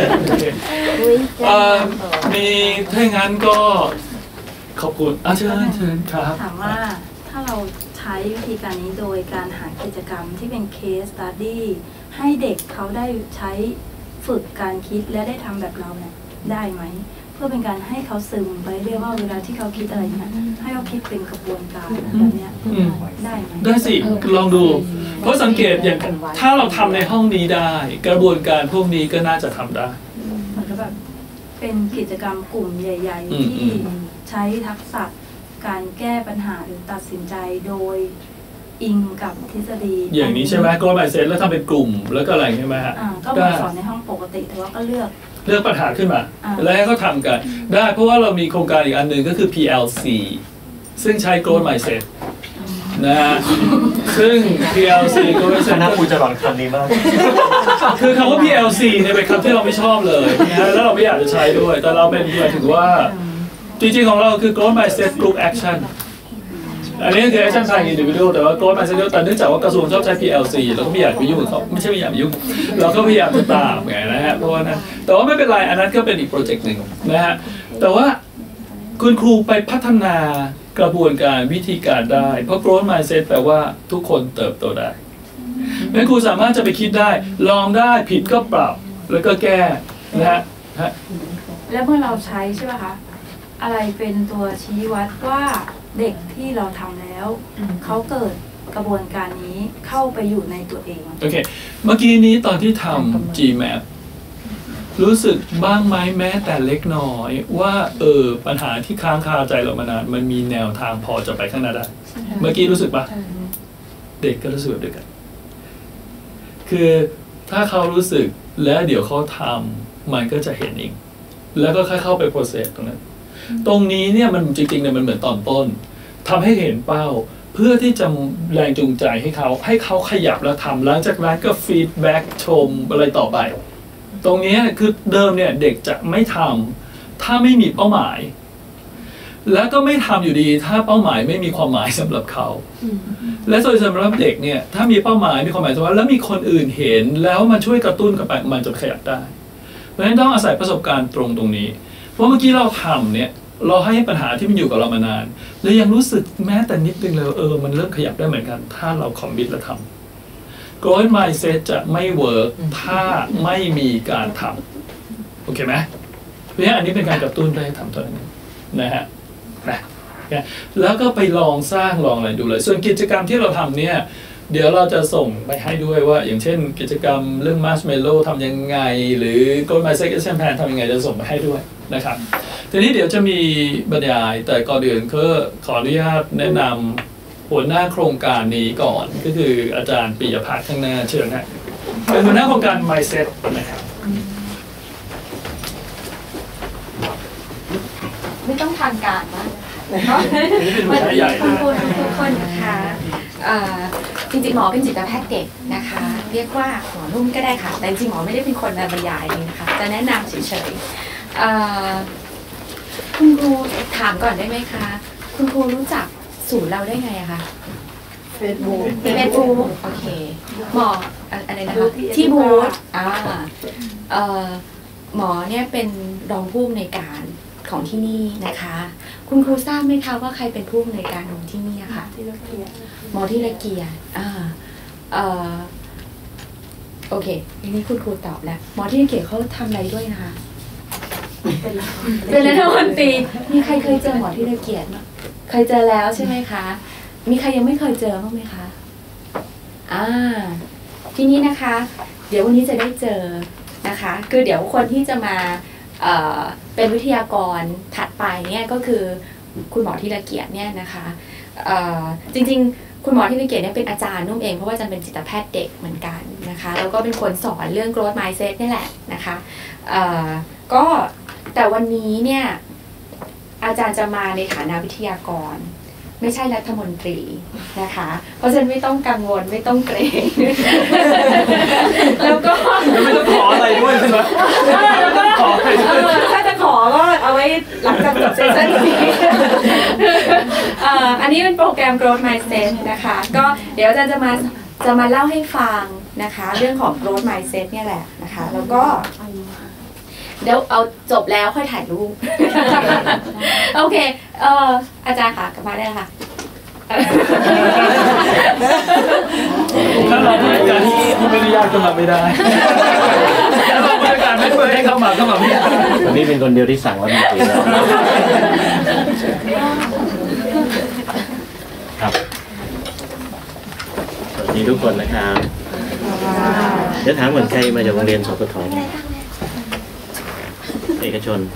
มีถ้าอย่างนั้นก็ขอบคุณอาเชิญเชิญครับถามว่าถ้าเราใช้วิธีการนี้โดยการหากิจกรรมที่เป็น case study ให้เด็กเขาได้ใช้ฝึกการคิดและได้ทำแบบเราเนี่ยได้ไหมเพื่อเป็นการให้เขาซึมไปเรียกว่าเวลาที่เขาคิดอะไรเนี่ยให้เขาคิดเป็นกระบวนการแบบนี้ได้ไหมได้สิลองดูเพราะสังเกตอย่างถ้าเราทำในห้องนี้ได้กระบวนการพวกนี้ก็น่าจะทำได้เหมือนกับแบบเป็นกิจกรรมกลุ่มใหญ่ๆที่ใช้ทักษะการแก้ปัญหาหรือตัดสินใจโดยอิงกับทฤษฎีอย่างนี้ใช่ไหมก็ไบเซตแล้วทำเป็นกลุ่มแล้วก็อะไรใช่ไหมฮะก็มาสอนในห้องปกติแต่ว่าก็เลือกเลือกปัญหาขึ้นมาแล้วให้เขาทำกันได้เพราะว่าเรามีโครงการอีกอันหนึ่งก็คือ พี แอล ซี ซึ่งใช้ Growth Mindset นะฮะซึ่ง พี แอล ซี Growth Mindset น่าคุณจะหลอนคำนี้มากคือคำว่า พี แอล ซี เนี่ยเป็นคำที่เราไม่ชอบเลยนะแล้วเราไม่อยากจะใช้ด้วยแต่เราเป็นหมายถึงว่าจริงๆของเราคือ Growth Mindset Group Action อันนี้คือ action plan individual แต่ว่า Growth Mindset แต่เนื่องจากว่ากระทรวงชอบใช้ พี แอล ซี เราก็ไม่อยากไปยุ่งกับเขาไม่ใช่ไม่อยากไปยุ่งเราก็พยายามจะตามไงนะฮะเพราะว่านั้นแต่ว่าไม่เป็นไรอันนั้นก็เป็นอีกโปรเจกต์หนึ่งนะฮะแต่ว่าคุณครูไปพัฒนากระบวนการวิธีการได้เพราะ Growth Mindset แปลว่าทุกคนเติบโตได้แม้ครูสามารถจะไปคิดได้ลองได้ผิดก็ปรับแล้วก็แก้นะฮะแล้วเมื่อเราใช้ใช่ไหมคะอะไรเป็นตัวชี้วัดว่าเด็กที่เราทำแล้วเขาเกิดกระบวนการนี้เข้าไปอยู่ในตัวเองโอเคเมื่อกี้นี้ตอนที่ทำ จี แมป รู้สึกบ้างไหมแม้แต่เล็กน้อยว่าเออปัญหาที่ค้างคาใจเรามานานมันมีแนวทางพอจะไปข้างหน้าได้เมื่อกี้รู้สึกปะเด็กก็รู้สึกแบบเดียวกันคือถ้าเขารู้สึกแล้วเดี๋ยวเขาทำมันก็จะเห็นเองแล้วก็ค่อยเข้าไปโปรเซสตรงนั้นตรงนี้เนี่ยมันจริงๆเนี่ยมันเหมือนตอนต้นทำให้เห็นเป้าเพื่อที่จะแรงจูงใจให้เขาให้เขาขยับแล้วทำหลังจากนั้นก็ฟีดแบ็กชมอะไรต่อไปตรงนี้คือเดิมเนี่ยเด็กจะไม่ทำถ้าไม่มีเป้าหมายแล้วก็ไม่ทำอยู่ดีถ้าเป้าหมายไม่มีความหมายสำหรับเขาและโดยสำหรับเด็กเนี่ยถ้ามีเป้าหมายมีความหมายว่าแล้วมีคนอื่นเห็นแล้วมันช่วยกระตุ้นกับมันจะขยับได้เพราะฉะนั้นต้องอาศัยประสบการณ์ตรงตรงนี้เพราะเมื่อกี้เราทำเนี่ยเราให้ปัญหาที่มันอยู่กับเรามานานแล้วยังรู้สึกแม้แต่นิดนึงเลยเออมันเริ่มขยับได้เหมือนกันถ้าเราคอมมิตและทำ Growth Mindset จะไม่เวิร์กถ้าไม่มีการทำโอเคไหมเพราะฉะนั้นอันนี้เป็นการกระตุ้นให้ทำตัวนี้นะฮะนะแล้วก็ไปลองสร้างลองอะไรดูเลยส่วนกิจกรรมที่เราทำเนี่ยเดี๋ยวเราจะส่งไปให้ด้วยว่าอย่างเช่นกิจกรรมเรื่อง Marshmallow ทำยังไงหรือ Growth Mindset Action Plan ทำยังไงจะส่งไปให้ด้วยนะครับทีนี้เดี๋ยวจะมีบรรยายแต่ก่อนอื่นก็ขออนุญาตแนะนำหัวหน้าโครงการนี้ก่อนก็คืออาจารย์ปิยภัทรข้างหน้าเชิญฮะเป็นหัวหน้าโครงการ Mindset นะครับไม่ต้องทางการมากนะคะวันนี้คุณครูทุกคนนะคะจริงๆหมอเป็นจิตแพทย์เด็กนะคะเรียกว่าหมอนุ่มก็ได้ค่ะแต่จริงๆหมอไม่ได้เป็นคนมาบรรยายเลยนะคะจะแนะนำเฉยๆคุณครูถามก่อนได้ไหมคะคุณครูรู้จักศูนย์เราได้ไงอะคะเฟซบุ๊กเฟซบุ๊กโอเคหมออะไรนะคะที่บูธอ่าหมอเนี่ยเป็นรองผู้อำนวยการของที่นี่นะคะ คุณครูทราบไหมคะว่าใครเป็นผู้อำนวยการของที่นี่ค่ะหมอที่ละเกียรติอ่าเอ่อโอเคทีนี้คุณครูตอบแล้วหมอที่ละเกียรติเขาทำอะไรด้วยนะคะเป็นรัฐมนตรีมีใครเคยเจอหมอที่ละเกียรติเคยเจอแล้วใช่ไหมคะมีใครยังไม่เคยเจอบ้างไหมคะอ่าทีนี้นะคะ เดี๋ยววันนี้จะได้เจอนะคะคือเดี๋ยวคนที่จะมาเอ่อเป็นวิทยากรถัดไปเนี่ยก็คือคุณหมอที่ละเกียรติเนี่ยนะคะเอ่อจริงๆคุณหมอที่ละเกียรติเนี่ยเป็นอาจารย์นุ่มเองเพราะว่าจะเป็นจิตแพทย์เด็กเหมือนกันนะคะแล้วก็เป็นคนสอนเรื่อง growth mindset นี่แหละนะคะเอ่อก็แต่วันนี้เนี่ยอาจารย์จะมาในฐานะวิทยากรไม่ใช่รัฐมนตรีนะคะเพราะฉะนั้นไม่ต้องกังวลไม่ต้องเกรงแล้วก็ไม่ต้องขออะไรด้วยใช่ไหมแล้วก็ถ้าจะขอก็เอาไว้หลังจากจบเซสชั่นนี้อันนี้เป็นโปรแกรม growth mindset นะคะก็เดี๋ยวอาจารย์จะมาจะมาเล่าให้ฟังนะคะเรื่องของ growth mindset เนี่ยแหละนะคะแล้วก็เดี๋ยวเอาจบแล้วค่อยถ่ายรูปโอเคเอ่ออาจารย์ค่ะกลับมาได้ค่ะถ้าเราบริการที่ไม่ได้ยากก็มาไม่ได้ถ้าเราบริการไม่เปิดให้เข้ามาก็มาไม่ได้วันนี้เป็นคนเดียวที่สั่งแล้วมีตีแล้วครับสวัสดีทุกคนนะครับเดี๋ยวถามเหมือนใครมาจากโรงเรียนสปทเอกชน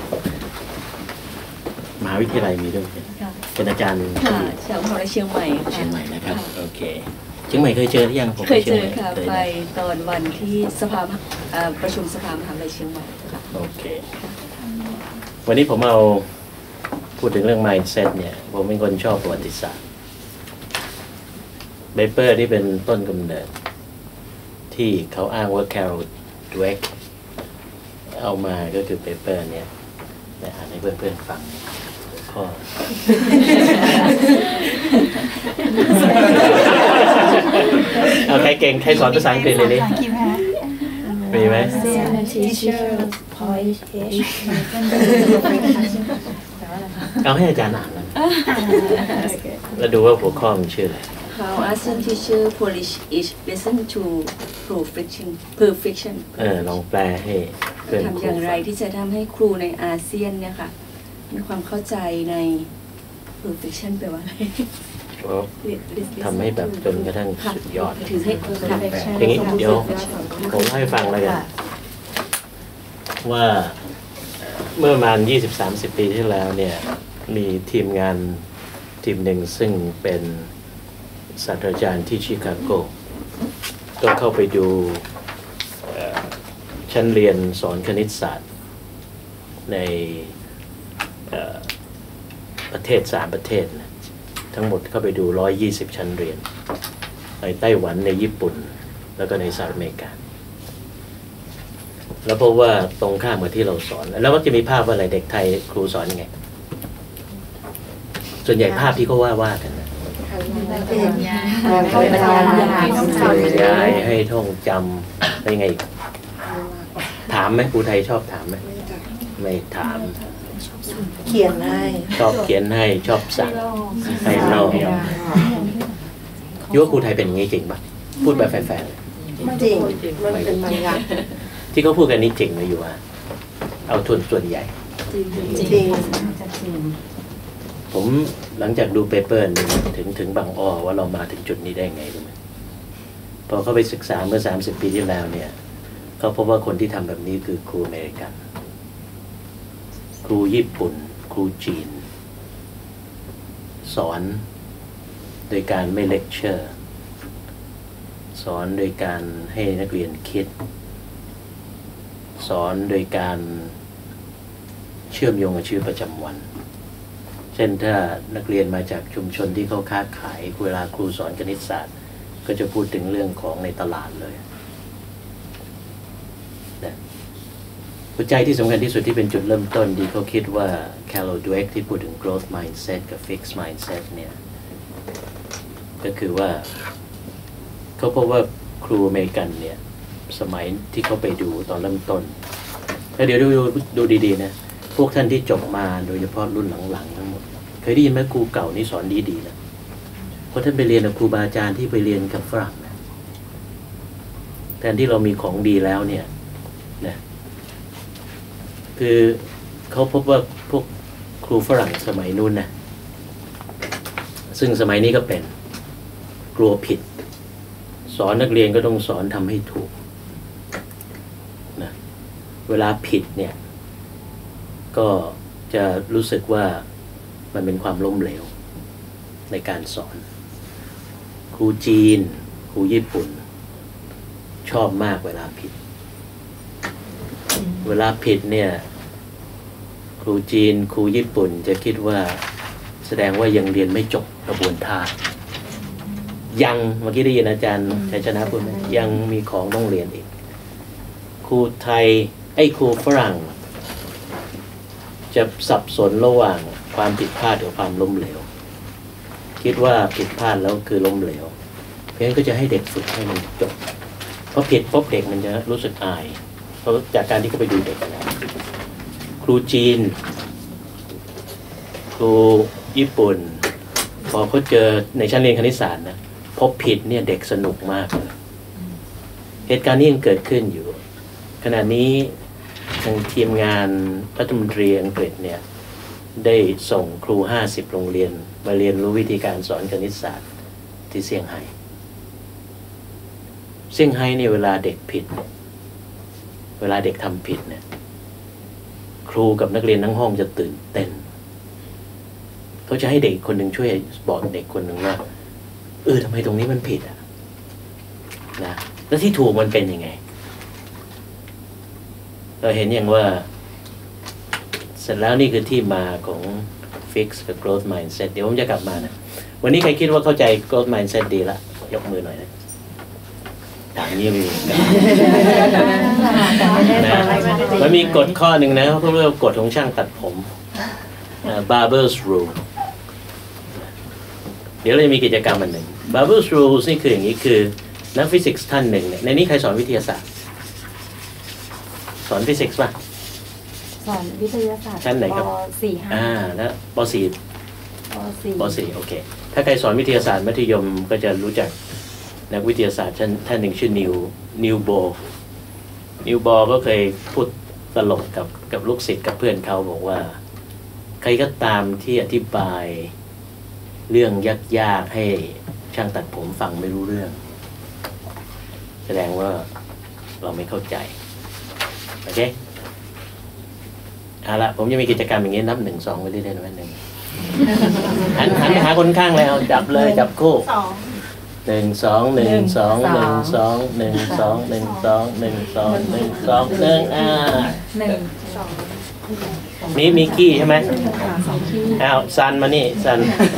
มหาวิทยาลัยมีด้วยเป็นอาจารย์ค่ะจากมหาวิทยาลัยเชียงใหม่เชียงใหม่นะครับโอเคเชียงใหม่เคยเจอหรือยังผมเคยเจอค่ะไปตอนวันที่สภาประชุมสภามหาวิทยาลัยเชียงใหม่ค่ะโอเควันนี้ผมเอาพูดถึงเรื่อง mindset เนี่ยผมเป็นคนชอบประวัติศาสตร์เบเปอร์ที่เป็นต้นกำเนิดที่เขาอ้างว่า Carol Dweckเอามาก็คือเปเปอร์เนี่ยได้อ่านให้เพื่อนๆฟังข้อเอาใครเก่งใครสอนภาษาอังกฤษเลยนี่มีไหมเอาให้อาจารย์อ่านแล้วดูว่าหัวข้อมันชื่ออะไร How Asian teacher Polish is listen to perfection perfection เออลองแปลให้เพื่อนทำอย่างไรที่จะทำให้ครูในอาเซียนเนี่ยค่ะมีความเข้าใจใน perfection แปลว่าอะไรทำให้แบบจนกระทั่งสุดยอดอย่างนี้เดี๋ยวผมให้ฟังแล้วกันว่าเมื่อประมาณ ยี่สิบถึงสามสิบ ปีที่แล้วเนี่ยมีทีมงานทีมหนึ่งซึ่งเป็นศาสตราจารย์ที่ชิคาโกก็เข้าไปดูชั้นเรียนสอนคณิตศาสตร์ในประเทศสามประเทศนะทั้งหมดเข้าไปดูหนึ่งร้อยยี่สิบชั้นเรียนในไต้หวันในญี่ปุ่นแล้วก็ในสหรัฐอเมริกาแล้วเพราะว่าตรงข้ามกับที่เราสอนแล้วมันจะมีภาพว่าอะไรเด็กไทยครูสอนยังไงส่วนใหญ่ภาพที่เขาว่าว่ากันนะยายให้ท่องจำอะไรไงถามไหมครูไทยชอบถามไหมไม่ถามเขียนให้ชอบเขียนให้ชอบสั่งให้เล่ายุคครูไทยเป็นอย่างนี้จริงปะพูดแบบแฟร์ๆไม่จริงมันเป็นบางอย่างที่เขาพูดกันนี้จริงไหมอยู่ว่าเอาทุนส่วนใหญ่จริงผมหลังจากดูเปเปอร์นึงถึงถึงบางอ้อว่าเรามาถึงจุดนี้ได้ไงรู้ไหมพอเขาไปศึกษาเมื่อสามสิบปีที่แล้วเนี่ยเขาพบว่าคนที่ทำแบบนี้คือครูอเมริกันครูญี่ปุ่นครูจีนสอนโดยการไม่เลคเชอร์สอนโดยการให้นักเรียนคิดสอนโดยการเชื่อมโยงกับชีวิตประจำวันเช่นถ้านักเรียนมาจากชุมชนที่เขาค้าขายเวลาครูสอนคณิตศาสตร์ก็จะพูดถึงเรื่องของในตลาดเลยนะหัวใจที่สำคัญที่สุดที่เป็นจุดเริ่มต้นที่เขาคิดว่า Carol Dweck ที่พูดถึง growth mindset กับ fixed mindset เนี่ยก็คือว่าเขาพบว่าครูอเมริกันเนี่ยสมัยที่เขาไปดูตอนเริ่มต้นแล้วเดี๋ยวดูดูดีๆนะผวกท่านที่จบมาโดยเฉพาะรุ่นหลังๆทั้งหมดเคยได้ยินไหมครูเก่านี่สอนดีๆนะเพราะท่านไปเรียนกับครูบาอาจารย์ที่ไปเรียนกับฝรั่งนะแทนที่เรามีของดีแล้วเนี่ยนะคือเขาพบว่าพวกครูฝรั่งสมัยนู้นนะซึ่งสมัยนี้ก็เป็นกลัวผิดสอนนักเรียนก็ต้องสอนทำให้ถูกนะเวลาผิดเนี่ยก็จะรู้สึกว่ามันเป็นความล้มเหลวในการสอนครูจีนครูญี่ปุ่นชอบมากเวลาผิดเวลาผิดเนี่ยครูจีนครูญี่ปุ่นจะคิดว่าแสดงว่ายังเรียนไม่จบกระบวนท่ายังเมื่อกี้ได้ยินอาจารย์ชัยชนะพูดไหมยังมีของต้องเรียนอีกครูไทยไอ้ครูฝรั่งจะสับสนระหว่างความผิดพลาดกับความล้มเหลวคิดว่าผิดพลาดแล้วคือล้มเหลวเพราะฉะนั้นก็จะให้เด็กฝึกให้มันจบเพราะผิดปุ๊บเด็กมันจะรู้สึกอายเพราะจากการที่เขาไปดูเด็กแล้วครูจีนครูญี่ปุ่นพอเขาเจอในชั้นเรียนคณิตศาสตร์นะพบผิดเนี่ยเด็กสนุกมากเลยเหตุการณ์นี้ยังเกิดขึ้นอยู่ขณะนี้ทางทีมงานรัฐมนตรีอังกฤษเนี่ยได้ส่งครูห้าสิบโรงเรียนมาเรียนรู้วิธีการสอนคณิตศาสตร์ที่เซี่ยงไฮ้เซี่ยงไฮ้เนี่ยเวลาเด็กผิดเวลาเด็กทำผิดเนี่ยครูกับนักเรียนทั้งห้องจะตื่นเต้นเขาจะให้เด็กคนหนึ่งช่วยบอกเด็กคนหนึ่งว่าเออทำไมตรงนี้มันผิดอ่ะนะแล้วที่ถูกมันเป็นยังไงเราเห็นอย่างว่าเสร็จแล้วนี่คือที่มาของ Fix กับ Growth Mindset เดี๋ยวผมจะกลับมานะวันนี้ใครคิดว่าเข้าใจ Growth Mindset ดีละยกมือหน่อยนะถามนี่มีนะมันมีกฎข้อหนึ่งนะเขาเรียกว่ากฎของช่างตัดผม Barber's Rule เดี๋ยวเราจะมีกิจกรรมอันหนึ่ง Barber's Rules นี่คืออย่างนี้คือนักฟิสิกส์ท่านหนึ่งเนี่ยในนี้ใครสอนวิทยาศาสตร์สอนฟิสิกส์ป่ะสอนวิทยาศาสตร์ชั้นไหนครับป.สี่ ห้าอ่าแล้วป.สี่ป.สี่ป.สี่โอเคถ้าใครสอนวิทยาศาสตร์มัธยมก็จะรู้จักนักวิทยาศาสตร์ท่านท่านหนึ่งชื่อนิวนิวโบนิวโบก็เคยพูดตลกกับกับลูกศิษย์กับเพื่อนเขาบอกว่าใครก็ตามที่อธิบายเรื่องยากๆให้ช่างตัดผมฟังไม่รู้เรื่องแสดงว่าเราไม่เข้าใจโอเคเอาละผมจะมีกิจกรรมอย่างนี้นับหนึ่งสองไปเรื่อยๆนะหนึ่งหันหันไปหาคนข้างเลยเอาจับเลยจับคู่หนึ่งสองหนึ่งสองหนึ่งสองหนึ่งสองหนึ่งสองหนึ่งสองหนึ่งสองหนึ่งอ่าหนึ่งสองมีมีกี้ใช่ไหมอ้าวซันมานี่ซัน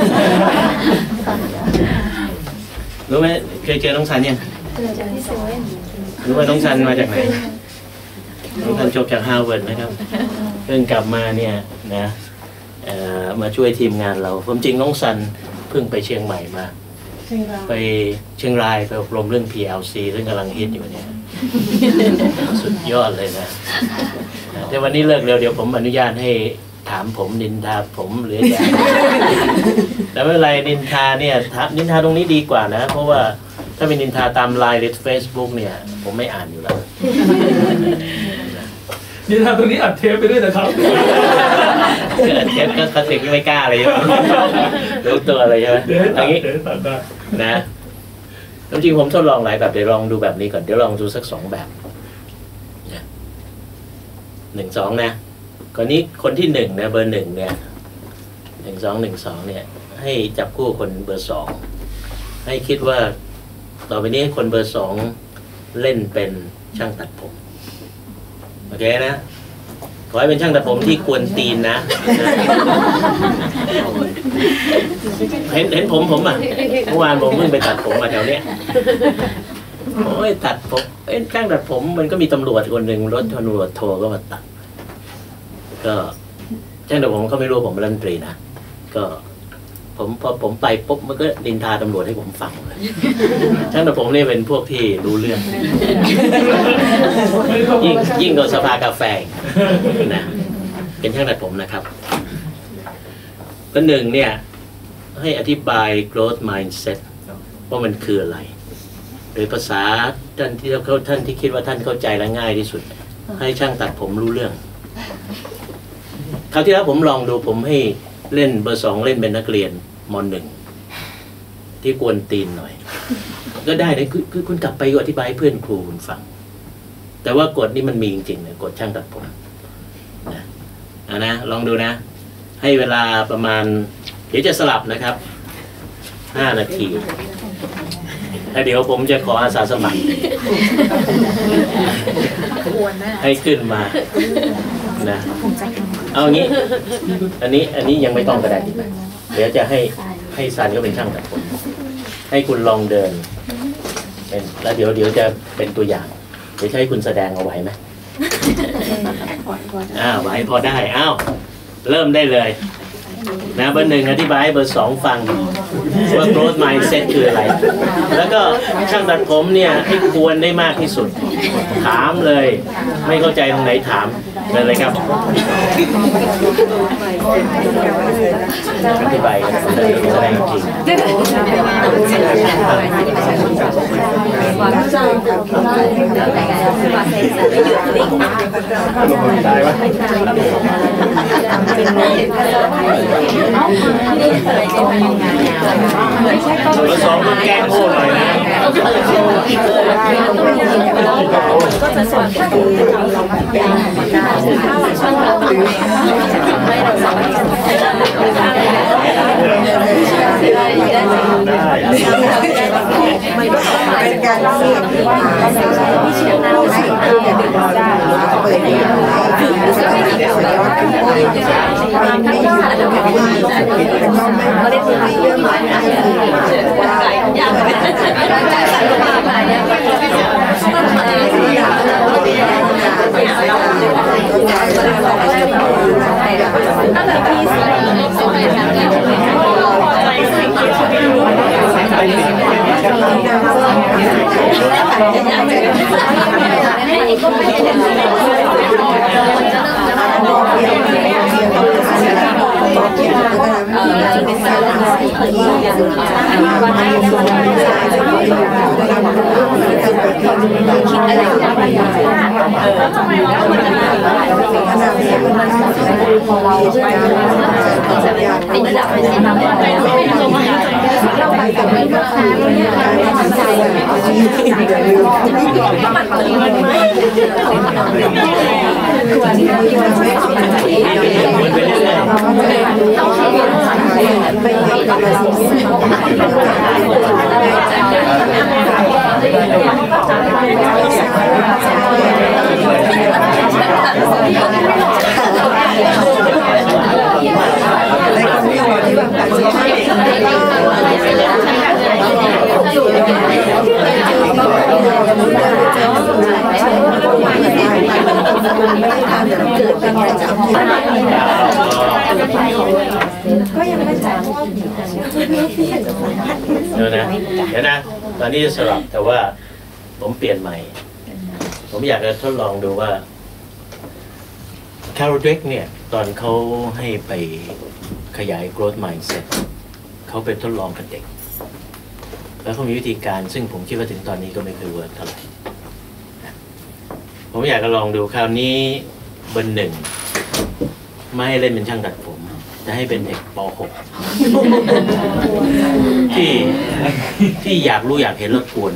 รู้ไหมเคยเจอน้องซันยังเจอที่เซเว่นรู้ว่าน้องซันมาจากไหนน้องซันจบจากฮาร์วาร์ดนะครับเพิ่งกลับมาเนี่ยนะมาช่วยทีมงานเราความจริงน้องซันเพิ่งไปเชียงใหม่มาไปเชียงรายไปอบรมเรื่อง พี แอล ซี ซึ่งกำลังฮิตอยู่เนี่ยสุดยอดเลยนะแต่วันนี้เลิกเร็วเดี๋ยวผมอนุญาตให้ถามผมนินทาผมหรืออย่างแต่ไม่เป็นไรนินทาเนี่ยนินทาตรงนี้ดีกว่านะเพราะว่าถ้าเป็นนินทาตามไลน์หรือเฟซบุ๊กเนี่ยผมไม่อ่านอยู่แล้วนินทาตรงนี้อัดเทปไปด้วยนะครับอัดเทปก็คลาสสิกไม่กล้าเลยรู้ตัวอะไรใช่ไหมอย่างนี้นะจริงๆผมทดลองหลายแบบเดี๋ยวลองดูแบบนี้ก่อนเดี๋ยวลองดูสักสองแบบหนึ่งสองนะก่อนนี้คนที่หนึ่งนะเบอร์หนึ่งเนี่ยหนึ่งสองหนึ่งสองเนี่ยให้จับคู่คนเบอร์สองให้คิดว่าต่อไปนี้คนเบอร์สองเล่นเป็นช่างตัดผมโอเคนะขอให้เป็นช่างตัดผมที่กวนตีนนะเห็นเห็นผมผมอ่ะเมื่อวานผมเพิ่งไปตัดผมมาแถวเนี้ยโอ้ยตัดผมเอ้ช่างตัดผมมันก็มีตำรวจคนหนึ่งรถตำรวจโทรก็มาตัดก็ช่างตัดผมเขาไม่รู้ผมเป็นรัฐมนตรีนะก็ผมพอผมไปปุ๊บมันก็ดินทาตำรวจให้ผมฟังเลยช่างตัดผมนี่เป็นพวกที่รู้เรื่องยิ่งยิ่งกว่าสภากาแฟนะเป็นช่างตัดผมนะครับก็หนึ่งเนี่ยให้อธิบาย growth mindset ว่ามันคืออะไรโดยภาษาท่านที่เขาท่านที่คิดว่าท่านเข้าใจและง่ายที่สุดให้ช่างตัดผมรู้เรื่องคราวที่แล้วผมลองดูผมให้เล่นเบอร์สองเล่นเป็นนักเรียนมหนึ่งที่กวนตีนหน่อยก็ได้นะคือคือคุณกลับไปอธิบายให้เพื่อนครูคุณฟังแต่ว่ากฎนี่มันมีจริงๆเนี่ยกฎช่างตัดผมนะอ่ะนะลองดูนะให้เวลาประมาณเดี๋ยวจะสลับนะครับห้านาทีแล้วเดี๋ยวผมจะขออาสาสมัครให้ขึ้นมานะเอางี้อันนี้อันนี้ยังไม่ต้องกระดาษเดี๋ยวจะให้ให้ซันก็เป็นช่างตัดผมให้คุณลองเดินเป็นแล้วเดี๋ยวเดี๋ยวจะเป็นตัวอย่างเดี๋ยวให้คุณแสดงเอาไว้ไหมอ้าวไหวพอได้อ้าวเริ่มได้เลยนะเบอร์หนึ่งอธิบายให้เบอร์สองฟังว่า growth mindset คืออะไรแล้วก็ช่างตัดผมเนี่ยให้ควรได้มากที่สุดถามเลยไม่เข้าใจตรงไหนถามเลยเลยครับอธิบายกันเลยแสดงจริงได้ไหมเบอร์สองต้องแก้โง่หน่อยนะก็จะส่วนที่เราถ้าหลังช่วงเราไม่เราสามารถมันก็เป็นการเสี่ยงว่าเราจะใช้วิธีการให้เราได้เปิดให้เราได้สามารถที่จะสอยอดขึ้นไปมันไม่อยู่ตรงนี้แต่ก็ไม่ได้ถึงเรื่องหมายนะว่าอย่างเป็นการจ่ายสารภาพอะไรเนี่ยตั้งแต่ปีสองพันสิบสองคิดอะไรอย่างไรแล้วทำไมเราควรจะมาขนาดนี้มันของเราเป็นระดับเป็นระดับเราไปกับไม่ก็ค้าเนี่ยเราทำใจก็มันเกิดมันไม่ควรที่เราควรไม่ทำใจเองเราให้เราสั่งไปไปกับเราก็ยังไม่จ่ายเพราะว่าเดี๋ยวนะเดี๋ยวนะตอนนี้จะสลับแต่ว่าผมเปลี่ยนใหม่ผมอยากจะทดลองดูว่าคาร์โรเดกเนี่ยตอนเขาให้ไปขยาย growth mindset เขาไปทดลองกับเด็กแล้วเขามีวิธีการซึ่งผมคิดว่าถึงตอนนี้ก็ไม่เคยเวิร์กเท่าไหร่ผมอยากจะลองดูคราวนี้เบอร์หนึ่งไม่ให้เล่นเป็นช่างตัดผมจะให้เป็นเด็กป หก ที่ที่อยากรู้อยากเห็นแล้วกวน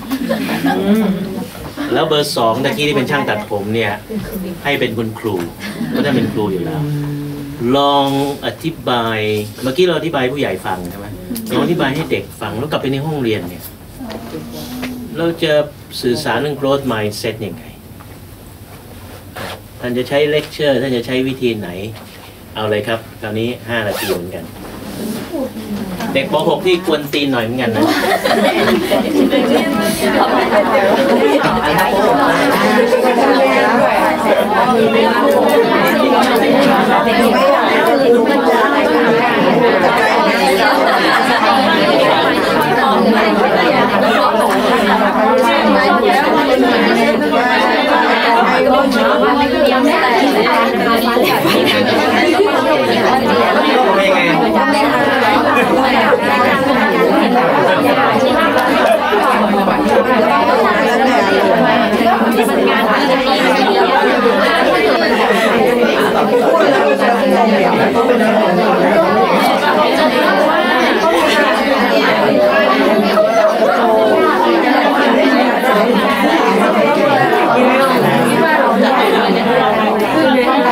แล้วเบอร์สองตะกี้ที่เป็นช่างตัดผมเนี่ยให้เป็นคุณครูก็ได้เป็นครูอยู่แล้วลองอธิบายเมื่อกี้เราอธิบายผู้ใหญ่ฟังใช่ไหมลองอธิบายให้เด็กฟังแล้วกลับไปในห้องเรียนเนี่ยเราจะสื่อสารเรื่อง growth mindset ยังไงท่านจะใช้เลคเชอร์ท่านจะใช้วิธีไหนเอาเลยครับคราวนี้ห้านาทีเหมือนกันเด็กป หกที่กวนตีนหน่อยเหมือนกันนะ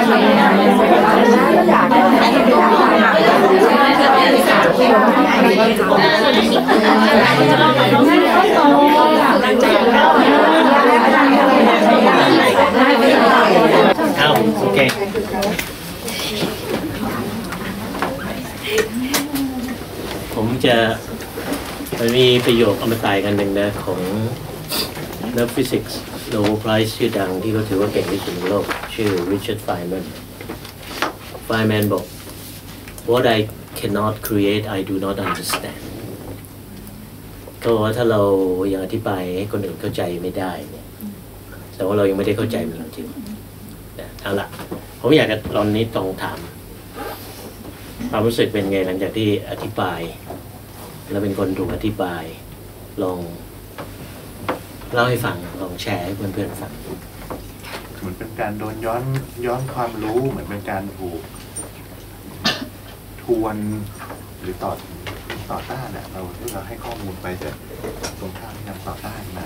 เอาโอเคผมจะมันมีประโยคอมตะกันหนึ่งนะของนักฟิสิกส์โนเบลไพรส์ชื่อดังที่เขาถือว่าเก่งที่สุดในโลกชื่อริชาร์ดไฟแมนไฟแมนบอก what I cannot create I do not understand ก็ว่าถ้าเรายังอธิบายให้คนอื่นเข้าใจไม่ได้เนี่ยแต่ว่าเรายังไม่ได้เข้าใจมันจริงเอาละผมอยากจะตอนนี้ต้องถามความรู้สึกเป็นไงหลังจากที่อธิบายแล้วเป็นคนถูกอธิบายลองเล่าให้ฟังลองแชร์ให้เพื่อนๆฟังเหมือนเป็นการโดนย้อนย้อนความรู้เหมือนเป็นการถูกทวนหรือต่อต่อต้านเนี่ยเราที่เราให้ข้อมูลไปแต่ตรงข้ามที่นำต่อต้านมา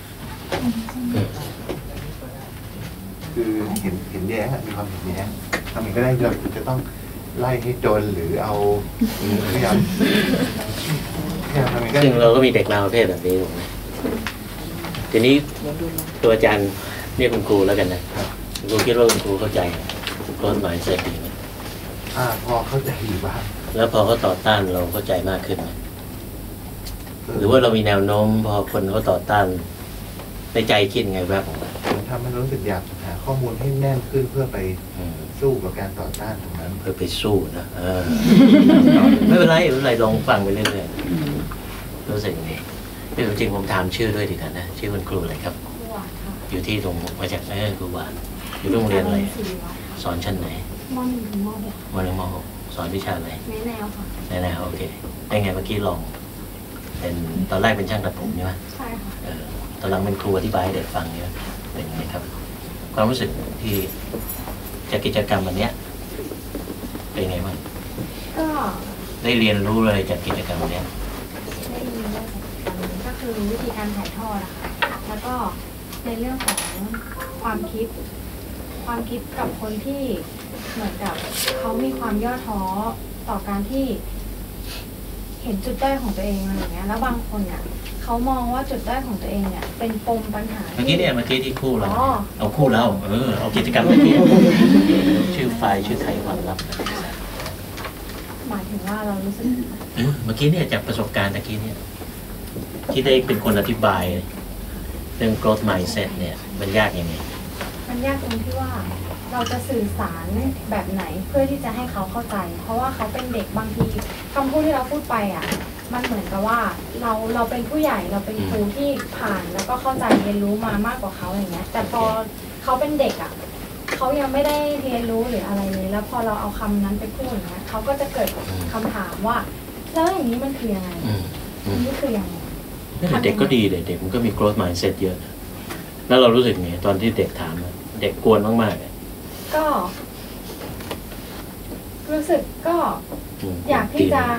คือเห็นเห็นแย้งมีความเห็นแย้งทำอย่างก็ได้เราจะต้องไล่ให้โดนหรือเอาพยายามซึ่งเราก็มีเด็กราวประเภทแบบนี้ถูกไหมทีนี้ตัวอาจารย์เรียกคุณครูแล้วกันนะคุณครูคิดว่าคุณครูเข้าใจโค้ดหมายเสร็จดีไหมอ่าพอเข้าใจอยู่บ้างแล้วพอเขาต่อต้านเราเข้าใจมากขึ้นไหมหรือว่าเรามีแนวโน้มพอคนเขาต่อต้านในใจคิดไงแบบของเราทำให้รู้สึกอยากหาข้อมูลให้แน่นขึ้นเพื่อไปสู้กับการต่อต้านตรงนั้นเพื่อไปสู้นะเออไม่เป็นไรไม่เป็นไรลองฟังไปเรื่อยๆรู้สึกยังไงที่จริงผมถามชื่อด้วยดีกันนะชื่อคุณครูอะไรครับอยู่ที่ตรงมาจากไหนครูหวานอยู่โรงเรียนอะไรสอนชั้นไหนม.หนึ่งถึงม.หกม.หนึ่งม.หกสอนวิชาอะไรในแนวค่ะในแนวโอเคเป็นไงเมื่อกี้ลองเป็นตอนแรกเป็นช่างตัดผมใช่ไหมใช่ค่ะเออตอนหลังเป็นครูอธิบายให้เด็กฟังเนี่ยเป็นไงครับความรู้สึกที่จากกิจกรรมวันนี้เป็นไงบ้างก็ได้เรียนรู้อะไรจากกิจกรรมวันนี้ได้เรียนรู้ก็คือวิธีการถ่ายทอดอะค่ะแล้วก็ในเรื่องของความคิดความคิดกับคนที่เหมือนกับเขามีความย่อท้อต่อการที่เห็นจุดด้อยของตัวเองอะไรอย่างเงี้ยแล้วบางคนเนี่ยเขามองว่าจุดด้อยของตัวเองเนี่ยเป็นปมปัญหาเมื่อกี้เนี่ยเมื่อกี้ที่คู่เราเอาคู่เราเออเอากิจกรรมเมื่อกี้ชื่อไฟล์ชื่อไทยความลับหมายถึงว่าเรารู้สึกเมื่อกี้เนี่ยจากประสบการณ์ตะกี้เนี่ยที่ได้เป็นคนอธิบายเรื่อง growth mindset เนี่ยมันยากยังไงมันยากตรงที่ว่าเราจะสื่อสารแบบไหนเพื่อที่จะให้เขาเข้าใจเพราะว่าเขาเป็นเด็กบางทีคำพูดที่เราพูดไปอ่ะมันเหมือนกับว่าเราเราเป็นผู้ใหญ่เราเป็นครูที่ผ่านแล้วก็เข้าใจเรียนรู้มามากกว่าเขาอย่างเงี้ยแต่พอเขาเป็นเด็กอ่ะเขายังไม่ได้เรียนรู้หรืออะไรเลยแล้วพอเราเอาคำนั้นไปพูดอย่างเงี้ยเขาก็จะเกิดคำถามว่าแล้วอย่างนี้มันคือยังไงนี่คือยังไงเด็กก็ดีเด็กมันก็มี growth mindset เยอะแล้วเรารู้สึกไงตอนที่เด็กถามเด็กกวนมากๆก็รู้สึกก็อยากที่จะ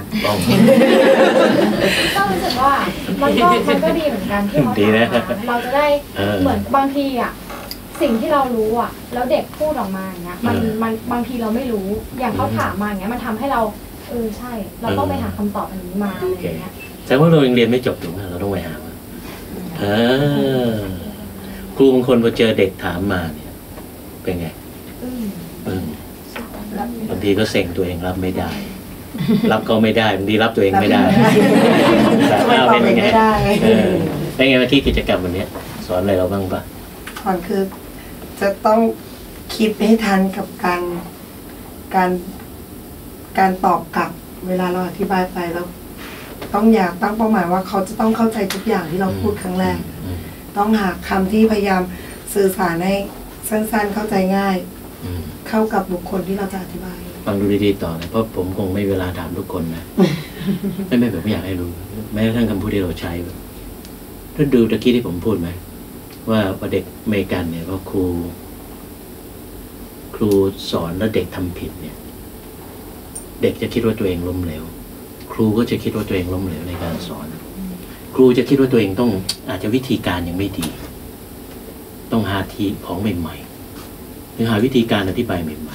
ก็รู้สึกว่ามันก็มันก็ดีเหมือนกันที่เขาถามเราจะได้เหมือนบางทีอ่ะสิ่งที่เรารู้อ่ะแล้วเด็กพูดออกมาอย่างเงี้ยมันมันบางทีเราไม่รู้อย่างเขาถามมาอย่างเงี้ยมันทำให้เราเออใช่เราต้องไปหาคำตอบอันนี้มาอะไรอย่างเงี้ยแต่ว่าเรายังเรียนไม่จบถูกไหมเราต้องไปหาเออครูบางคนพอเจอเด็กถามมาเนี่ยเป็นไงอืมบางทีก็เซ็งตัวเองรับไม่ได้รับก็ไม่ได้บางทีรับตัวเองไม่ได้แต่ว่าเป็นยังไงเออเป็นไงเมื่อกี้กิจกรรมวันนี้สอนอะไรเราบ้างปะก่อนคือจะต้องคิดให้ทันกับการการการตอบกลับเวลาเราอธิบายไปแล้วต้องอยากตั้งเป้าหมายว่าเขาจะต้องเข้าใจทุกอย่างที่เราพูดครั้งแรกต้องหาคำที่พยายามสื่อสารให้สั้นๆเข้าใจง่ายเข้ากับบุคคลที่เราจะอธิบายฟังดูดีๆต่อนะเพราะผมคงไม่เวลาถามทุกคนนะไม่ไม่ผมอยากให้รู้แม้กระทั่งคำพูดที่เราใช้ถ้าดูตะกี้ที่ผมพูดไหมว่าเด็กอเมริกันเนี่ยก็ครูครูสอนแล้วเด็กทำผิดเนี่ยเด็กจะคิดว่าตัวเองล้มเหลวครูก็จะคิดว่าตัวเองล้มเหลวในการสอนครูจะคิดว่าตัวเองต้องอาจจะวิธีการยังไม่ดีต้องหาทีของใหม่ๆหรือหาวิธีการอธิบายใหม่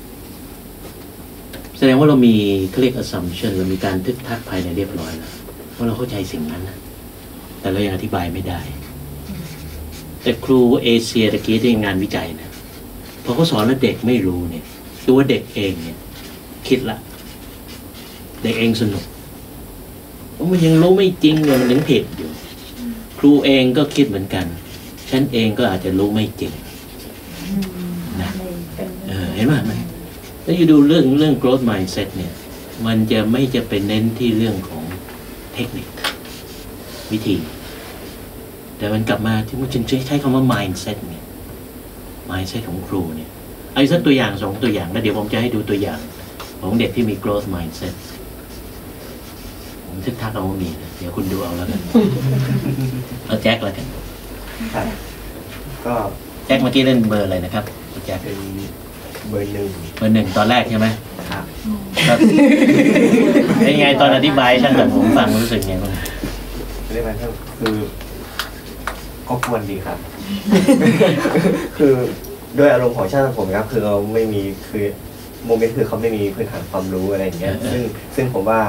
ๆแสดงว่าเรามีเขาเรียก assumption เรามีการทึกทักภายในเรียบร้อยแล้วว่าเราเข้าใจสิ่งนั้นนะแต่เรายังอธิบายไม่ได้แต่ครูเอเชียตะกี้ที่งานวิจัยนะพอเขาสอนแล้วเด็กไม่รู้เนี่ยตัวเด็กเองเนี่ยคิดละเด็กเองสนุกว่ามันยังรู้ไม่จริงเนี่ยมันถึงผิดอยู่ครูเองก็คิดเหมือนกันฉันเองก็อาจจะรู้ไม่จริงนะเออเห็นไหมมันแล้วอยู่ดูเรื่องเรื่อง growth mindset เนี่ยมันจะไม่จะเป็นเน้นที่เรื่องของเทคนิควิธีแต่มันกลับมาที่มันจึงใช้คำว่า mindset เนี่ย mindset ของครูเนี่ยเอาสักตัวอย่างสองตัวอย่างแล้วเดี๋ยวผมจะให้ดูตัวอย่างของเด็กที่มี growth mindset ผมทึกทักเอาว่ามีนะเดี๋ยวคุณดูเอาแล้วกันเอาแจ็คแล้วกันก็แจ็คเมื่อกี้เล่นเบอร์อะไรนะครับแจ็คเป็นเบอร์หนึ่งเบอร์หนึ่งตอนแรกใช่ไหมครับเป็นไงตอนอธิบายช่างตัดผมฟังรู้สึกไงบ้างเรียกว่าคือก็ควรดีครับ คือด้วยอารมณ์ของช่างตัดผมครับคือเราไม่มีคือโมเมนต์คือเขาไม่มีพื้นฐานความรู้อะไรอย่างเงี้ยซึ่งซึ่งผมว่า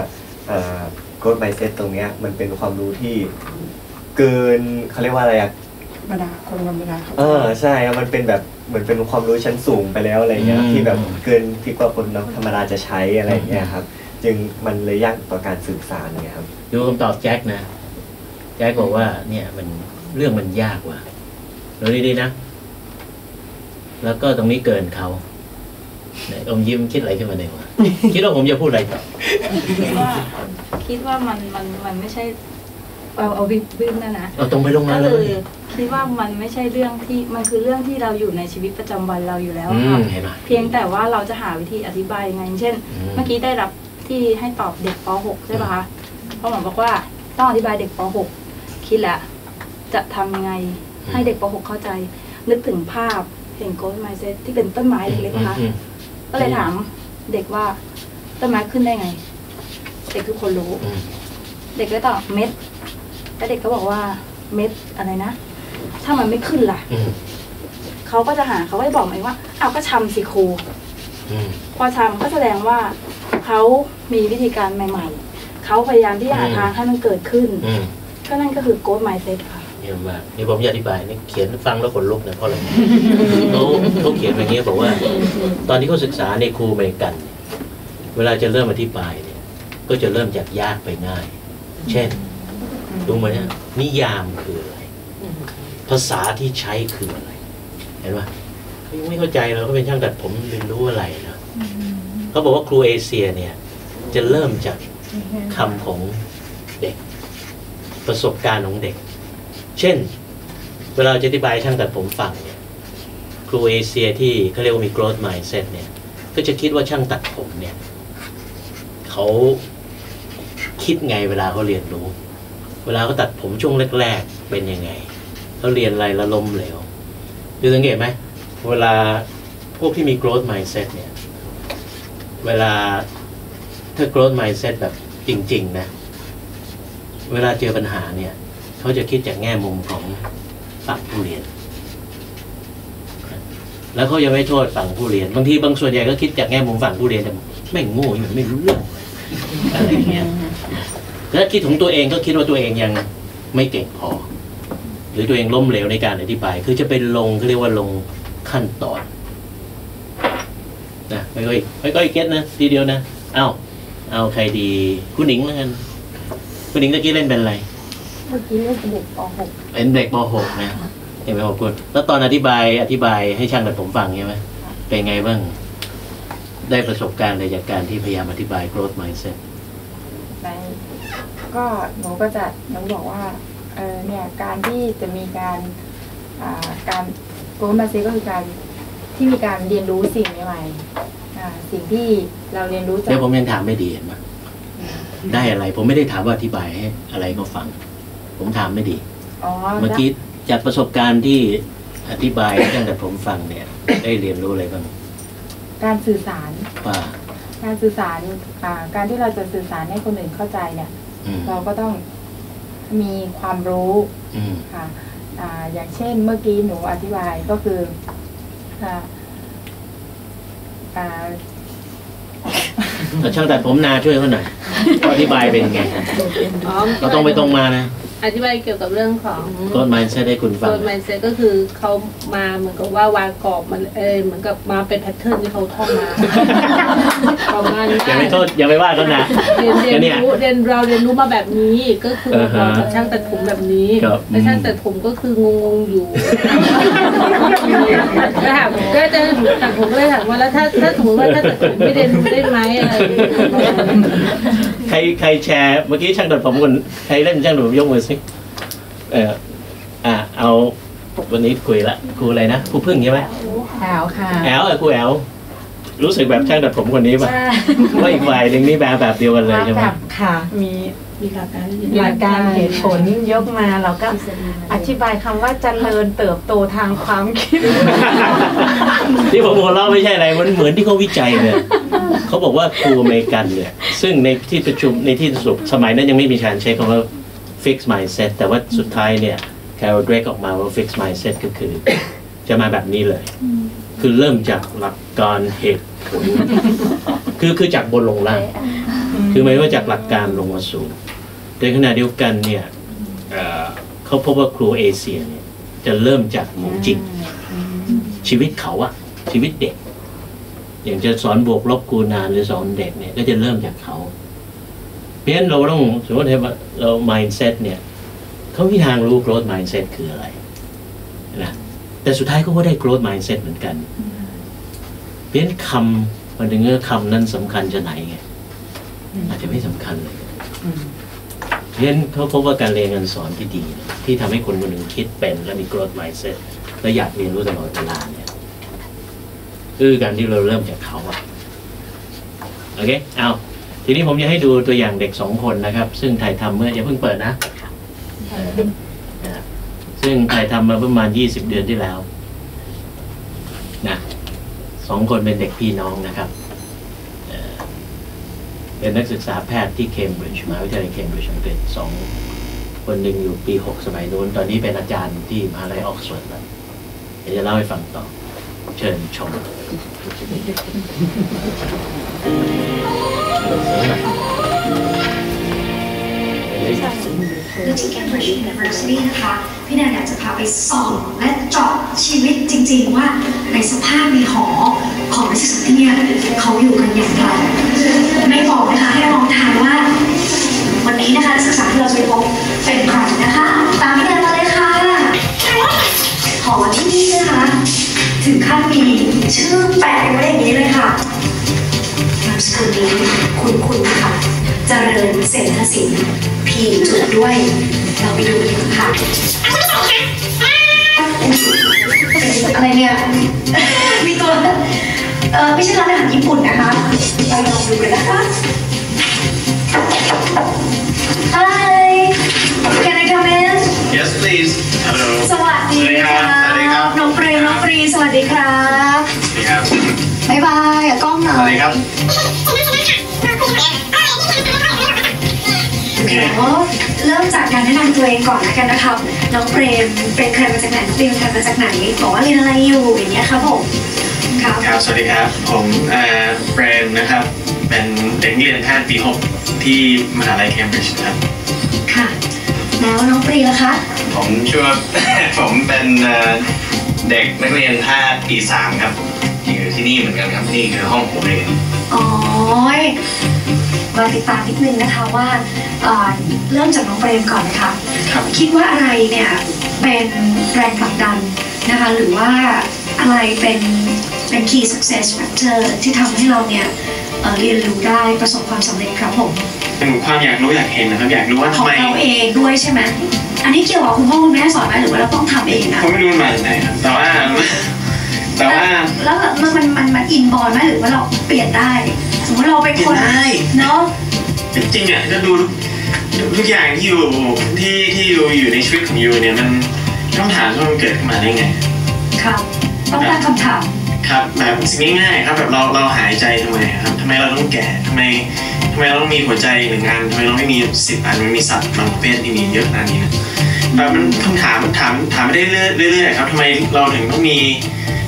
growth mindset ตรงเนี้ยมันเป็นความรู้ที่เกินเขาเรียกว่าอะไรอะธรรมดาคนธรรมดาเออใช่มันเป็นแบบเหมือนเป็นความรู้ชั้นสูงไปแล้วอะไรเงี้ยที่แบบเกินที่ว่าคนธรรมดาจะใช้อะไรเงี้ยครับจึงมันเลยยากต่อการสื่อสารเนี่ยครับดูคำตอบแจ็คนะแจ็คบอกว่าเนี่ยมันเรื่องมันยากว่ะดูดีๆนะแล้วก็ตรงนี้เกินเขาเนี่ยอมยิ้มคิดอะไรขึ้นมาเนี่ยวะคิดว่าผมจะพูดอะไรต่อคิดว่าคิดว่ามันมันมันไม่ใช่เอาเอาวิบนะนะเอาตรงไปลงมาเลยก็คือคิดว่ามันไม่ใช่เรื่องที่มันคือเรื่องที่เราอยู่ในชีวิตประจำวันเราอยู่แล้วค่ะเพียงแต่ว่าเราจะหาวิธีอธิบายยังไงเช่นเมื่อกี้ได้รับที่ให้ตอบเด็กป .หก ใช่ป่ะคะพ่อหมอบอกว่าต้องอธิบายเด็กป .หก คิดแล้วจะทำยังไงให้เด็กป .หก เข้าใจนึกถึงภาพเห็นgrowth mindsetที่เป็นต้นไม้เล็กๆนะคะก็เลยถามเด็กว่าต้นไม้ขึ้นได้ไงเด็กคือคนรู้เด็กก็ตอบเม็ดแล้วเด็กก็บอกว่าเม็ดอะไรนะถ้ามันไม่ขึ้นล่ะเขาก็จะหาเขาก็จะบอกเองว่าเอาก็ชำสิครูพอชำก็แสดงว่าเขามีวิธีการใหม่ๆเขาพยายามที่จะหาทางให้มันเกิดขึ้นก็นั่นก็คือgrowth mindsetค่ะเยี่ยมมากนี่ผมจะอธิบายนี่เขียนฟังแล้วขนลุกนะเพราะอะไรเขาเขาเขียนแบบนี้บอกว่าตอนที่เขาศึกษาในครูอเมริกันเวลาจะเริ่มอธิบายเนี่ยก็จะเริ่มจากยากไปง่ายเช่นดูไหมเนี่ยนิยามคืออะไรภาษาที่ใช้คืออะไรเห็นไหมยังไม่เข้าใจเราก็เป็นช่างตัดผมเรียนรู้อะไรนะเขาบอกว่าครูเอเชียเนี่ยจะเริ่มจากคำของเด็กประสบการณ์ของเด็กเช่นเวลาจะอธิบายช่างตัดผมฟังเนี่ยครูเอเชียที่เขาเรียกว่ามี growth mindset เนี่ยก็จะคิดว่าช่างตัดผมเนี่ยเขาคิดไงเวลาเขาเรียนรู้เวลาเขาตัดผมช่วงแรกๆเป็นยังไงเขาเรียนอะไรละล้มเหลวดูสังเกตไหมเวลาพวกที่มี growth mindset เนี่ยเวลาถ้า growth mindset แบบจริงๆนะเวลาเจอปัญหาเนี่ยเขาจะคิดจากแง่มุมของฝั่งผู้เรียนแล้วเขาจะไม่โทษฝั่งผู้เรียนบางทีบางส่วนใหญ่ก็คิดจากแง่มุมฝั่งผู้เรียนแต่ไม่โง่มันไม่รู้เรื่องอะไรเงี้ยแล้วคิดของตัวเองก็คิดว่าตัวเองยังไม่เก่งพอหรือตัวเองล้มเหลวในการอธิบายคือจะเป็นลงเขาเรียกว่าลงขั้นตอนนะไม่ค่อยไม่ค่อยเก็ตนะทีเดียวนะเอ้าเอาใครดีคุณหนิงแล้วกันคุณหนิงตะกี้เล่นเป็นอะไรเมื่อกี้เล่นเป็นเด็กป .หกเป็นเด็กป .หก นะเห็นไหมขอบคุณแล้วตอนอธิบายอธิบายให้ช่างตัดผมฟังใช่ไหมเป็นไงบ้างได้ประสบการณ์อะไรจากการที่พยายามอธิบาย growth mindset ในก็หนูก็จะหนูบอกว่าเออเนี่ยการที่จะมีการอ่าการ growth mindset ก็คือการที่มีการเรียนรู้สิ่งใหม่ๆอ่าสิ่งที่เราเรียนรู้จากเดี๋ยวผมยังถามไม่ดีเห็นไหมได้อะไรผมไม่ได้ถามว่าอธิบายให้อะไรก็ฟังผมถามไม่ดีเมื่อกี้จากประสบการณ์ที่อธิบายตั้งแต่ผมฟังเนี่ยได้เรียนรู้อะไรบ้างการสื่อสารว่าการสื่อสารอ่าการที่เราจะสื่อสารให้คนอื่นเข้าใจเนี่ยเราก็ต้องมีความรู้ค่ะอ่าอย่างเช่นเมื่อกี้หนูอธิบายก็คืออ่าอ่าแต่ช่างตัดผมนาช่วยเขาหน่อยอธิบายเป็นยังไงเราต้องไปตรงมานะอธิบายเกี่ยวกับเรื่องของ growth mindset ให้คุณฟัง growth mindset ก็คือเขามาเหมือนกับว่าวางกรอบมันเออเหมือนกับมาเป็นแพทเทิร์นที่เขาท่องมาประมาณนี้อย่าไปโทษอย่าไปว่าเขานะเรียนเรียนรู้เรียนเราเรียนรู้มาแบบนี้ก็คือเราจะช่างตัดผมแบบนี้แล้วช่างตัดผมก็คืองงๆอยู่ก็ถามก็จะตัดผมก็เลยถามว่าแล้วถ้าถ้าสมมติว่าถ้าตัดผมไม่เรียนรู้ได้ไหมอะไรใครใครแชร์เมื่อกี้ช่างตัดผมคนใครเล่นช่างตัดผมยกมือสิเอออ่ะเอาวันนี้คุยละครูอะไรนะครูพึ่งใช่ไหมแอลค่ะแอลเออครูแอลรู้สึกแบบช่างตัดผมคนนี้ป่ะว่าอีกฝ่ายหนึ่งนี่แบบแบบเดียวกันเลยใช่ไหมค่ะมีมีหลักการหลักการเหตุผลยกมาเราก็อธิบายคำว่าเจริญเติบโตทางความคิดที่ผมบอกเล่าไม่ใช่อะไรมันเหมือนที่เขาวิจัยเนี่ยเขาบอกว่าครูอเมริกันเนี่ยซึ่งในที่ประชุมในที่สรุปสมัยนั้นยังไม่มีการใช้คำว่า fixed mindset แต่ว่าสุดท้ายเนี่ยแคโรเดรกออกมาว่า fixed mindset ก็คือจะมาแบบนี้เลยคือเริ่มจากหลักการเหตุผลคือคือจากบนลงล่างคือหมายว่าจากหลักการลงมาสู่โดยขณะเดียวกันเนี่ยเขาพบว่าครูเอเชียเนี่ยจะเริ่มจากหมู่จริงชีวิตเขาอะชีวิตเด็กอย่างจะสอนบวกลบคูณหารหรือสอนเด็กเนี่ยก็จะเริ่มจากเขาเพราะฉะนั้นเราต้องสมมติว่าเรา mindset เนี่ยเขามีทางรู้ growth mindset คืออะไรนะแต่สุดท้ายเขาก็ได้ growth mindset เหมือนกันเพราะฉะนั้นคำมันถึงเงื่อคำนั้นสำคัญจะไหนไงอาจจะไม่สำคัญเลยเพราะฉะนั้นเขาพบว่าการเรียนการสอนที่ดีที่ทำให้คนคนหนึ่งคิดเป็นและมี growth mindset และอยากเรียนรู้ตลอดเวลาเนี่ยคือการที่เราเริ่มจากเขาอะโอเคเอาทีนี้ผมจะให้ดูตัวอย่างเด็กสองคนนะครับซึ่งถ่ายทำเมื่ออย่าเพิ่งเปิดนะซึ่งถ่ายทำมาประมาณยี่สิบเดือนที่แล้วนะสองคนเป็นเด็กพี่น้องนะครับเป็นนักศึกษาแพทย์ที่เคมบริดจ์มหาวิทยาลัยเคมบริดจ์อังกฤษสองคนหนึ่งอยู่ปีหกสมัยโน้นตอนนี้เป็นอาจารย์ที่มหาวิทยาลัยออกซฟอร์ดแล้วเดี๋ยวจะเล่าให้ฟังต่อเชิญชมเรื่องที่ Cambridge University นะคะพี่แนนอยากจะพาไปส่องและเจาะชีวิตจริงๆว่าในสภาพในหอของนักศึกษาที่เนี่ยเขาอยู่กันอย่างไรไม่บอกนะคะให้มองทางว่าวันนี้นะคะนักศึกษาที่เราจะไปพบเป็นใครนะคะตามพี่แนนมาเลยค่ะหอที่นี่นะคะถึงขั้นมีชื่อแปะไว้อย่างนี้เลยค่ะนามสกุลนี้คุณคุณค่ะเจริญเศรษฐศิลป์พีจุดด้วยเราไปดูกันค่ะอะไรเนี่ยมีตัวเออไม่ใช่ร้านอาหารญี่ปุ่นนะคะไปลองดูกันนะคะ Hi Can I come in Yes please Hello สวัสดีครับน้องเปรมน้องปรีสวัสดีครับสวัสดีครับบ๊ายบายอ่ะกล้องหน่อยสวัสดีครับเริ่มจากการแนะนำตัวเองก่อนแล้วกันนะครับน้องเปรมเป็นใครมาจากไหนเป็นใครมาจากไหนบอกว่าเรียนอะไรอยู่อย่างเงี้ยครับผมครับครับสวัสดีครับผมเปรมนะครับเป็นเด็กเรียนแพทย์ปีหกที่มหาลัยเคมบริดจ์ครับค่ะแล้วน้องปรีล่ะคะผมชื่อผมเป็นเด็กนักเรียนแพทย์ปีสามครับอยู่ที่นี่เหมือนกันครับนี่คือห้องผมเรียนอ๋อมาติดตามนิดนึงนะคะว่าเริ่มจากน้องเปรมก่อนนะคะคิดว่าอะไรเนี่ยเป็นแรงผลักดันนะคะหรือว่าอะไรเป็นเป็น key success factor ที่ทำให้เราเนี่ยเรียนรู้ได้ประสบความสำเร็จครับผมเป็นความอยากรู้อยากเห็นนะครับอยากรู้ว่าทำไมของเราเองด้วยใช่ไหมอันนี้เกี่ยวกับคุณพ่อคุณแม่สอนไหมหรือว่าเราต้องทำเองนะผมไม่รู้มาจากไหนครับแต่ว่าแต่ว่าแล้วมันมันมันมันอินบอลไหมหรือว่าเราเปลี่ยนได้สมมติเราเป็นคนเนาะจริงๆอ่ะก็ดูทุกอย่างที่อยู่ที่ที่อยู่อยู่ในชีวิตของยูเนี่ยมันต้องถามว่ามันเกิดขึ้นมาได้ไงครับต้องตั้งคำถามครับแบบสิ่งง่ายๆครับแบบเราเราหายใจทำไมครับทำไมเราต้องแก่ทำไมทำไมเราต้องมีหัวใจหนึ่งอันทำไมเราไม่มีสิบอันมันมีสัตว์บางประเภทที่มีเยอะขนาดนี้นะแบบมันคำถามถามถามไม่ได้เรื่อยๆครับทำไมเราถึงต้องมี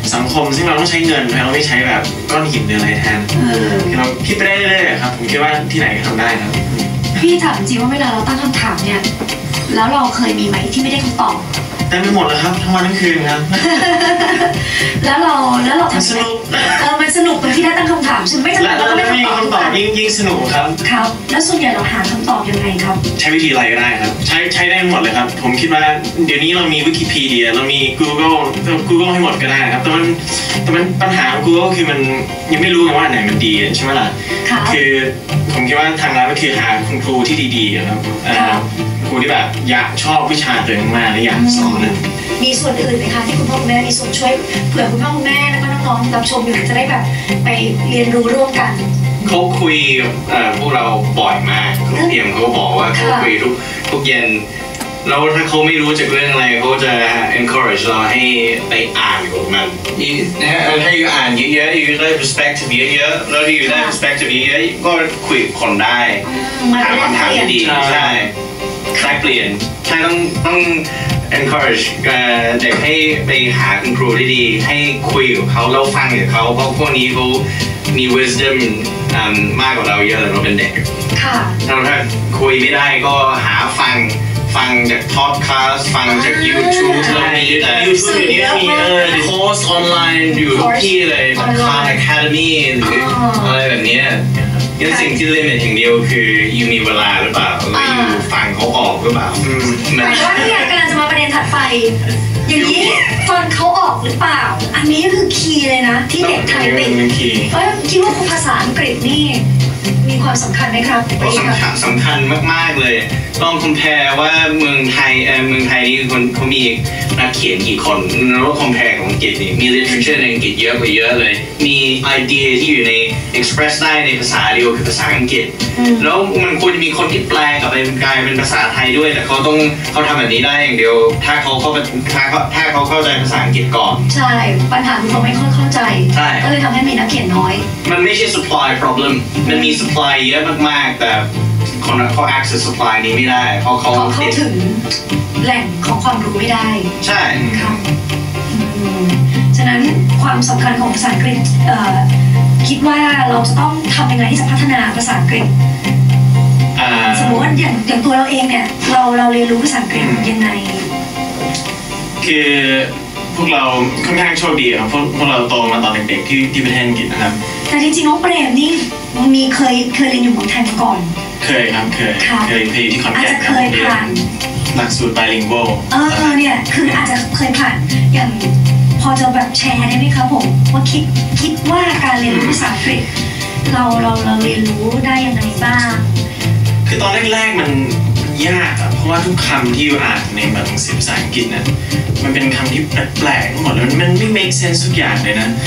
สังคมซึ่งเราต้องใช้เงินเราไม่ใช้แบบก้อนหินหรืออะไรแทนเราคิดไปได้เรื่อยๆครับผมคิดว่าที่ไหนก็ทำได้ครับพี่ถามจริงว่าเวลาเราตั้งคำถามเนี่ยแล้วเราเคยมีไหมที่ไม่ได้คำตอบเต็มไปหมดเลยครับทั้งวันทั้งคืนครับแล้วเราแล้วเราทำสนุกเออมันสนุกตรงที่ได้ตั้งคำถามใช่ไหมไม่จำเป็นต้องได้คำตอบคำตอบยิ่งยิ่งสนุกครับครับแล้วส่วนใหญ่เราหาคำตอบยังไงครับใช้วิธีอะไรก็ได้ครับใช้ใช้ได้หมดเลยครับผมคิดว่าเดี๋ยวนี้เรามีวิกิพีเดียเรามี Google Google ให้หมดก็ได้ครับแต่มันแต่มันปัญหาของ Google คือมันยังไม่รู้ว่าไหนมันดีใช่ไหมล่ะคือผมคิดว่าทางร้านก็คือหาคุณครูที่ดีๆครับครูที่แบบอยากชอบวิชาตัวเองมากและอยากสอนนะมีส่วนอื่นไหมคะที่คุณพ่อคุณแม่มีส่วนช่วยเผื่อคุณพ่อคุณแม่แล้วก็น้องๆรับชมอยู่จะได้แบบไปเรียนรู้ร่วมกันเขาคุยกับพวกเราบ่อยมากครูเทียมเขาบอกว่าเขาคุยทุกทุกเย็นแล้วถ้าเขาไม่รู้จากเรื่องอะไรเขาจะ encourage เราให้ไปอ่านกับมันถ้าอยู่อ่านเยอะๆอยู่ได้ perspective เยอะๆแล้วอยู่ได้ perspective เยอะๆก็คุยกับคนได้ถามคำถามที่ดีใช่ใช่เปลี่ยนใช่ต้องต้อง encourage เด็กให้ไปหาคุณครูที่ดีให้คุยกับเขาแล้วฟังกับเขาเพราะพวกนี้เขามี wisdom มากกว่าเราเยอะเราเป็นเด็กค่ะเราถ้าคุยไม่ได้ก็หาฟังฟังจากพอดแคสต์ฟังจาก YouTube เรามีแต่ YouTube นี้มีคอร์สออนไลน์อยู่ทุกที่เลยแบบ Khan Academy หรืออะไรแบบนี้ยังสิ่งที่ลิมิตอย่างเดียวคือยูมีเวลาหรือเปล่าแล้วยูฟังเขาออกหรือเปล่าหมายว่าที่อยากกำลังจะมาประเด็นถัดไปอย่างนี้ฟังเขาออกหรือเปล่าอันนี้คือคีย์เลยนะที่เด็กไทยเป็นเพราะคิดว่าภาษาอังกฤษนี่มีความสำคัญไหมครับก็สำคัญสำคัญมากๆเลยลองคอมเพลว่าเมืองไทยเอ่อเมืองไทยนี่คนเขามีนักเขียนกี่คนแล้วคอมเพลกับอังกฤษนี่มี literature ในอังกฤษเยอะกว่าเยอะเลยมีไอเดียที่อยู่ใน express ได้ในภาษาเดียวคือภาษาอังกฤษแล้วมันควรจะมีคนที่แปลกลับไปกลายเป็นภาษาไทยด้วยแต่เขาต้องเขาทำแบบนี้ได้อย่างเดียวถ้าเขาเข้าถ้าเขาถ้าเขาเข้าใจภาษาอังกฤษก่อนใช่ปัญหาคือเขาไม่ค่อยเข้าใจก็เลยทำให้มีนักเขียนน้อยมันไม่ใช่ supply problem มันมี supply เยอะมากๆแต่คนเขา access supply นี้ไม่ได้เพราะเขาเข้าถึงแหล่งของความรู้ไม่ได้ใช่ครับฉะนั้นความสำคัญของภาษาอังกฤษคิดว่าเราจะต้องทำยังไงที่จะพัฒนาภาษาอังกฤษสมมติว่าอย่างอย่างตัวเราเองเนี่ยเราเราเรียนรู้ภาษาอังกฤษยังไงคือพวกเราค่อนข้างโชคดีครับพวกเราโตมาตอนเด็กๆที่ที่ประเทศอังกฤษนะครับแต่จริงๆน้องเปรมนี่มีเคยเคยเรียนอยู่เมืองไทยมาก่อนเคยครับเคยเคยเคยที่คอนแกนอาจจะเคยผ่านหลักสูตร bilingual เออเนี่ยคืออาจจะเคยผ่านอย่างพอจะแบบแชร์ได้ไหมครับผมว่าคิดคิดว่าการเรียนรู้ภาษาอังกฤษเราเราเราเรียนรู้ได้ยังไงบ้างคือตอนแรกๆมันยากอะเพราะว่าทุกคำที่อยู่อ่านในแบบหนังสือภาษาอังกฤษเนี่ยมันเป็นคำที่แปลกๆทั้งหมดแล้วมันไม่ make sense ทุกอย่างเลยนะ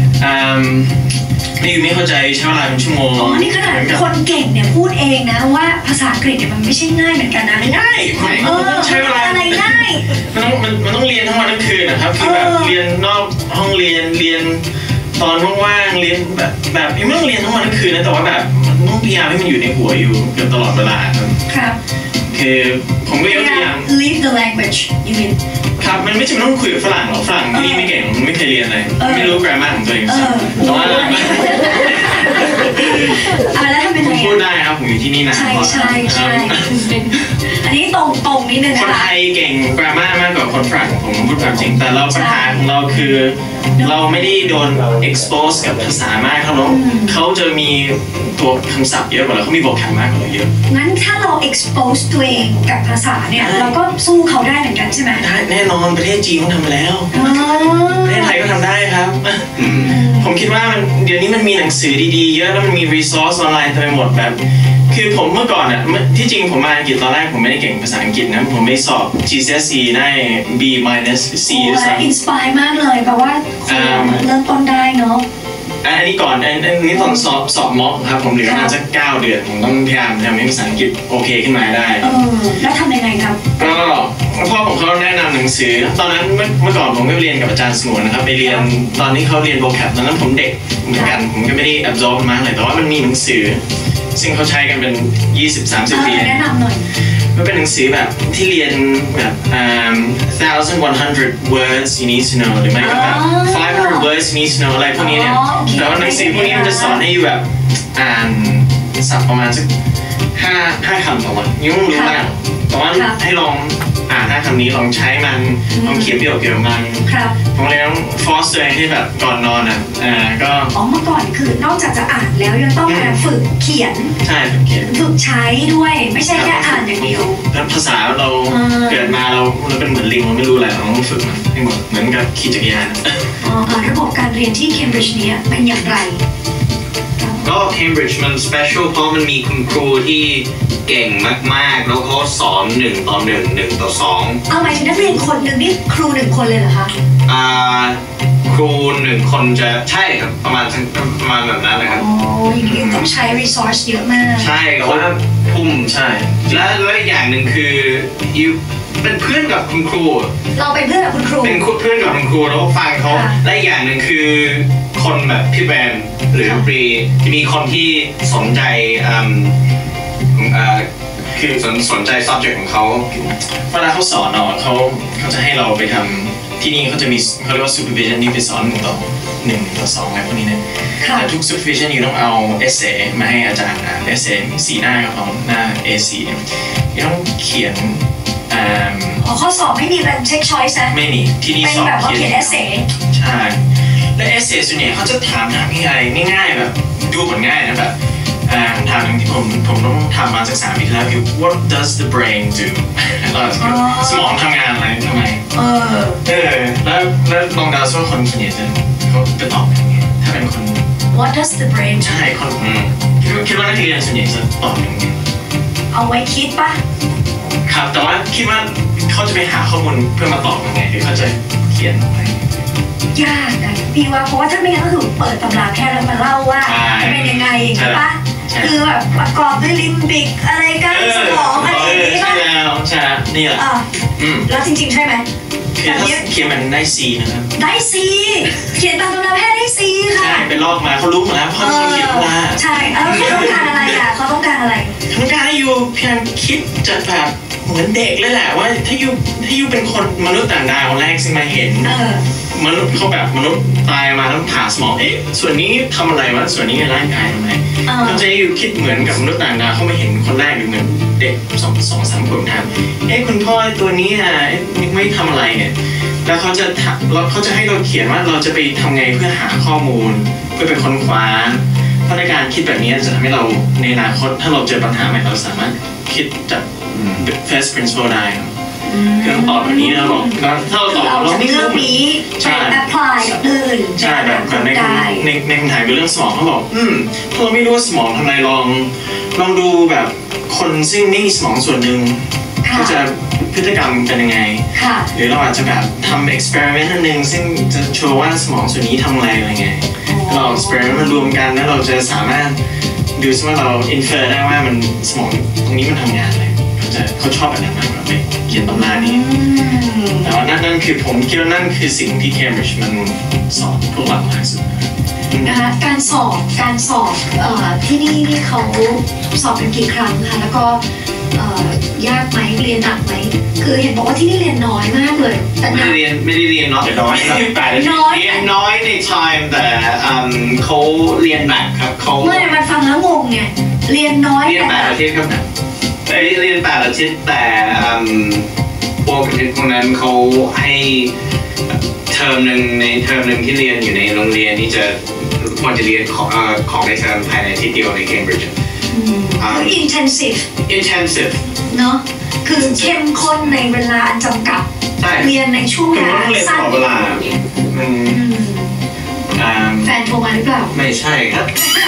นี่ไม่เข้าใจใช้เวลาเป็นชั่วโมงอ๋อนี่ขนาดคนเก่งเนี่ยพูดเองนะว่าภาษาอังกฤษเนี่ยมันไม่ใช่ง่ายเหมือนกันนะง่ายเออใช้เวลาอะไรง่ายมันต้องมันมันต้องเรียนทั้งวันทั้งคืนนะครับคือแบบเรียนนอกห้องเรียนเรียนตอนว่างๆเรียนแบบแบบยังไม่ต้องเรียนทั้งวันทั้งคืนนะแต่ว่าแบบมันต้องพยายามให้มันอยู่ในหัวอยู่เกือบตลอดเวลาครับคือผมก็ยกตัวอย่าง leave the language you mean ครับมันไม่จำเป็นต้องคุยกับฝรั่งหรอกฝรั่งที่นี่ไม่เก่งมันไม่เคยเรียนเลยไม่รู้ grammar ของตัวเองแต่ว่าแล้วทำเป็นไงพูดได้ครับผมอยู่ที่นี่นะใช่ใช่ใช่อันนี้ตรงตรงนิดนึงนะคะคนไทยเก่ง grammar มากกว่าคนฝรั่งผมพูดความจริงแต่เราปัญหาของเราคือเราไม่ได้โดน expose กับภาษามากเขาเขาจะมีตัวคำศัพท์เยอะกว่าเราเขามีบอกแข็งมากกว่าเราเยอะงั้นถ้าเรา expose ตัวเองกับภาษาเนี่ยเราก็สู้เขาได้เหมือนกันใช่ไหมได้แน่นอนประเทศจีนเขาทำมาแล้วประเทศไทยก็ทำได้ครับผมคิดว่ามันเดี๋ยวนี้มันมีหนังสือดีๆเยอะแล้วมันมี resource ออนไลน์เต็มไปหมดแบบคือผมเมื่อก่อนอ่ะที่จริงผมมาอังกฤษตอนแรกผมไม่ได้เก่งภาษาอังกฤษนะผมไปสอบ จี ซี เอส อี ได้ B minus C ด้วยซ้ำอินสปายมากเลยแปลว่าเริ่มต้นได้เนาะอันนี้ก่อนอันนี้ตอนสอบสอบม็อกครับผมเหลือประมาณสักเก้าเดือนผมต้องพยายามทำให้ภาษาอังกฤษโอเคขึ้นมาได้เออแล้วทำยังไงครับก็พ่อผมเขาแนะนำหนังสือตอนนั้นเมื่อก่อนผมก็เรียนกับอาจารย์สงวนนะครับไปเรียนตอนที่เขาเรียนโปรแกรมตอนนั้นผมเด็กเหมือนกันผมก็ไม่ได้ absorb มากเลยแต่ว่ามันมีหนังสือซึ่งเขาใช้กันเป็น ยี่สิบถึงสามสิบ ปีแนะนำหน่อยมันเป็นหนังสือแบบที่เรียนแบบ one thousand one hundred words you need to know หรือไม่ก็แบบfive reverse needs know อะไรพวกนี้เนี่ยแต่ว่าหนังสือพวกนี้มันจะสอนให้อยู่แบบอ่านสับประมาณสักห้าห้าคำต่อวันยังไม่รู้มากแต่ว่าให้ลองอ่านห้าคำนี้ลองใช้มันลองเขียนประโยคเกี่ยวกับมันผมเลยต้องฟอร์สตัวเองที่แบบก่อนนอนอ่ะอ่าก็อ๋อเมื่อก่อนคือนอกจากจะอ่านแล้วยังต้องมาฝึกเขียนใช่ฝึกเขียนฝึกใช้ด้วยไม่ใช่แค่อ่านอย่างเดียวแล้วภาษาเราเกิดมาเราเราเป็นเหมือนลิงเราไม่รู้อะไรเราต้องฝึกมันให้หมดเหมือนกับขี่จักรยานอ๋อระบบการเรียนที่เคมบริดจ์นี้เป็นอย่างไรก็เคมบริดจ์มันสเปเชียลเพราะมันมีคุณครูที่เก่งมากๆแล้วเขาสอนหนึ่งต่อหนึ่งหนึ่งต่อสองเอาหมายถึงนักเรียนคนหนึ่งนี่ครูหนึ่งคนเลยเหรอคะอ่าครูหนึ่งคนจะใช่ครับประมาณประมาณแบบนั้นนะครับอ๋ออย่างนี้ต้องใช้ resource เยอะมากใช่แต่ว่าพุ่มใช่และและอย่างหนึ่งคือยูเป็นเพื่อนกับคุณครูเราเป็นเพื่อนกับคุณครูเป็นเพื่อนกับคุณครูแล้วฟังเขาและอย่างหนึ่งคือคนแบบพี่แบมหรือปรีจะมีคนที่สนใจคือสนสนใจ subject ของเขาเวลาเขาสอนเราเขาเขาจะให้เราไปทำที่นี่เขาจะมีเขาเรียกว่า supervision นี่ไปสอนหนึ่งต่อหนึ่งต่อสองอะไรพวกนี้เนี่ยแต่ทุก supervision อยู่ต้องเอา essay มาให้อาจารย์อ่าน essay สี่หน้ากับเขาหน้า เอ สี่ เนี่ยต้องเขียนอ๋อข้อสอบไม่มีแบบ check choice นะไม่มีที่นี่สอบเขียน essay ใช่และ essay ส่วนใหญ่เขาจะถามถามง่ายง่ายแบบดูผลง่ายนะแบบคำถามหนึ่งที่ผมผมต้องทำมาจากสามปีที่แล้วคือ what does the brain do สมองทำงานอะไรทำไมเออเออแล้วแล้วลองเดาซิว่าคนส่วนใหญ่จะเขาจะตอบยังไงถ้าเป็นคน what does the brain do ใช่คนคิดว่าคิดว่านักเรียนส่วนใหญ่จะตอบยังไงเอาไว้คิดปะครับแต่ว่าคิดว่าเขาจะไปหาข้อมูลเพื่อมาตอบยังไงหรือเขาจะเขียนอะไรยากนะพี่ว่าเพราะว่าถ้าไม่งั้นก็คือเปิดตำราแค่แล้วมาเล่าว่าเป็นยังไงใช่ปะคือแบบประกอบด้วยลิมบิกอะไรกันสมองอะไรอย่างนี้ใช่แล้วใช่นี่แหละแล้วจริงๆใช่ไหมเขียนมันได้ซีนะครับได้ซีเขียนตามตำราแพทย์ได้ซีค่ะใช่ไปลอกมาเขารู้หมดแล้วเขาต้องเขียนมาใช่แล้วเขาต้องการอะไรอ่ะเขาต้องการอะไรต้องการให้ยูเพียงคิดจะแบบเหมือนเด็กเลยแหละว่าถ้ายูถ้ายูเป็นคนมนุษย์ต่างดาวคนแรกซึ่งมาเห็นมนุษย์เขาแบบมนุษย์ตายมาแล้วผ่าสมองเอ๊ะส่วนนี้ทำอะไรวะส่วนนี้ในร่างกายทำไมเขาจะยูคิดเหมือนกับมนุษย์ต่างดาวเขาไม่เห็นคนแรกหรือเหมือนเด็กสองสองสามคนทำเอ๊ะคุณพ่อตัวนี้อ่ะไม่ทำอะไรเนี่ยแล้วเขาจะแล้วเขาจะให้เราเขียนว่าเราจะไปทำไงเพื่อหาข้อมูลเพื่อไปค้นคว้าเพราะในการคิดแบบนี้จะทำให้เราในอนาคตถ้าเราเจอปัญหาใหม่เราสามารถคิดจาก first principle ได้คือเราตอบแบบนี้เราบอกถ้าเราตอบเราไม่รู้ใช่ apply กับอื่นใช่แบบในในในคำถามเป็นเรื่องสมองเขาบอกอืมถ้าเราไม่รู้ว่าสมองทำอะไรลองลองดูแบบคนซึ่งไม่มีสมองส่วนหนึ่งก็จะพฤติกรรมเป็นยังไงหรือเราอาจจะแบบทำ experiment อันหนึ่งซึ่งจะโชว์ว่าสมองส่วนนี้ทำอะไรอะไรไงเรา experiment มารวมกันแล้วเราจะสามารถดูซิว่าเรา infer ได้ว่ามันสมองตรงนี้มันทำงานอะไรเขาจะเขาชอบแบบนั้นมากกว่าไปเขียนตำรานี้แต่ว่านั่นนั่นคือผมคิดว่านั่นคือสิ่งที่ Cambridge มันสอนพวกเรามากสุดนะคะการสอบการสอบที่นี่นี่เขาสอบกันกี่ครั้งคะแล้วก็ยากไหมเรียนหนักไหมคือเห็นบอกว่าที่นี่เรียนน้อยมากเลยแต่ไม่ได้เรียนไม่ได้เรียนน้อยน้อยเรียนน้อยใน time แต่เขาเรียนหนักครับเขาเมื่อมันฟังแล้วงงไงเรียนน้อยเรียนแปดอาทิตย์ครับเรียนแปดอาทิตย์แต่พวกอาทิตย์พวกนั้นเขาให้เทอมหนึ่งในเทอมหนึ่งที่เรียนอยู่ในโรงเรียนนี่จะควรจะเรียนของของในเทอมภายในอาทิตย์เดียวใน Cambridge คือ intensive intensive เนาะคือเข้มข้นในเวลาจำกัดเรียนในช่วงเวลาสั้นเวลาแฟนโทรมาหรือเปล่าไม่ใช่ครับ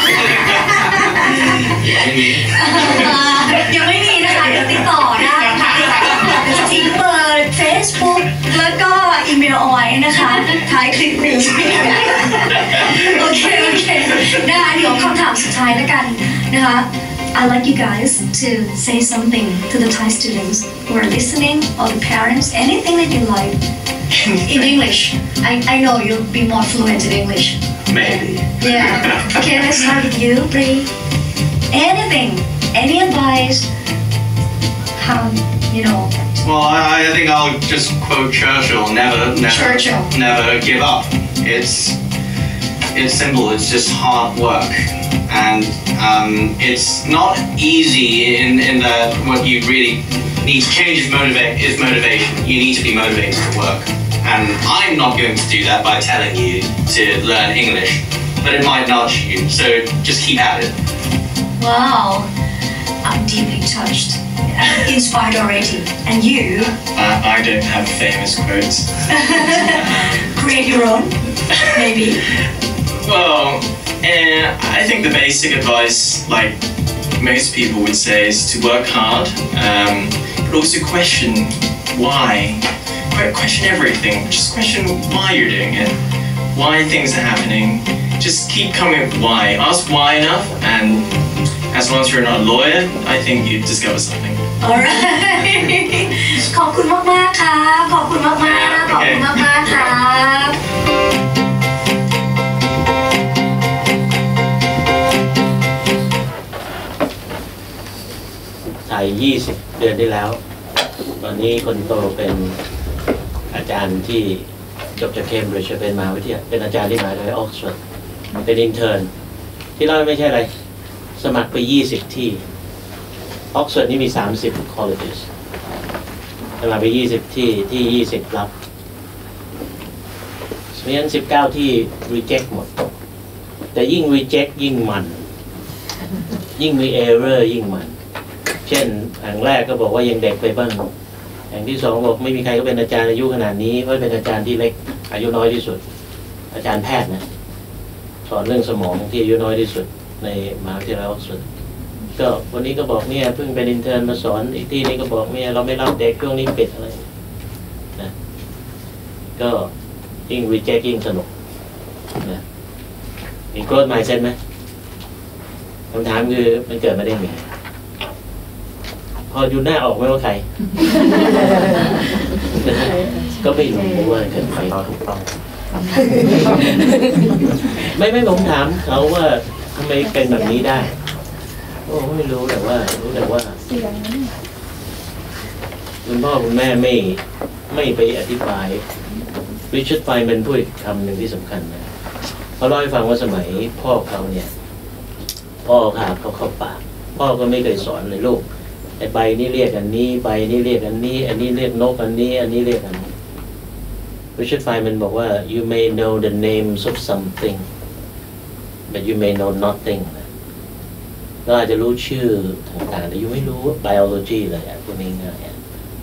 ยังไม่มีนะคะเดี๋ยวติดต่อได้ค่ะทิ้งเบอร์ Facebook แล้วก็อีเมลเอาไว้นะคะท้ายคลิปนี้โอเคโอเคได้เดี๋ยวคำถามสุดท้ายแล้วกันนะคะ I'd like you guys to say something to the Thai students who are listening or the parents, anything that you like in English. I, I know you'll be more fluent in English. Maybe. Yeah. Okay, let's start with you, Bri. Anything, any advice, how, you know. Well, I, I think I'll just quote Churchill, never, never, Churchill. never give up. It's it's simple. It's just hard work, and um, it's not easy in in that what you really need to change is motivate is motivation. You need to be motivated to work, and I'm not going to do that by telling you to learn English, but it might nudge you. So just keep at it. Wow, I'm deeply touched. Inspired already. And you? Uh, I don't have famous quotes. Create your own, maybe. Well, uh, I think the basic advice, like most people would say, is to work hard, um, but also question why. Question everything. Just question why you're doing it, why things are happening. Just keep coming with why. Ask why enough, and as long as you're not a lawyer, I think you discover something. Alright ขอบคุณมากๆค่ะขอบคุณมากๆขอบคุณมากๆค่ะถ่ายยี่สิบเดือนที่แล้วตอนนี้คนโตเป็นอาจารย์ที่จบจากเคมบริดจ์เป็นมหาวิทยาลัยเป็นอาจารย์ที่มหาวิทยาลัยออกซฟอร์ดเป็นอินเทอร์นที่เราไม่ใช่อะไรสมัครไปยี่สิบที่ออกซฟอร์ดนี่มีสามสิบ colleges สมัครไปยี่สิบที่ที่ยี่สิบรับเพราะฉะนั้นสิบเก้าที่ reject หมดแต่ยิ่ง reject ยิ่งมันยิ่งมี error ยิ่งมันเช่นแห่งแรกก็บอกว่ายังเด็กไปบ้างแห่งที่สองบอกไม่มีใครก็เป็นอาจารย์อายุขนาดนี้เพราะเป็นอาจารย์ที่เล็กอายุน้อยที่สุดอาจารย์แพทย์นะสอนเรื่องสมองที่อายุน้อยที่สุดในมหาวิทยาลัยออกซฟอร์ดก็วันนี้ก็บอกเนี่ยเพิ่งเป็นอินเทอร์นมาสอนอีกที่นี้ก็บอกเนี่ยเราไม่รับเด็กช่วงนี้ปิดอะไรนะก็ยิ่ง reject ยิ่งสนุกนะมี growth mindset ไหมคำถามคือมันเกิดมาได้ไงพออยู่หน้าออกไม่ว่าใคร ก็ไม่รู้ว่าเกิดใครถูกต้องไม่ไม่ผมถามเขาว่าทำไมเป็นแบบนี้ได้โอ้ไม่รู้แต่ว่ารู้แต่ว่าคุณพ่อคุณแม่ไม่ไม่ไปอธิบายริชาร์ดไฟน์เป็นพูดคำหนึ่งที่สำคัญนะเขาเล่าให้ฟังว่าสมัยพ่อเขาเนี่ยพ่อขาเขาเข้าป่าพ่อก็ไม่เคยสอนเลยลูกไอ้ใบนี้เรียกอันนี้ใบนี้เรียกอันนี้อันนี้เรียกนกอันนี้อันนี้เรียกอันนี้ริชาร์ดไฟน์มันบอกว่า you may know the names of something but you may know nothing เราอาจจะรู้ชื่อต่างๆแต่ยังไม่รู้ biology เลยอ่ะพวกนี้ง่ายอ่ะ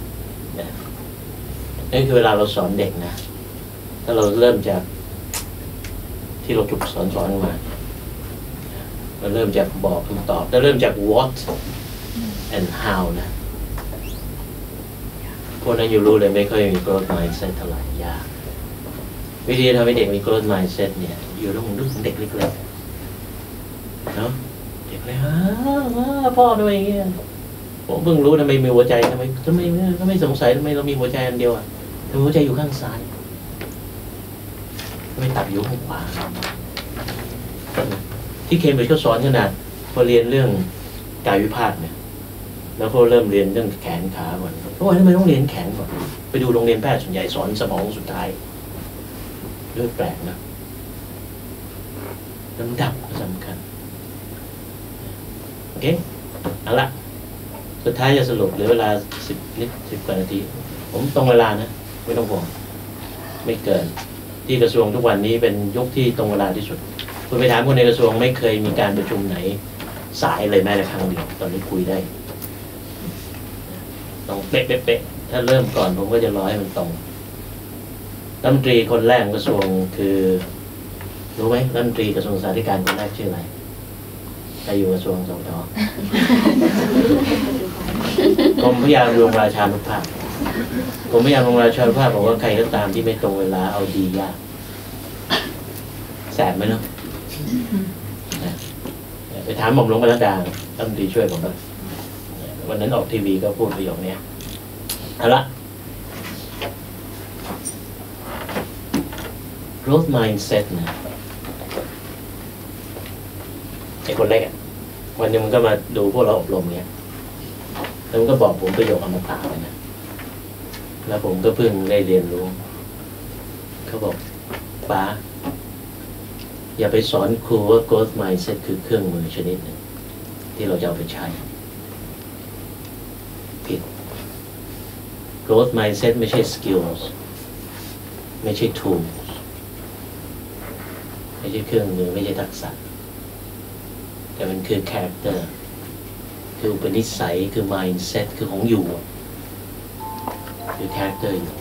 นั่นคือเวลาเราสอนเด็กนะถ้าเราเริ่มจากที่เราถูกสอนสอนมาเราเริ่มจากบอกคำตอบแล้วเริ่มจาก what and how นะพวกนั้นอยู่รู้เลยไม่ค่อยมี growth mindset เท่าไหร่ยากวิธีทำให้เด็กมี growth mindset เนี่ยอยู่ตรงเรื่องของเด็กเล็กๆเนาะเด็กเลยฮะพ่อทำไมอย่างเงี้ยผมเพิ่งรู้ทำไมมีหัวใจทำไมทำไมก็ไม่สงสัยทำไมเรามีหัวใจอันเดียวอ่ะทำไมหัวใจอยู่ข้างซ้ายทำไมตับอยู่ข้างขวาที่เคมบริดจ์เขาสอนขนาดพอเรียนเรื่องกายวิภาคเนี่ยแล้วเขาเริ่มเรียนเรื่องแขนขาก่อนเพราะว่าทำไมต้องเรียนแขนก่อนไปดูโรงเรียนแพทย์ส่วนใหญ่สอนสมองสุดท้ายเรื่องแปลกนะลำดับก็สำคัญโอเคเอาละสุดท้ายจะสรุปเหลือเวลาสิบนิดสิบกว่านาทีผมตรงเวลานะไม่ต้องห่วงไม่เกินที่กระทรวงทุกวันนี้เป็นยุคที่ตรงเวลาที่สุดคุณไปถามคนในกระทรวงไม่เคยมีการประชุมไหนสายเลยแม้แต่ครั้งเดียวตอนนี้คุยได้ต้องเป๊ะเป๊ะถ้าเริ่มก่อนผมก็จะรอให้มันตรงรัฐมนตรีคนแรกกระทรวงคือรู้ไหมรัฐมนตรีกระทรวงสาธารณสุขคนแรกชื่ออะไรใครอยู่กระทรวงสธกรมพระยาบรมราชานุภาพกรมพระยาบรมราชานุภาพบอกว่าใครก็ตามที่ไม่ตรงเวลาเอาดียากแสบไหมเนาะไปถามหม่อมหลวงปนัดดารัฐมนตรีช่วยผมนะวันนั้นออกทีวีก็พูดประโยคนี้เอาละ growth mindset นะไอ้คนแรกวันนึงมันก็มาดูพวกเราอบรมเนี้ยแล้วมันก็บอกผมประโยคอมตะเลยนะแล้วผมก็เพิ่งได้เรียนรู้เขาบอกป้าอย่าไปสอนครูว่า growth mindset คือเครื่องมือชนิดหนึ่งที่เราจะเอาไปใช้ผิด growth mindset ไม่ใช่ skills ไม่ใช่ tools ไม่ใช่เครื่องมือไม่ใช่ทักษะแต่มันคือ character คืออุปนิสัยคือ mindset คือของอยู่คือ character อยู่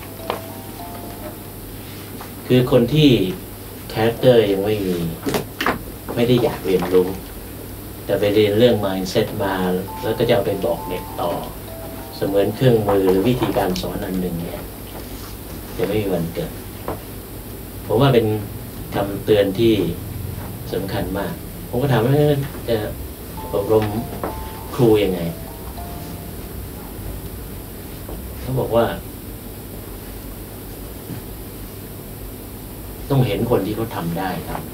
คือคนที่ character ยังไม่มีไม่ได้อยากเรียนรู้แต่ไปเรียนเรื่อง mindset มาแล้วก็จะเอาไปบอกเด็กต่อเสมือนเครื่องมือหรือวิธีการสอนอันหนึ่งเนี่ยจะไม่มีวันเกิดผมว่าเป็นคำเตือนที่สำคัญมากผมก็ถามว่าจะอบรมครูยังไงเขาบอกว่าต้องเห็นคนที่เขาทำได้ครับ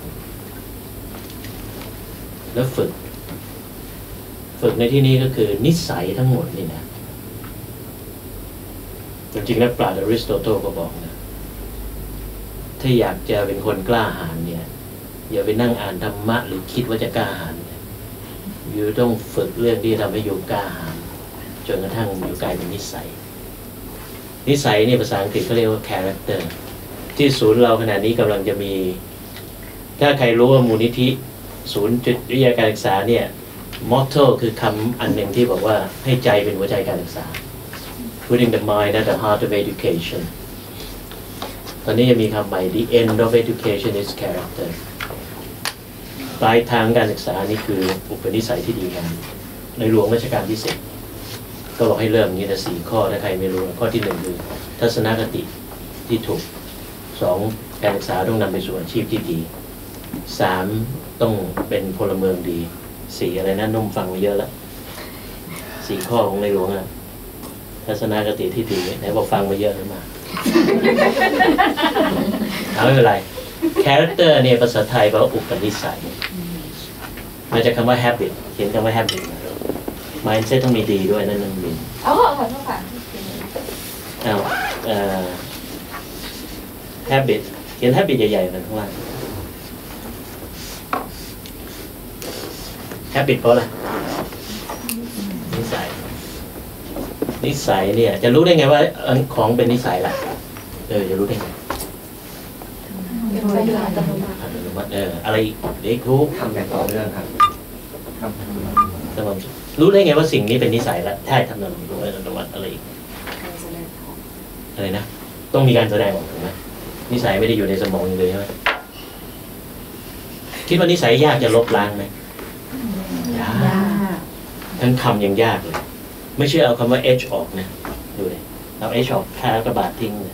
แล้วฝึกฝึกในที่นี้ก็คือนิสัยทั้งหมดนี่นะจริงๆแล้วปราชญ์อริสโตเติลก็บอกนะถ้าอยากจะเป็นคนกล้าหาญเนี่ยอย่าไปนั่งอ่านธรรมะหรือคิดว่าจะกล้าหาญเนี่ยอยู่ต้องฝึกเรื่องที่ทำให้อยู่กล้าหาญจนกระทั่งอยู่กลายเป็นนิสัยนิสัยนี่ภาษาอังกฤษเขาเรียกว่า character ที่ศูนย์เราขณะนี้กำลังจะมีถ้าใครรู้ว่ามูลนิธิศูนย์จุดวิทยาการศึกษาเนี่ยมอตโต้คือคำอันหนึ่งที่บอกว่าให้ใจเป็นหัวใจการศึกษา putting the mind at the heart of education ตอนนี้จะมีคำใหม่ the end of education is character ปลายทางการศึกษานี่คืออุปนิสัยที่ดีงามในหลวงรัชกาลที่สิบก็บอกให้เริ่มนี้นะสี่ข้อถ้าใครไม่รู้ข้อที่หนึ่งคือทัศนคติที่ถูกสองการศึกษาต้องนำไปสู่อาชีพที่ดีสามต้องเป็นพลเมืองดีสี่อะไรนะนุ่มฟังมาเยอะแล้วสี่ข้อของในหลวงอะทัศนคติที่ดีไหนบอกฟังมาเยอะหรือมาเอาไม่เป็นไร character เนี่ยภาษาไทยแปลว่าอุปนิสัยมาจากคำว่า habit เขียนคำว่า habit mindset ต้องมีดีด้วยนั่นนึงบินอ๋อขอโทษค่ะเอาเอ่อ habit เขียน habit ใหญ่ๆกันข้างล่าง habit เพราะอะไรนิสัยนิสัยเนี่ยจะรู้ได้ไงว่าของเป็นนิสัยล่ะเออจะรู้ได้ไงอัตโนมัติเอออะไรเด็กรู้ทำแบบต่อเนื่องครับรู้ได้ไงว่าสิ่งนี้เป็นนิสัยแล้วใช่ทำนำรู้อัตโนมัติอะไรอีกอะไรนะต้องมีการแสดงออกถูกไหมนิสัยไม่ได้อยู่ในสมองเลยใช่ไหมคิดว่านิสัยยากจะลบล้างไหมยากทั้งคำยังยากเลยไม่เชื่อเอาคำว่า h ออกนะดูเลยเอา h ออกค่ากระบาดทิ้งเลย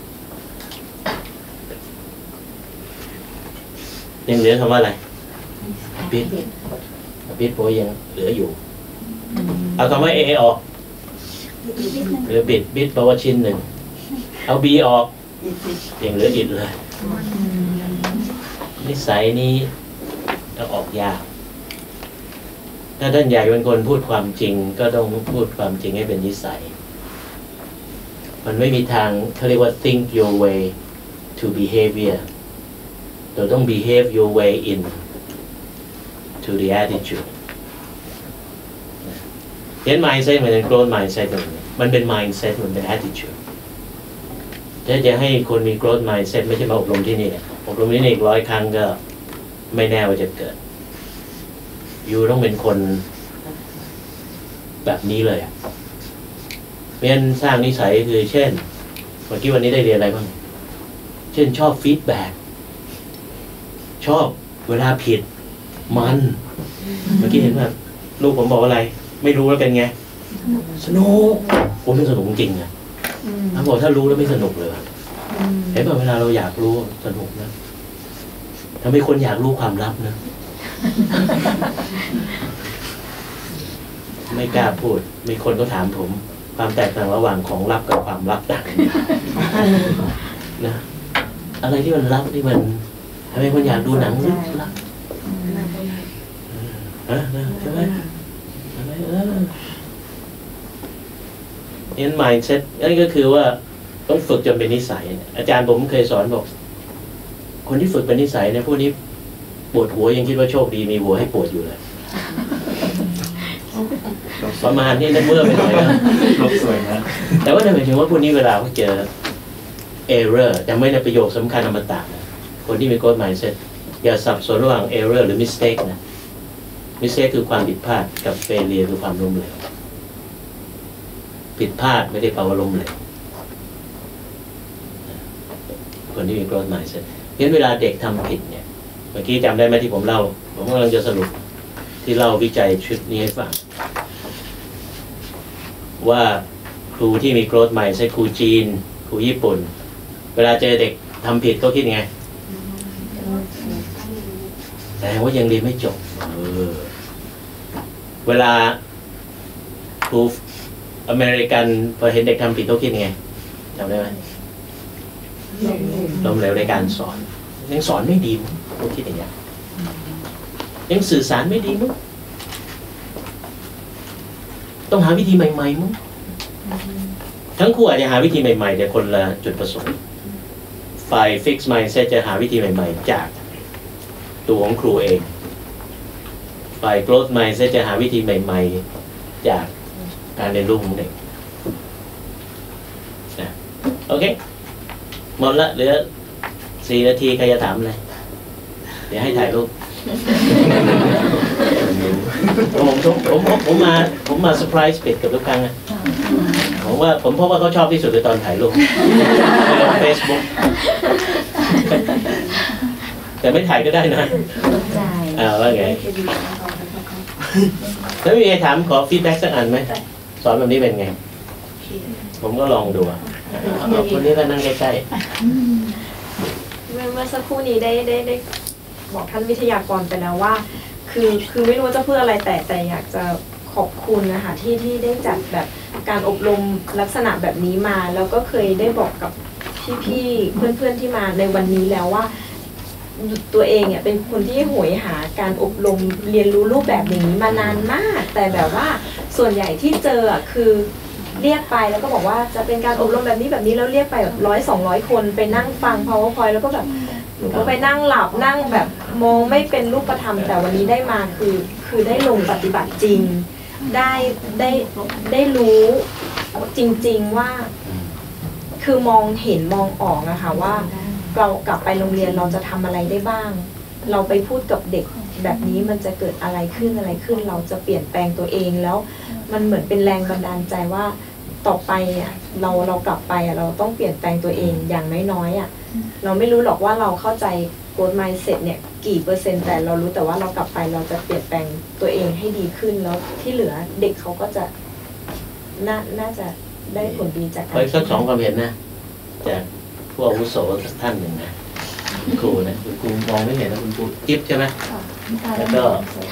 ยังเหลือคำว่าอะไรบิดบิดโปยังเหลืออยู่เอาคำว่า a ออกเหลือบิดบิดแปลว่าชิ้นหนึ่งเอา b ออกยังเหลืออิดเลยนิสัยนี้จะออกยากถ้าท่านอยากเป็นคนพูดความจริงก็ต้องพูดความจริงให้เป็นนิสัยมันไม่มีทางเขาเรียกว่า think your way to behavior เราต้อง behave your way in to the attitude เห็น mindset มันเป็น growth mindset มันเป็น mindset มันเป็น attitude ถ้าจะให้คนมี growth mindset ไม่ใช่มาอบรมที่นี่อบรมที่นี่อีกร้อยครั้งก็ไม่แน่ว่าจะเกิดอยู่ต้องเป็นคนแบบนี้เลยอ่ะเรียนสร้างนิสัยคือเช่นเมื่อกี้วันนี้ได้เรียนอะไรบ้างเช่นชอบฟีดแบ็กชอบเวลาผิดมันเมื่อกี้เห็นว่าลูกผมบอกอะไรไม่รู้แล้วเป็นไงสนุกผมไม่สนุกจริงอ่ะเขาบอกถ้ารู้แล้วไม่สนุกเลยเห็นป่ะเวลาเราอยากรู้สนุกนะทำให้คนอยากรู้ความลับนะไม่กล้าพูดมีคนก็ถามผมความแตกต่างระหว่างของลับกับความลับต่างนะอะไรที่มันลับที่มันทำให้คนอยากดูหนังลับใช่ไหมอะไรเออเอ็น mindset นั่นก็คือว่าต้องฝึกจนเป็นนิสัยอาจารย์ผมเคยสอนบอกคนที่ฝึกเป็นนิสัยเนี่ยพวกนี้วดหัวยังคิดว่าโชคดีมีหัวให้ปวดอยู่เลยประมาณนี้นะเมื่อไปหน่อยนะลบสวยนะแต่ว่าในหมายถึงว่าพวกนี้เวลาเขาเจอ error จำไว้ในประโยคสำคัญอมตะนะคนที่มี growth mindset อย่าสับสนระหว่าง error หรือ mistake นะ mistake คือความผิดพลาดกับ failure คือความล้มเหลวผิดพลาดไม่ได้แปลว่าล้มเหลวคนที่มี growth mindset เพราะฉะนั้นเวลาเด็กทำผิดเนี่ยเมื่อกี้จำได้ไหมที่ผมเล่าผมกำลังจะสรุปที่เล่าวิจัยชุดนี้ให้ฟังว่าครูที่มี growth mindset ครูจีนครูญี่ปุ่นเวลาเจอเด็กทำผิดก็คิดไงแต่ว่ายังเรียนไม่จบเออเวลาครูอเมริกันพอเห็นเด็กทำผิดก็คิดไงจำได้ไหมล้มเหลวในการสอนยังสอนไม่ดีมั้งก็คิดอย่างเงี้ยยังสื่อสารไม่ดีมั้งต้องหาวิธีใหม่ๆมั้งทั้งคู่อาจจะหาวิธีใหม่ๆแต่คนละจุดประสงค์ฝ่าย fix mindset จะหาวิธีใหม่ๆจากตัวของครูเองฝ่าย growth mindset จะหาวิธีใหม่ๆจากการเรียนรู้ของเด็กนะโอเคหมดละเหลือสี่นาทีใครจะถามอะไรเดี๋ยวให้ถ่ายรูปผมผมผมผมมาผมมาเซอร์ไพรส์ปิดกับทุกครั้งนะผมว่าผมพบว่าเขาชอบที่สุดคือตอนถ่ายรูปในเฟซบุ๊กแต่ไม่ถ่ายก็ได้นะอ่าว่าไงแล้วมีใครถามขอฟีดแบ็กสักอันไหมสอนแบบนี้เป็นไงผมก็ลองดูอ่ะคนนี้ก็นั่งใกล้ๆเมื่อสักครู่นี้ได้ได้ได้บอกท่านวิทยากรไปแล้วว่าคือคือไม่รู้ว่าจะพูดอะไรแต่แต่อยากจะขอบคุณนะคะที่ที่ได้จัดแบบการอบรมลักษณะแบบนี้มาแล้วก็เคยได้บอกกับพี่ๆเพื่อนๆที่มาในวันนี้แล้วว่าตัวเองเนี่ยเป็นคนที่โหยหาการอบรมเรียนรู้รูปแบบอย่างนี้มานานมากแต่แบบว่าส่วนใหญ่ที่เจอคือเรียกไปแล้วก็บอกว่าจะเป็นการอบรมแบบนี้แบบนี้แล้วเรียกไปแบบร้อยสองร้อยคนไปนั่งฟัง powerpoint แล้วก็แบบหนูก็ไปนั่งหลับนั่งแบบมองไม่เป็นรูปธรรมแต่วันนี้ได้มาคือคือได้ลงปฏิบัติจริงได้ได้ได้รู้จริงๆว่าคือมองเห็นมองออกนะคะว่าเรากลับไปโรงเรียนเราจะทำอะไรได้บ้างเราไปพูดกับเด็กแบบนี้มันจะเกิดอะไรขึ้นอะไรขึ้นเราจะเปลี่ยนแปลงตัวเองแล้วมันเหมือนเป็นแรงบันดาลใจว่าต่อไปอ่ะเราเรากลับไปอ่ะเราต้องเปลี่ยนแปลงตัวเองอย่างน้อยๆอ่ะเราไม่รู้หรอกว่าเราเข้าใจ growth mindset เนี่ยกี่เปอร์เซ็นต์แต่เรารู้แต่ว่าเรากลับไปเราจะเปลี่ยนแปลงตัวเองให้ดีขึ้นแล้วที่เหลือเด็กเขาก็จะน่าน่าจะได้ผลดีจากการสักสองความเห็นนะจากผู้อาวุโสสักท่านหนึ่งนะครูนะคุณครูมองไม่เห็นนะคุณครูจิ๊บใช่ไหมแล้วก็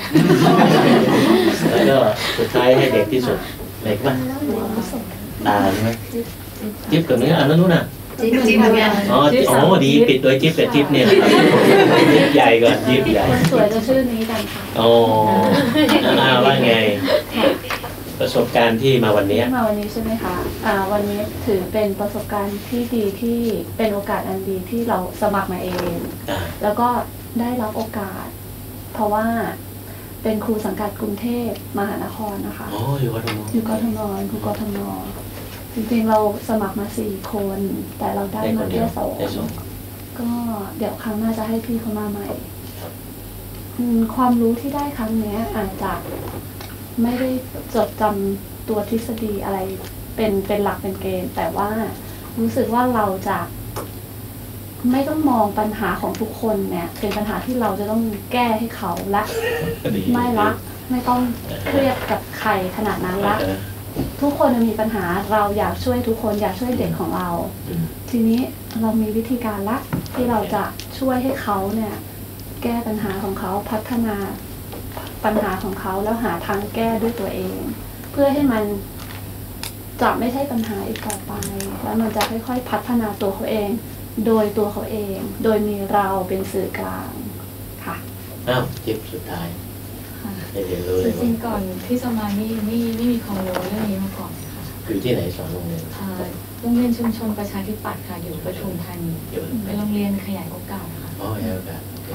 แล้วก็สุดท้ายให้เด็กที่สุดไหนบ้างตาใช่ไหมจิ๊บกับนี้อันนั้นนู้นน่ะอ๋ออ๋อดีปิดโดยจิ๊บกับจิ๊บเนี่ยจิ๊บใหญ่ก่อนจิ๊บใหญ่สวยจะชื่อนี้กันค่ะอ๋ออ่าว่าไงประสบการณ์ที่มาวันนี้มาวันนี้ใช่ไหมคะอ่าวันนี้ถือเป็นประสบการณ์ที่ดีที่เป็นโอกาสอันดีที่เราสมัครมาเองแล้วก็ได้รับโอกาสเพราะว่าเป็นครูสังกัดกรุงเทพมหานครนะคะอ๋ออยู่กทมอยู่กทมครูกทมจริงๆเราสมัครมาสี่คนแต่เราได้มาแค่สองก็เดี๋ยวครั้งหน้าจะให้พี่เขามาใหม่ความรู้ที่ได้ครั้งนี้อาจจะไม่ได้จดจำตัวทฤษฎีอะไรเป็นเป็นหลักเป็นเกณฑ์แต่ว่ารู้สึกว่าเราจะไม่ต้องมองปัญหาของทุกคนเนี่ยเป็นปัญหาที่เราจะต้องแก้ให้เขาละไม่ละไม่ต้องเครียดกับใครขนาดนั้นละทุกคนมีปัญหาเราอยากช่วยทุกคนอยากช่วยเด็กของเราทีนี้เรามีวิธีการละที่เราจะช่วยให้เขาเนี่ยแก้ปัญหาของเขาพัฒนาปัญหาของเขาแล้วหาทางแก้ด้วยตัวเองเพื่อให้มันจะไม่ใช่ปัญหาอีกต่อไปแล้วมันจะค่อยๆพัฒนาตัวเขาเองโดยตัวเขาเองโดยมีเราเป็นสื่อกลางค่ะอ้าวจิ๊บสุดท้ายได้เรียนรู้เลยจริงๆก่อนที่จะมานี่ไม่ไม่มีความรู้เรื่องนี้มาก่อนค่ะอยู่ที่ไหนสอนโรงเรียนโรงเรียนชุมชนประชาธิปัตย์ค่ะอยู่ปทุมธานีเป็นโรงเรียนขยายโอกาสค่ะอ๋อขยายโอกาสค่ะ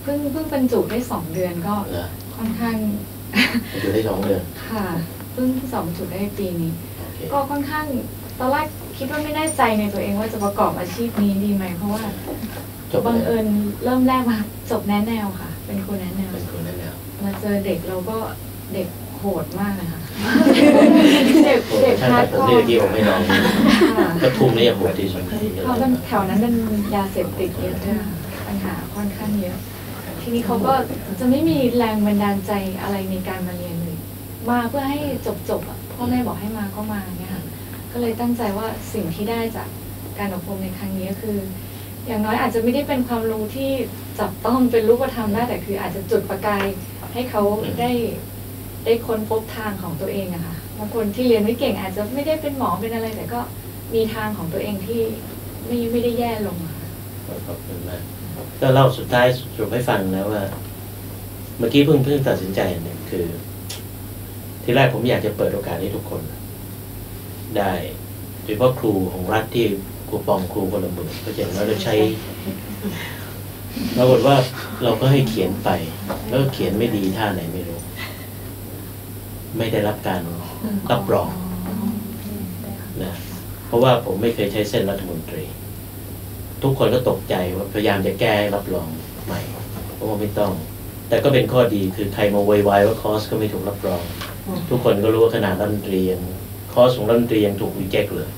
เพิ่งเพิ่งบรรจุได้สองเดือนก็ค่อนข้างบรรจุได้สองเดือนค่ะเพิ่งสองบรรจุได้ปีนี้ก็ค่อนข้างตอนแรกคิดว่าไม่แน่ใจในตัวเองว่าจะประกอบอาชีพนี้ดีไหมเพราะว่าบังเอิญเริ่มแรกมาจบแนแนวค่ะเป็นครูแนแนวเป็นครูแนแนวมาเจอเด็กเราก็เด็กโหดมากเลยค่ะเด็กเด็กพาร์ทผมเรียกที่ผมไม่ลองก็ทุ่มนี่โหดที่สุดเขาเป็นแถวนั้นเป็นยาเสพติดเยอะด้วยปัญหาค่อนข้างเยอะทีนี้เขาก็จะไม่มีแรงบันดาลใจอะไรในการมาเรียนเลยมาเพื่อให้จบจบพ่อแม่บอกให้มาก็มาเนี่ยค่ะก็เลยตั้งใจว่าสิ่งที่ได้จากการอบรมในครั้งนี้คือ อย่างน้อยอาจจะไม่ได้เป็นความรู้ที่จับต้องเป็นรูปธรรมได้แต่คืออาจจะจุดประกายให้เขาได้ได้ค้นพบทางของตัวเองอะค่ะบางคนที่เรียนไม่เก่งอาจจะไม่ได้เป็นหมอเป็นอะไรแต่ก็มีทางของตัวเองที่ไม่ไม่ได้แย่ลงอะขอบคุณมากก็เล่าสุดท้ายสรุปให้ฟังนะว่าเมื่อกี้เพิ่งเพิ่งตัดสินใจหนึ่งคือที่แรกผมอยากจะเปิดโอกาสให้ทุกคนได้โดยเฉพาะครูของรัฐที่ครูปองครูพลเมืองก็อย่างน้อยเราใช้ปรากฏว่าเราก็ให้เขียนไปแล้วเขียนไม่ดีท่าไหนไม่รู้ไม่ได้รับการรับรองนะเพราะว่าผมไม่เคยใช้เส้นรัฐมนตรีทุกคนก็ตกใจว่าพยายามจะแก้รับรองใหม่เพราะว่าไม่ต้องแต่ก็เป็นข้อดีคือใครมาโวยวายว่าคอร์สก็ไม่ถูกรับรองทุกคนก็รู้ว่าขนาดรัฐมนตรียังคอร์สของรัฐมนตรียังถูกรีเจ็คเลย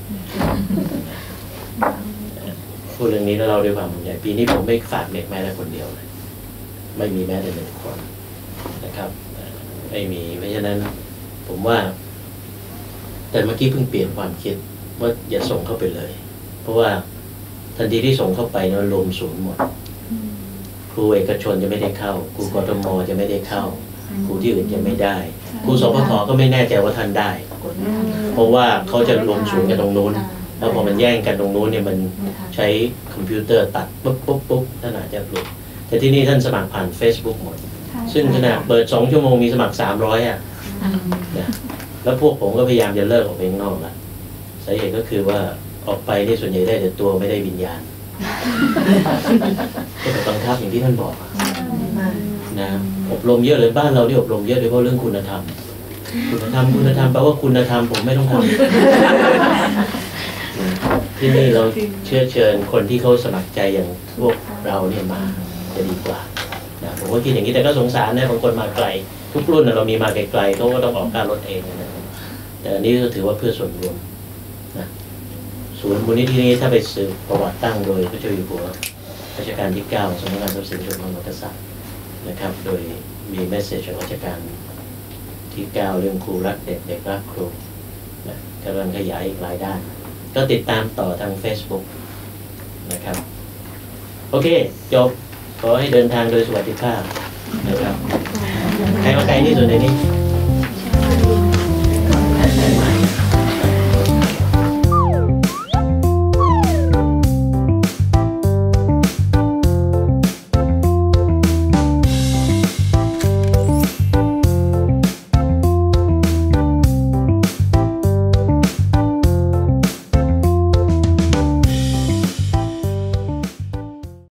พูดเรื่องนี้แล้วเราด้วยความห่วงใยปีนี้ผมไม่ฝากเด็กแม้แต่คนเดียวเลยไม่มีแม้แต่หนึ่งคนนะครับไม่มีเพราะฉะนั้นผมว่าแต่เมื่อกี้เพิ่งเปลี่ยนความคิดว่าอย่าส่งเข้าไปเลยเพราะว่าทันทีที่ส่งเข้าไปเนี่ยรวมศูนย์หมดครูเอกชนจะไม่ได้เข้าครูกทมจะไม่ได้เข้าครูที่อื่นจะไม่ได้ครูสพทก็ไม่แน่ใจว่าท่านได้เพราะว่าเขาจะรวมศูนย์กันตรงนู้นแล้วพอมันแย่งกันตรงนู้นเนี่ยมันใช้คอมพิวเตอร์ตัดปุ๊บปุ๊บปุ๊บท่านอาจจะหลุดแต่ที่นี่ท่านสมัครผ่าน Facebook หมดซึ่งขนาดเปิดสองชั่วโมงมีสมัครสามร้อยอ่ะนะแล้วพวกผมก็พยายามจะเลิกออกไปข้างนอกละสาเหตุก็คือว่าออกไปนี่ส่วนใหญ่ได้แต่ตัวไม่ได้วิญญาณก็เป็นบังคับอย่างที่ท่านบอกนะอบรมเยอะเลยบ้านเราที่อบรมเยอะโดยเฉพาะเรื่องคุณธรรมคุณธรรมคุณธรรมแปลว่าคุณธรรมผมไม่ต้องทำที่นี่เราเชื้อเชิญคนที่เขาสมัครใจอย่างพวกเราเนี่ยมาจะดีกว่านะผมก็คิดอย่างนี้แต่ก็สงสารนะบางคนมาไกลทุกรุ่นเรามีมาไกลๆเขาก็ต้องออกค่ารถเองนะแต่อันนี้ก็ถือว่าเพื่อส่วนรวมนะศูนย์มูลนิธินี้ถ้าไปสืบประวัติตั้งโดยพระเจ้าอยู่หัวรัชกาลที่เก้าสำนักงานทรัพย์สินส่วนพระมหากษัตริย์นะครับโดยมีเมสเซจของรัชกาลที่เก้าเรื่องครูรักเด็กเด็กรักครูนะกำลังขยายอีกหลายด้านก็ติดตามต่อทาง Facebook นะครับโอเคจบขอให้เดินทางโดยสวัสดิภาพนะครับใครมาไกลที่สุดในนี้